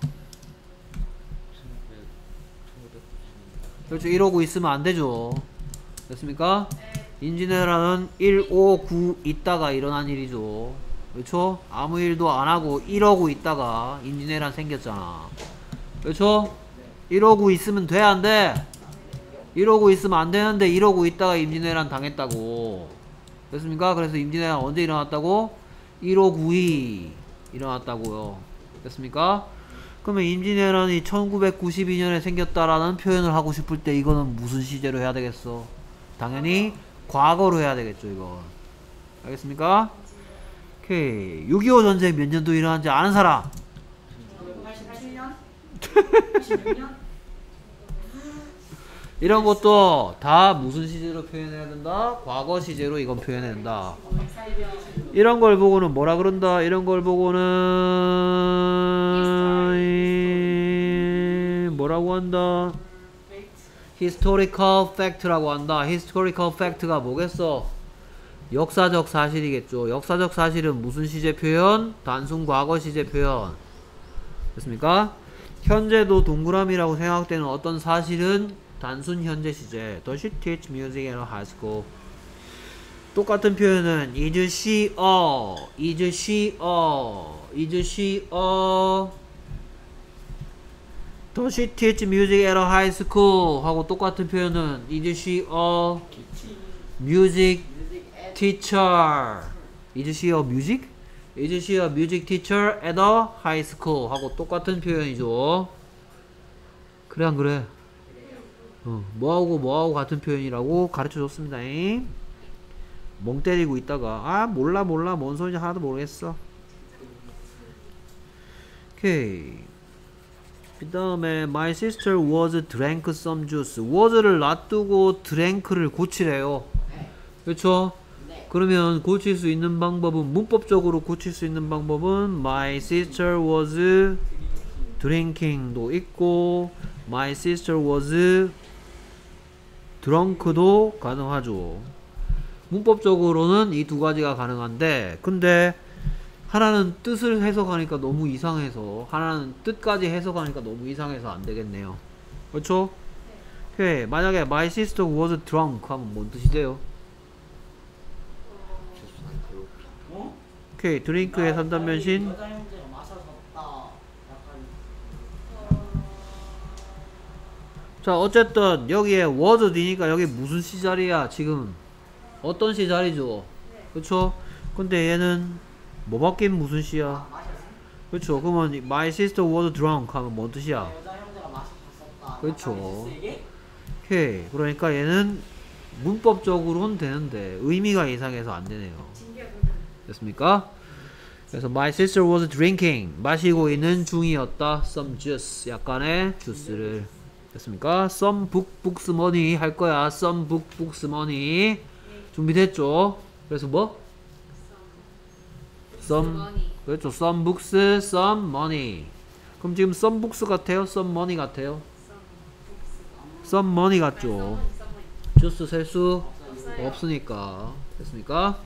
그렇죠. 이러고 있으면 안 되죠. 됐습니까? 임진왜란은 일오구 있다가 일어난 일이죠. 그렇죠? 아무 일도 안 하고 이러고 있다가 임진왜란 생겼잖아. 그렇죠? 이러고 있으면 돼, 안 돼? 이러고 있으면 안 되는데 이러고 있다가 임진왜란 당했다고. 됐습니까? 그래서 임진왜란 언제 일어났다고? 일오구이 일어났다고요. 됐습니까? 그러면 임진왜란이 천구백구십이 년에 생겼다라는 표현을 하고 싶을 때 이거는 무슨 시제로 해야 되겠어? 당연히 과거로 해야 되겠죠, 이거. 알겠습니까? 오케이. 육이오 전쟁 몇 년도 일어난지 아는 사람? 팔십칠 년? 팔십육 년? 이런 것도 다 무슨 시제로 표현해야 된다? 과거 시제로 이건 표현해야 된다. 이런 걸 보고는 뭐라 그런다? 이런 걸 보고는 뭐라고 한다? historical fact라고 한다. historical fact가 뭐겠어? 역사적 사실이겠죠. 역사적 사실은 무슨 시제 표현? 단순 과거 시제 표현. 됐습니까? 현재도 동그라미라고 생각되는 어떤 사실은 단순 현재 시제. Does she teach music at a high school? 똑같은 표현은 Is she a? Is she a? Is she a? Does she teach music at a high school? 하고 똑같은 표현은 Is she a music teacher? Is she a music? Is she a music teacher at a high school? 하고 똑같은 표현이죠. 그래 안 그래? 어, 뭐하고 뭐하고 같은 표현이라고 가르쳐줬습니다. 멍 때리고 있다가 아 몰라 몰라 뭔 소리인지 하나도 모르겠어. 오케이. 그 다음에 My sister was drank some juice. was를 놔두고 drank를 고치래요. 그렇죠? 그러면 고칠 수 있는 방법은 문법적으로 고칠 수 있는 방법은 My sister was drinking도 있고 My sister was drunk도 가능하죠. 문법적으로는 이 두 가지가 가능한데 근데 하나는 뜻을 해석하니까 너무 이상해서 하나는 뜻까지 해석하니까 너무 이상해서 안 되겠네요. 그렇죠? 오케이. 만약에 My sister was drunk 하면 뭔 뜻이 돼요? 어? 오케이. 드링크의 삼 단 변신. 여자 형제가 마셔졌다. 약간 자 어쨌든 여기에 was 뒤니까 여기 무슨 시자리야 지금? 어떤 시자리죠? 그쵸? 근데 얘는 뭐 바뀐 무슨 시야? 그쵸? 그러면 my sister was drunk 하면 뭔 뜻이야? 여자 형제가 마셔졌다. 그쵸? 오케이. 그러니까 얘는 문법적으로는 되는데 의미가 이상해서 안 되네요. 됐습니까? 그래서 my sister was drinking 마시고 있는 중이었다. some juice 약간의 주스를. 됐습니까? some book books money 할 거야. some book books money 준비됐죠? 그래서 뭐? some money. 그렇죠. some books, some money. 그럼 지금 some books 같아요? some money 같아요? some money 같죠. 주스 셀 수 없으니까. 됐습니까?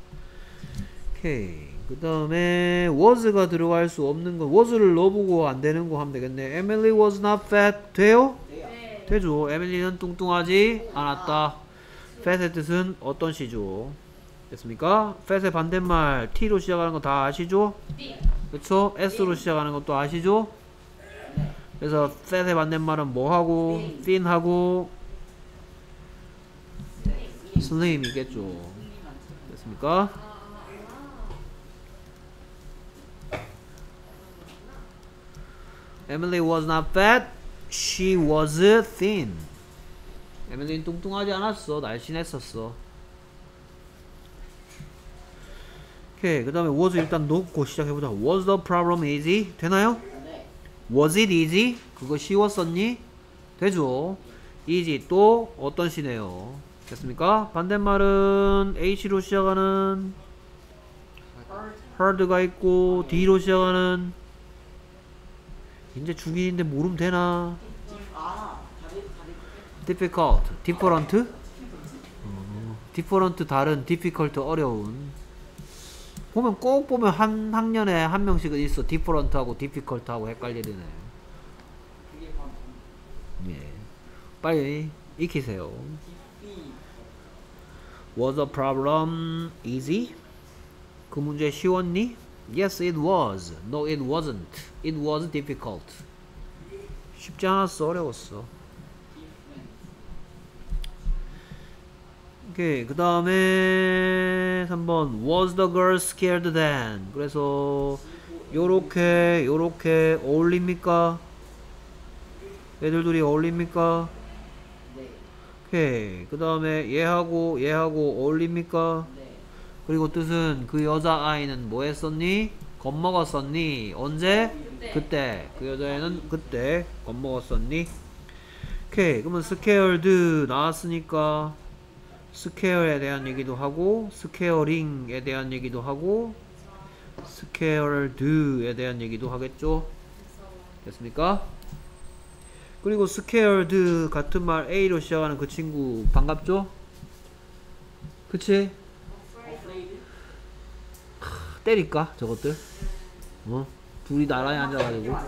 오케이. 그 다음에 was가 들어갈 수 없는 거 was를 넣어보고 안 되는 거 하면 되겠네. Emily was not fat. 돼요? 네. 되죠. 에밀리는 뚱뚱하지 않았다. fat의 뜻은 어떤 시죠? 됐습니까? fat의 반대말 t로 시작하는 거 다 아시죠? 그쵸? s로 시작하는 것도 아시죠? 그래서 fat의 반대말은 뭐하고 thin하고 slim이겠죠. 됐습니까? Emily was not fat. She was thin. 에밀리는 뚱뚱하지 않았어. 날씬했었어. 오케이. 그 다음에 was 일단 놓고 시작해보자. Was the problem easy? 되나요? 네. Was it easy? 그거 쉬웠었니? 되죠. easy 또 어떤 시네요? 됐습니까? 반대말은 H로 시작하는 hard가 있고 D로 시작하는 이제 중인인데 모르면 되나? 아, 다리 다리. difficult, different? 어, different 다른, difficult 어려운. 보면 꼭 보면 한 학년에 한 명씩은 있어. different하고 difficult하고 헷갈리는 애. 그게 바로 예. 빨리 익히세요. 디피. Was the problem easy? 그 문제 쉬웠니? Yes, it was. No, it wasn't. It was difficult. 쉽지 않았어. 어려웠어. 오케이. 그 다음에 삼 번 Was the girl scared then? 그래서 요렇게 요렇게 어울립니까? 애들 둘이 어울립니까? 네. 오케이. 그 다음에 얘하고 얘하고 어울립니까? 네. 그리고 뜻은 그 여자아이는 뭐 했었니? 겁먹었었니? 언제? 그때. 그때. 그 여자애는 그때 겁먹었었니? 오케이. 그러면 scared 나왔으니까 scare에 대한 얘기도 하고 scaring에 대한 얘기도 하고 scared에 대한 얘기도 하겠죠? 됐습니까? 그리고 scared 같은 말 A로 시작하는 그 친구 반갑죠? 그치? 때릴까? 저것들? 어? 둘이 나란히 앉아가지고.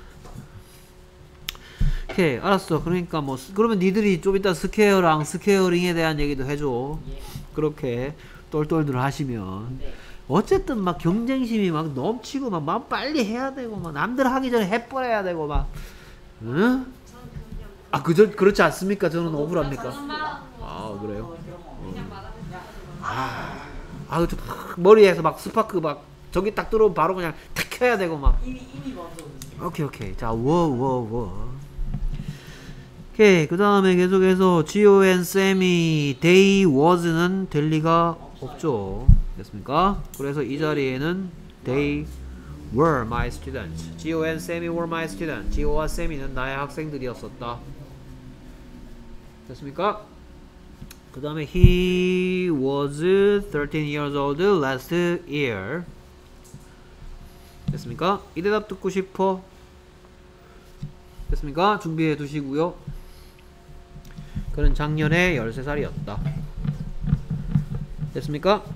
오케이, 알았어. 그러니까 뭐, 그러면 니들이 좀 이따 스퀘어랑 스퀘어링에 대한 얘기도 해줘. 그렇게 똘똘들 하시면. 어쨌든 막 경쟁심이 막 넘치고 막, 막 빨리 해야 되고 막 남들 하기 전에 해버려야 되고 막. 응? 아, 그저, 그렇지 않습니까? 저는 억울합니까? 아, 그래요? 아, 아, 저 머리에서 막 스파크 막 저기 딱 들어오면 바로 그냥 탁 켜야 되고 막. 이미 이미 먼저. 오케이 오케이. 자, 워 워 워. 오케이. 그 다음에 계속해서 Gio and Sammy they was는 될 리가 없죠. 됐습니까? 그래서 이 자리에는 they were my students. Gio and Sammy were my students. Gio와 Sammy는 나의 학생들이었었다. 됐습니까? 그 다음에 he was thirteen years old last year. 됐습니까? 이 대답 듣고 싶어? 됐습니까? 준비해 두시고요. 그는 작년에 열세 살이었다. 됐습니까?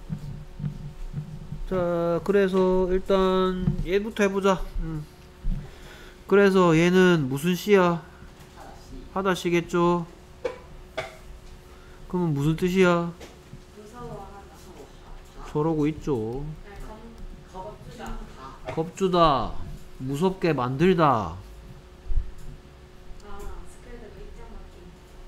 자, 그래서 일단 얘부터 해보자. 음. 그래서 얘는 무슨 씨야? 하다시겠죠? 그러면 무슨 뜻이야? 무서워하다. 저러고 있죠. 겁주다. 겁주다, 무섭게 만들다. 아, 스크래드로 입장 바뀐.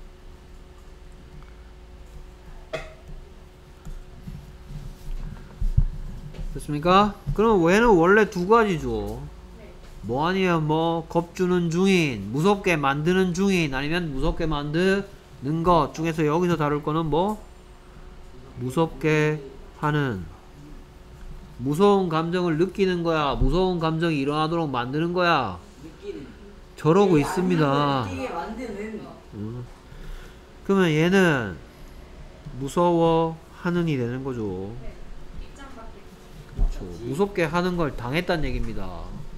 됐습니까? 그럼 얘는 원래 두 가지죠. 네. 뭐 아니에요? 뭐 겁주는 중인, 무섭게 만드는 중인, 아니면 무섭게 만드는 것 중에서 여기서 다룰 거는 뭐? 무섭게 하는. 무서운 감정을 느끼는 거야? 무서운 감정이 일어나도록 만드는 거야? 느끼는. 저러고 느끼게 있습니다. 느끼게 만드는. 음. 그러면 얘는 무서워하는이 되는 거죠. 입장 바뀐. 그렇죠. 무섭게 하는 걸 당했단 얘기입니다.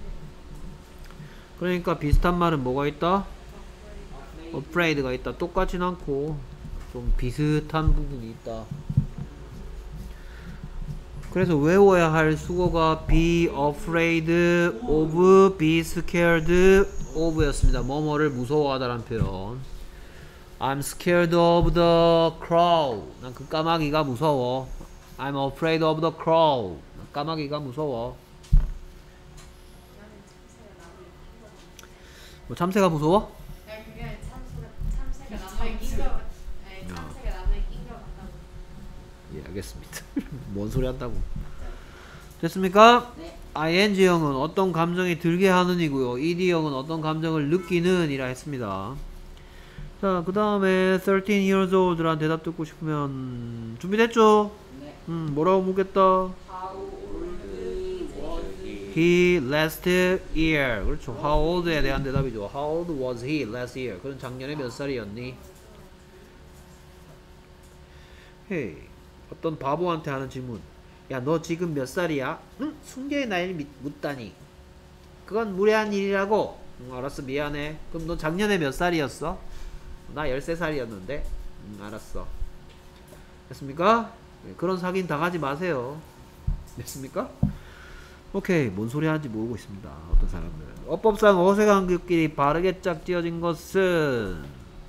그러니까 비슷한 말은 뭐가 있다? afraid가 있다. 똑같진 않고 좀 비슷한 부분이 있다. 그래서 외워야 할 수거가 be afraid of, be scared of 였습니다. 뭐뭐를 무서워하다라는 표현. I'm scared of the crow. 난 그 까마귀가 무서워. I'm afraid of the crow. 까마귀가 무서워. 뭐 참새가 무서워? 아니 그게 참새가 참새가 나무에 낀거 아니 참새가 나무에 낀거 같다고. 예, 알겠습니다. 뭔 소리 한다고. 됐습니까? 네. 아이엔지형은 어떤 감정이 들게 하는 이고요. 이디형은 어떤 감정을 느끼는 이라 했습니다. 자, 그 다음에 thirteen years old란 대답 듣고 싶으면 준비됐죠? 네. 음, 뭐라고 묻겠다? How old was he? He last year. 그렇죠. How old에 대한 대답이죠. How old was he last year? 그는 작년에 몇 살이었니? 헤이, 어떤 바보한테 하는 질문. 야, 너 지금 몇 살이야? 응? 순계의 나이를 미- 묻다니. 그건 무례한 일이라고. 응, 알았어, 미안해. 그럼 너 작년에 몇 살이었어? 나 열세 살이었는데. 응, 알았어. 됐습니까? 네, 그런 사기는 당하지 마세요. 됐습니까? 오케이, 뭔 소리 하는지 모르고 있습니다. 어떤 사람들은. 어법상 어색한 글끼리 바르게 짝지어진 것은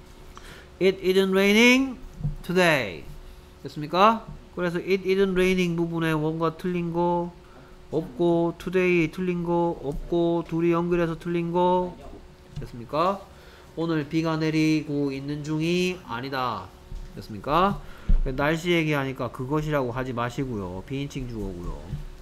It isn't raining today. 됐습니까? 그래서 it isn't raining 부분에 뭔가 틀린 거 없고 today 틀린 거 없고 둘이 연결해서 틀린 거 됐습니까? 오늘 비가 내리고 있는 중이 아니다. 됐습니까? 날씨 얘기하니까 그것이라고 하지 마시고요. 비인칭 주어고요.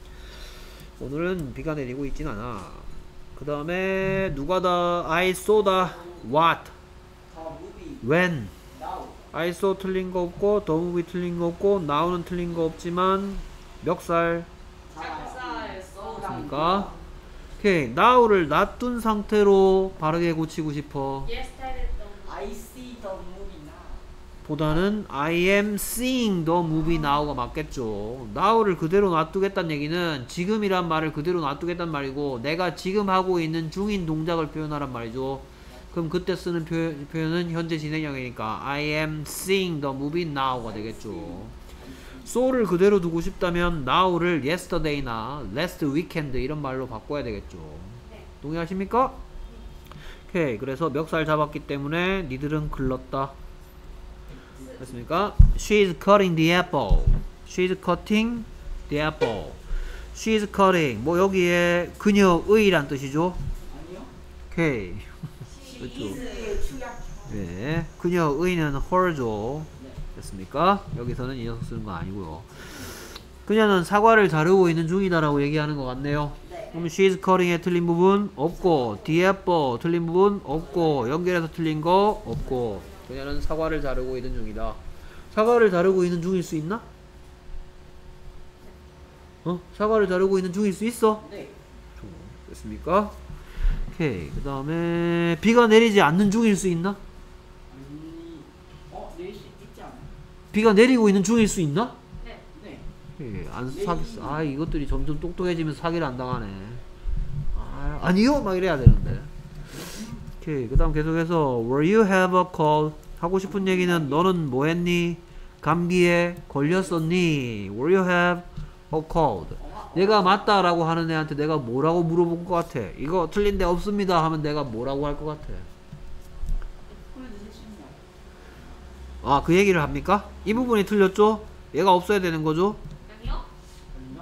오늘은 비가 내리고 있진 않아. 그 다음에 누가다 I saw다 what The movie when now. I saw 틀린 거 없고 the movie 틀린 거 없고 now는 틀린 거 없지만 멱살 짝살 됐습니까? 오케이, now를 놔둔 상태로 바르게 고치고 싶어 Yesterday I see the movie now. 보다는 I am seeing the movie now가 맞겠죠. now를 그대로 놔두겠다는 얘기는 지금이란 말을 그대로 놔두겠다는 말이고 내가 지금 하고 있는 중인 동작을 표현하란 말이죠. 그럼 그때 쓰는 표현, 표현은 현재 진행형이니까 I am seeing the movie now가 되겠죠. so를 그대로 두고 싶다면 now를 yesterday나 last weekend 이런 말로 바꿔야 되겠죠. 네. 동의하십니까? 오케이, 그래서 멱살 잡았기 때문에 니들은 글렀다. 됐습니까? She's cutting the apple. She's cutting the apple. She's cutting. 뭐 여기에 그녀의란 뜻이죠? 아니요. 오케이. 그렇죠. is의 추약. 네, 그녀의는 her죠. 됐습니까? 여기서는 이 녀석 쓰는 거 아니고요. 그녀는 사과를 자르고 있는 중이다라고 얘기하는 것 같네요. 네. 그럼 she's cutting에 틀린 부분 없고 the apple 틀린 부분 없고 연결해서 틀린 거 없고 그녀는 사과를 자르고 있는 중이다. 사과를 자르고 있는 중일 수 있나? 어? 사과를 자르고 있는 중일 수 있어? 네. 됐습니까? 오케이. 그 다음에 비가 내리지 않는 중일 수 있나? 아니, 어 내일 수 있지 않아요? 비가 내리고 있는 중일 수 있나? 네. 네. 예, 안 사, 아 이것들이 점점 똑똑해지면서 사기를 안 당하네. 아, 아니요 막 이래야 되는데. 오케이, 그 다음 계속해서 Were you have a cold? 하고 싶은 얘기는 너는 뭐 했니? 감기에 걸렸었니? Were you have a cold? 내가 맞다라고 하는 애한테 내가 뭐라고 물어볼 것 같아? 이거 틀린 데 없습니다 하면 내가 뭐라고 할 것 같아? 콜드 세션이요. 아, 그 얘기를 합니까? 이 부분이 틀렸죠? 얘가 없어야 되는 거죠? 아니요? 아니요.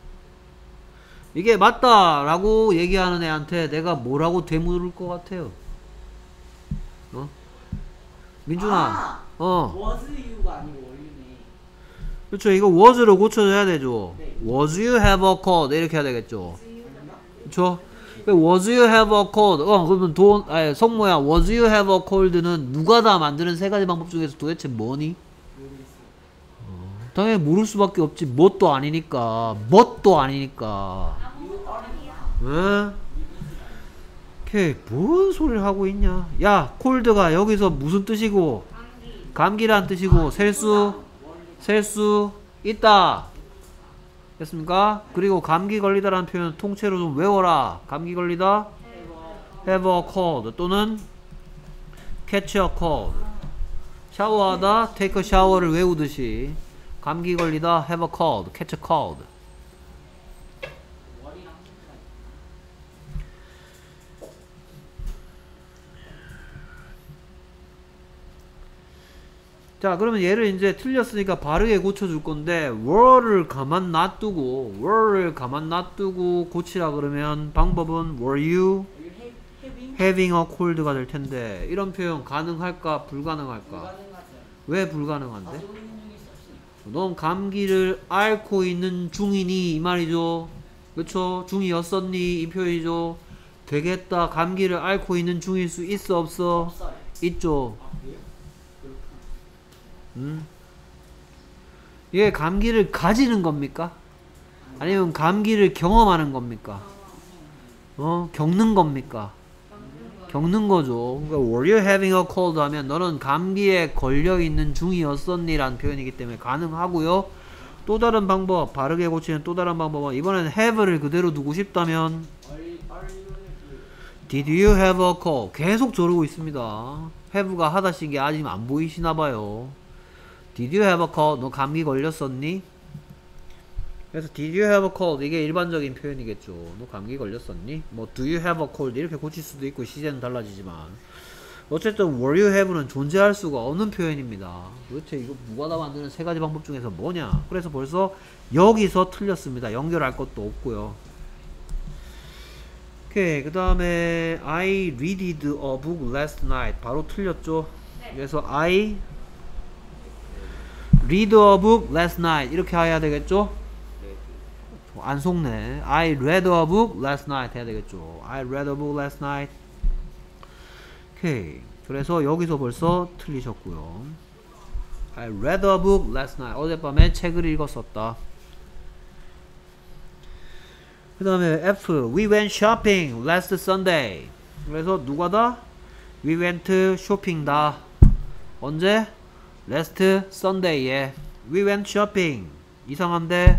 이게 맞다라고 얘기하는 애한테 내가 뭐라고 되물을 것 같아요? 어? 민준아, 아, 어, was you가 아니고 원유네. 그렇죠. 이거 was로 고쳐줘야 되죠. 네. Was you have a cold 이렇게 해야 되겠죠. 아닌가? 그렇죠. Was you have a cold? 어, 그러면 돈, 아니, 성모야. Was you have a cold는 누가 다 만드는 세 가지 방법 중에서 도대체 뭐니? 모르겠어요. 당연히 모를 수밖에 없지. 뭣도 아니니까. 뭣도 아니니까. You are이야. 응? 걔 뭔 소리를 하고 있냐? 야, 콜드가 여기서 무슨 뜻이고? 감기. 감기란 뜻이고 셀 수, 셀 수 있다. 됐습니까? 그리고 감기 걸리다라는 표현 통째로 좀 외워라. 감기 걸리다 have a cold 또는 catch a cold. 샤워하다 take a shower를 외우듯이 감기 걸리다 have a cold, catch a cold. 자, 그러면 얘를 이제 틀렸으니까 바르게 고쳐줄 건데 were를 가만 놔두고 were를 가만 놔두고 고치라 그러면 방법은 were you having a cold가 될 텐데 이런 표현 가능할까 불가능할까? 왜 불가능한데? 넌 감기를 앓고 있는 중이니 이 말이죠. 그쵸? 중이었었니 이 표현이죠. 되겠다. 감기를 앓고 있는 중일 수 있어 없어? 있죠. 음? 이게 감기를 가지는 겁니까? 아니면 감기를 경험하는 겁니까? 어? 겪는 겁니까? 겪는 거죠. 그러니까 were you having a cold 하면 너는 감기에 걸려있는 중이었었니? 라는 표현이기 때문에 가능하고요. 또 다른 방법, 바르게 고치는 또 다른 방법은 이번에는 have를 그대로 두고 싶다면 did you have a cold? 계속 저러고 있습니다. have가 하다식이 아직 안 보이시나봐요. Did you have a cold? 너 감기 걸렸었니? 그래서 Did you have a cold? 이게 일반적인 표현이겠죠. 너 감기 걸렸었니? 뭐 Do you have a cold? 이렇게 고칠 수도 있고 시제는 달라지지만 어쨌든 Were you have는 존재할 수가 없는 표현입니다. 도대체 이거 무과다 만드는 세 가지 방법 중에서 뭐냐? 그래서 벌써 여기서 틀렸습니다. 연결할 것도 없고요. 오케이, 그 다음에 I read a book last night. 바로 틀렸죠? 네. 그래서 I read a book last night 이렇게 해야 되겠죠? 안 속네. I read a book last night 해야 되겠죠. I read a book last night. 오케이. 그래서 여기서 벌써 틀리셨고요. I read a book last night. 어젯밤에 책을 읽었었다. 그 다음에 F. We went shopping last Sunday. 그래서 누가다? We went shopping다. 언제? last Sunday에 we went shopping. 이상한데?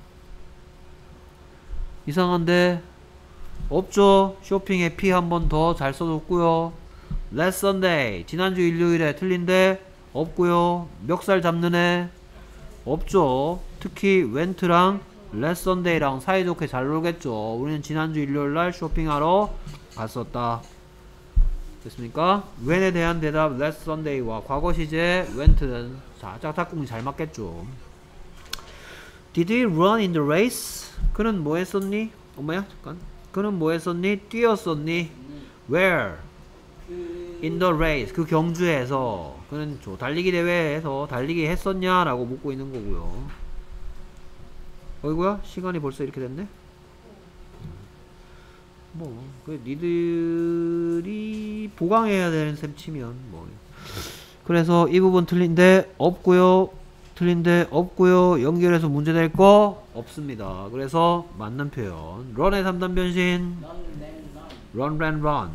이상한데? 없죠? 쇼핑에 P 한 번 더 잘 써줬고요. last Sunday 지난주 일요일에 틀린데 없고요. 멱살 잡는 애 없죠? 특히 went랑 last Sunday랑 사이좋게 잘 놀겠죠. 우리는 지난주 일요일날 쇼핑하러 갔었다. 됐습니까? when에 대한 대답 last Sunday와 과거 시제 went는 자, 짝짝꿍이 잘 맞겠죠. Did he run in the race? 그는 뭐 했었니? 엄마야 잠깐. 그는 뭐 했었니? 뛰었었니? Where? In the race. 그 경주에서. 그는 저 달리기 대회에서 달리기 했었냐? 라고 묻고 있는 거고요. 어이구야? 시간이 벌써 이렇게 됐네? 뭐, 그 니들이 보강해야 되는 셈 치면 뭐. 그래서 이 부분 틀린데 없고요. 틀린데 없고요. 연결해서 문제 될 거 없습니다. 그래서 맞는 표현. run의 삼 단 변신. run, ran, run.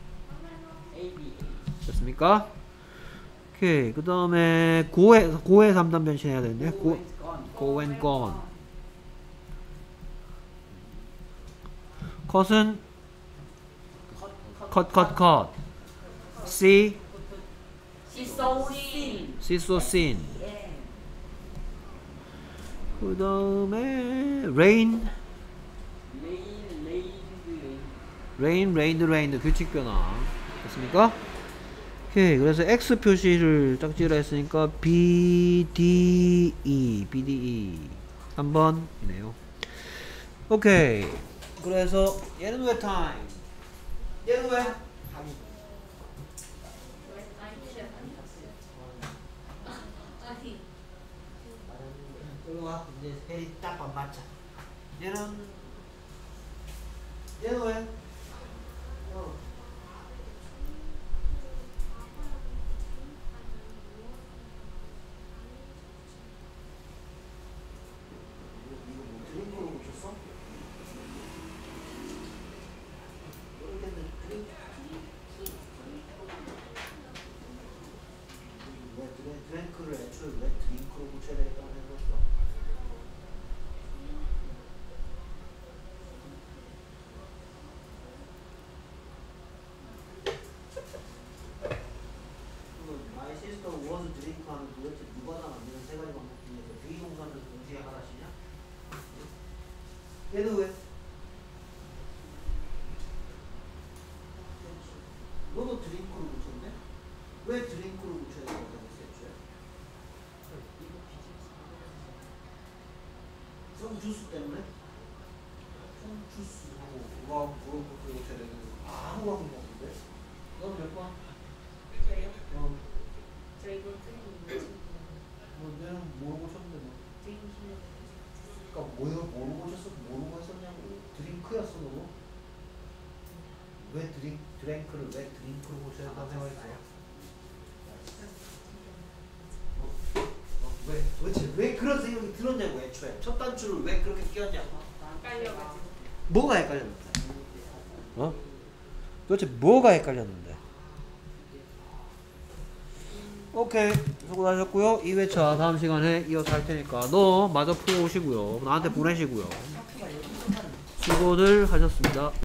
됐습니까? 오케이. 그 다음에 go의, go의 삼 단 변신 해야 되는데. go, go and gone. 컷은 컷, 컷, 컷. see, see so seen. 그 다음에 rain, rain, rain, rain 규칙 변화 됐습니까? 오케이. 그래서 X 표시를 짝지라 했으니까 B, D, E, B, D, E 삼 번이네요. 오케이. 그래서 얘는 왜 타임? 얘는 왜? 일로와. 이제 혜리 딱 안 맞자. 얘는 얘는 왜? 어. 드랭크를 애초에 왜 드링크로 고쳐야 되겠다고 생각했어? 드링크로 붙였네? 왜 드링크로 붙여야 된다고 했어요? 성 주스 때문에? 성 주스하고 우와 그런 것도 붙여야 되는 거 아무거나 먹는데? 넌 몇 번? 저희요? 어, 저 이거 드리는 뭐 내는 모르고 쳤는데 뭐. 드리는 그러니까 뭐 모르고 쳤어? 모르고 했었냐고. 드링크였어 너도? 왜 드링 드랭크를 왜 드링크로 붙여야 된다고 생각했어? 어, 왜 도대체 왜 그런 생각이 들었냐고 애초에 첫 단추를 왜 그렇게 끼웠냐고. 헷갈려가지고. 뭐가 헷갈렸는데? 어? 도대체 뭐가 헷갈렸는데? 오케이 수고하셨고요. 이 회차 다음 시간에 이어서 할 테니까 너 마저 풀어오시고요. 나한테 보내시고요. 수고들 하셨습니다.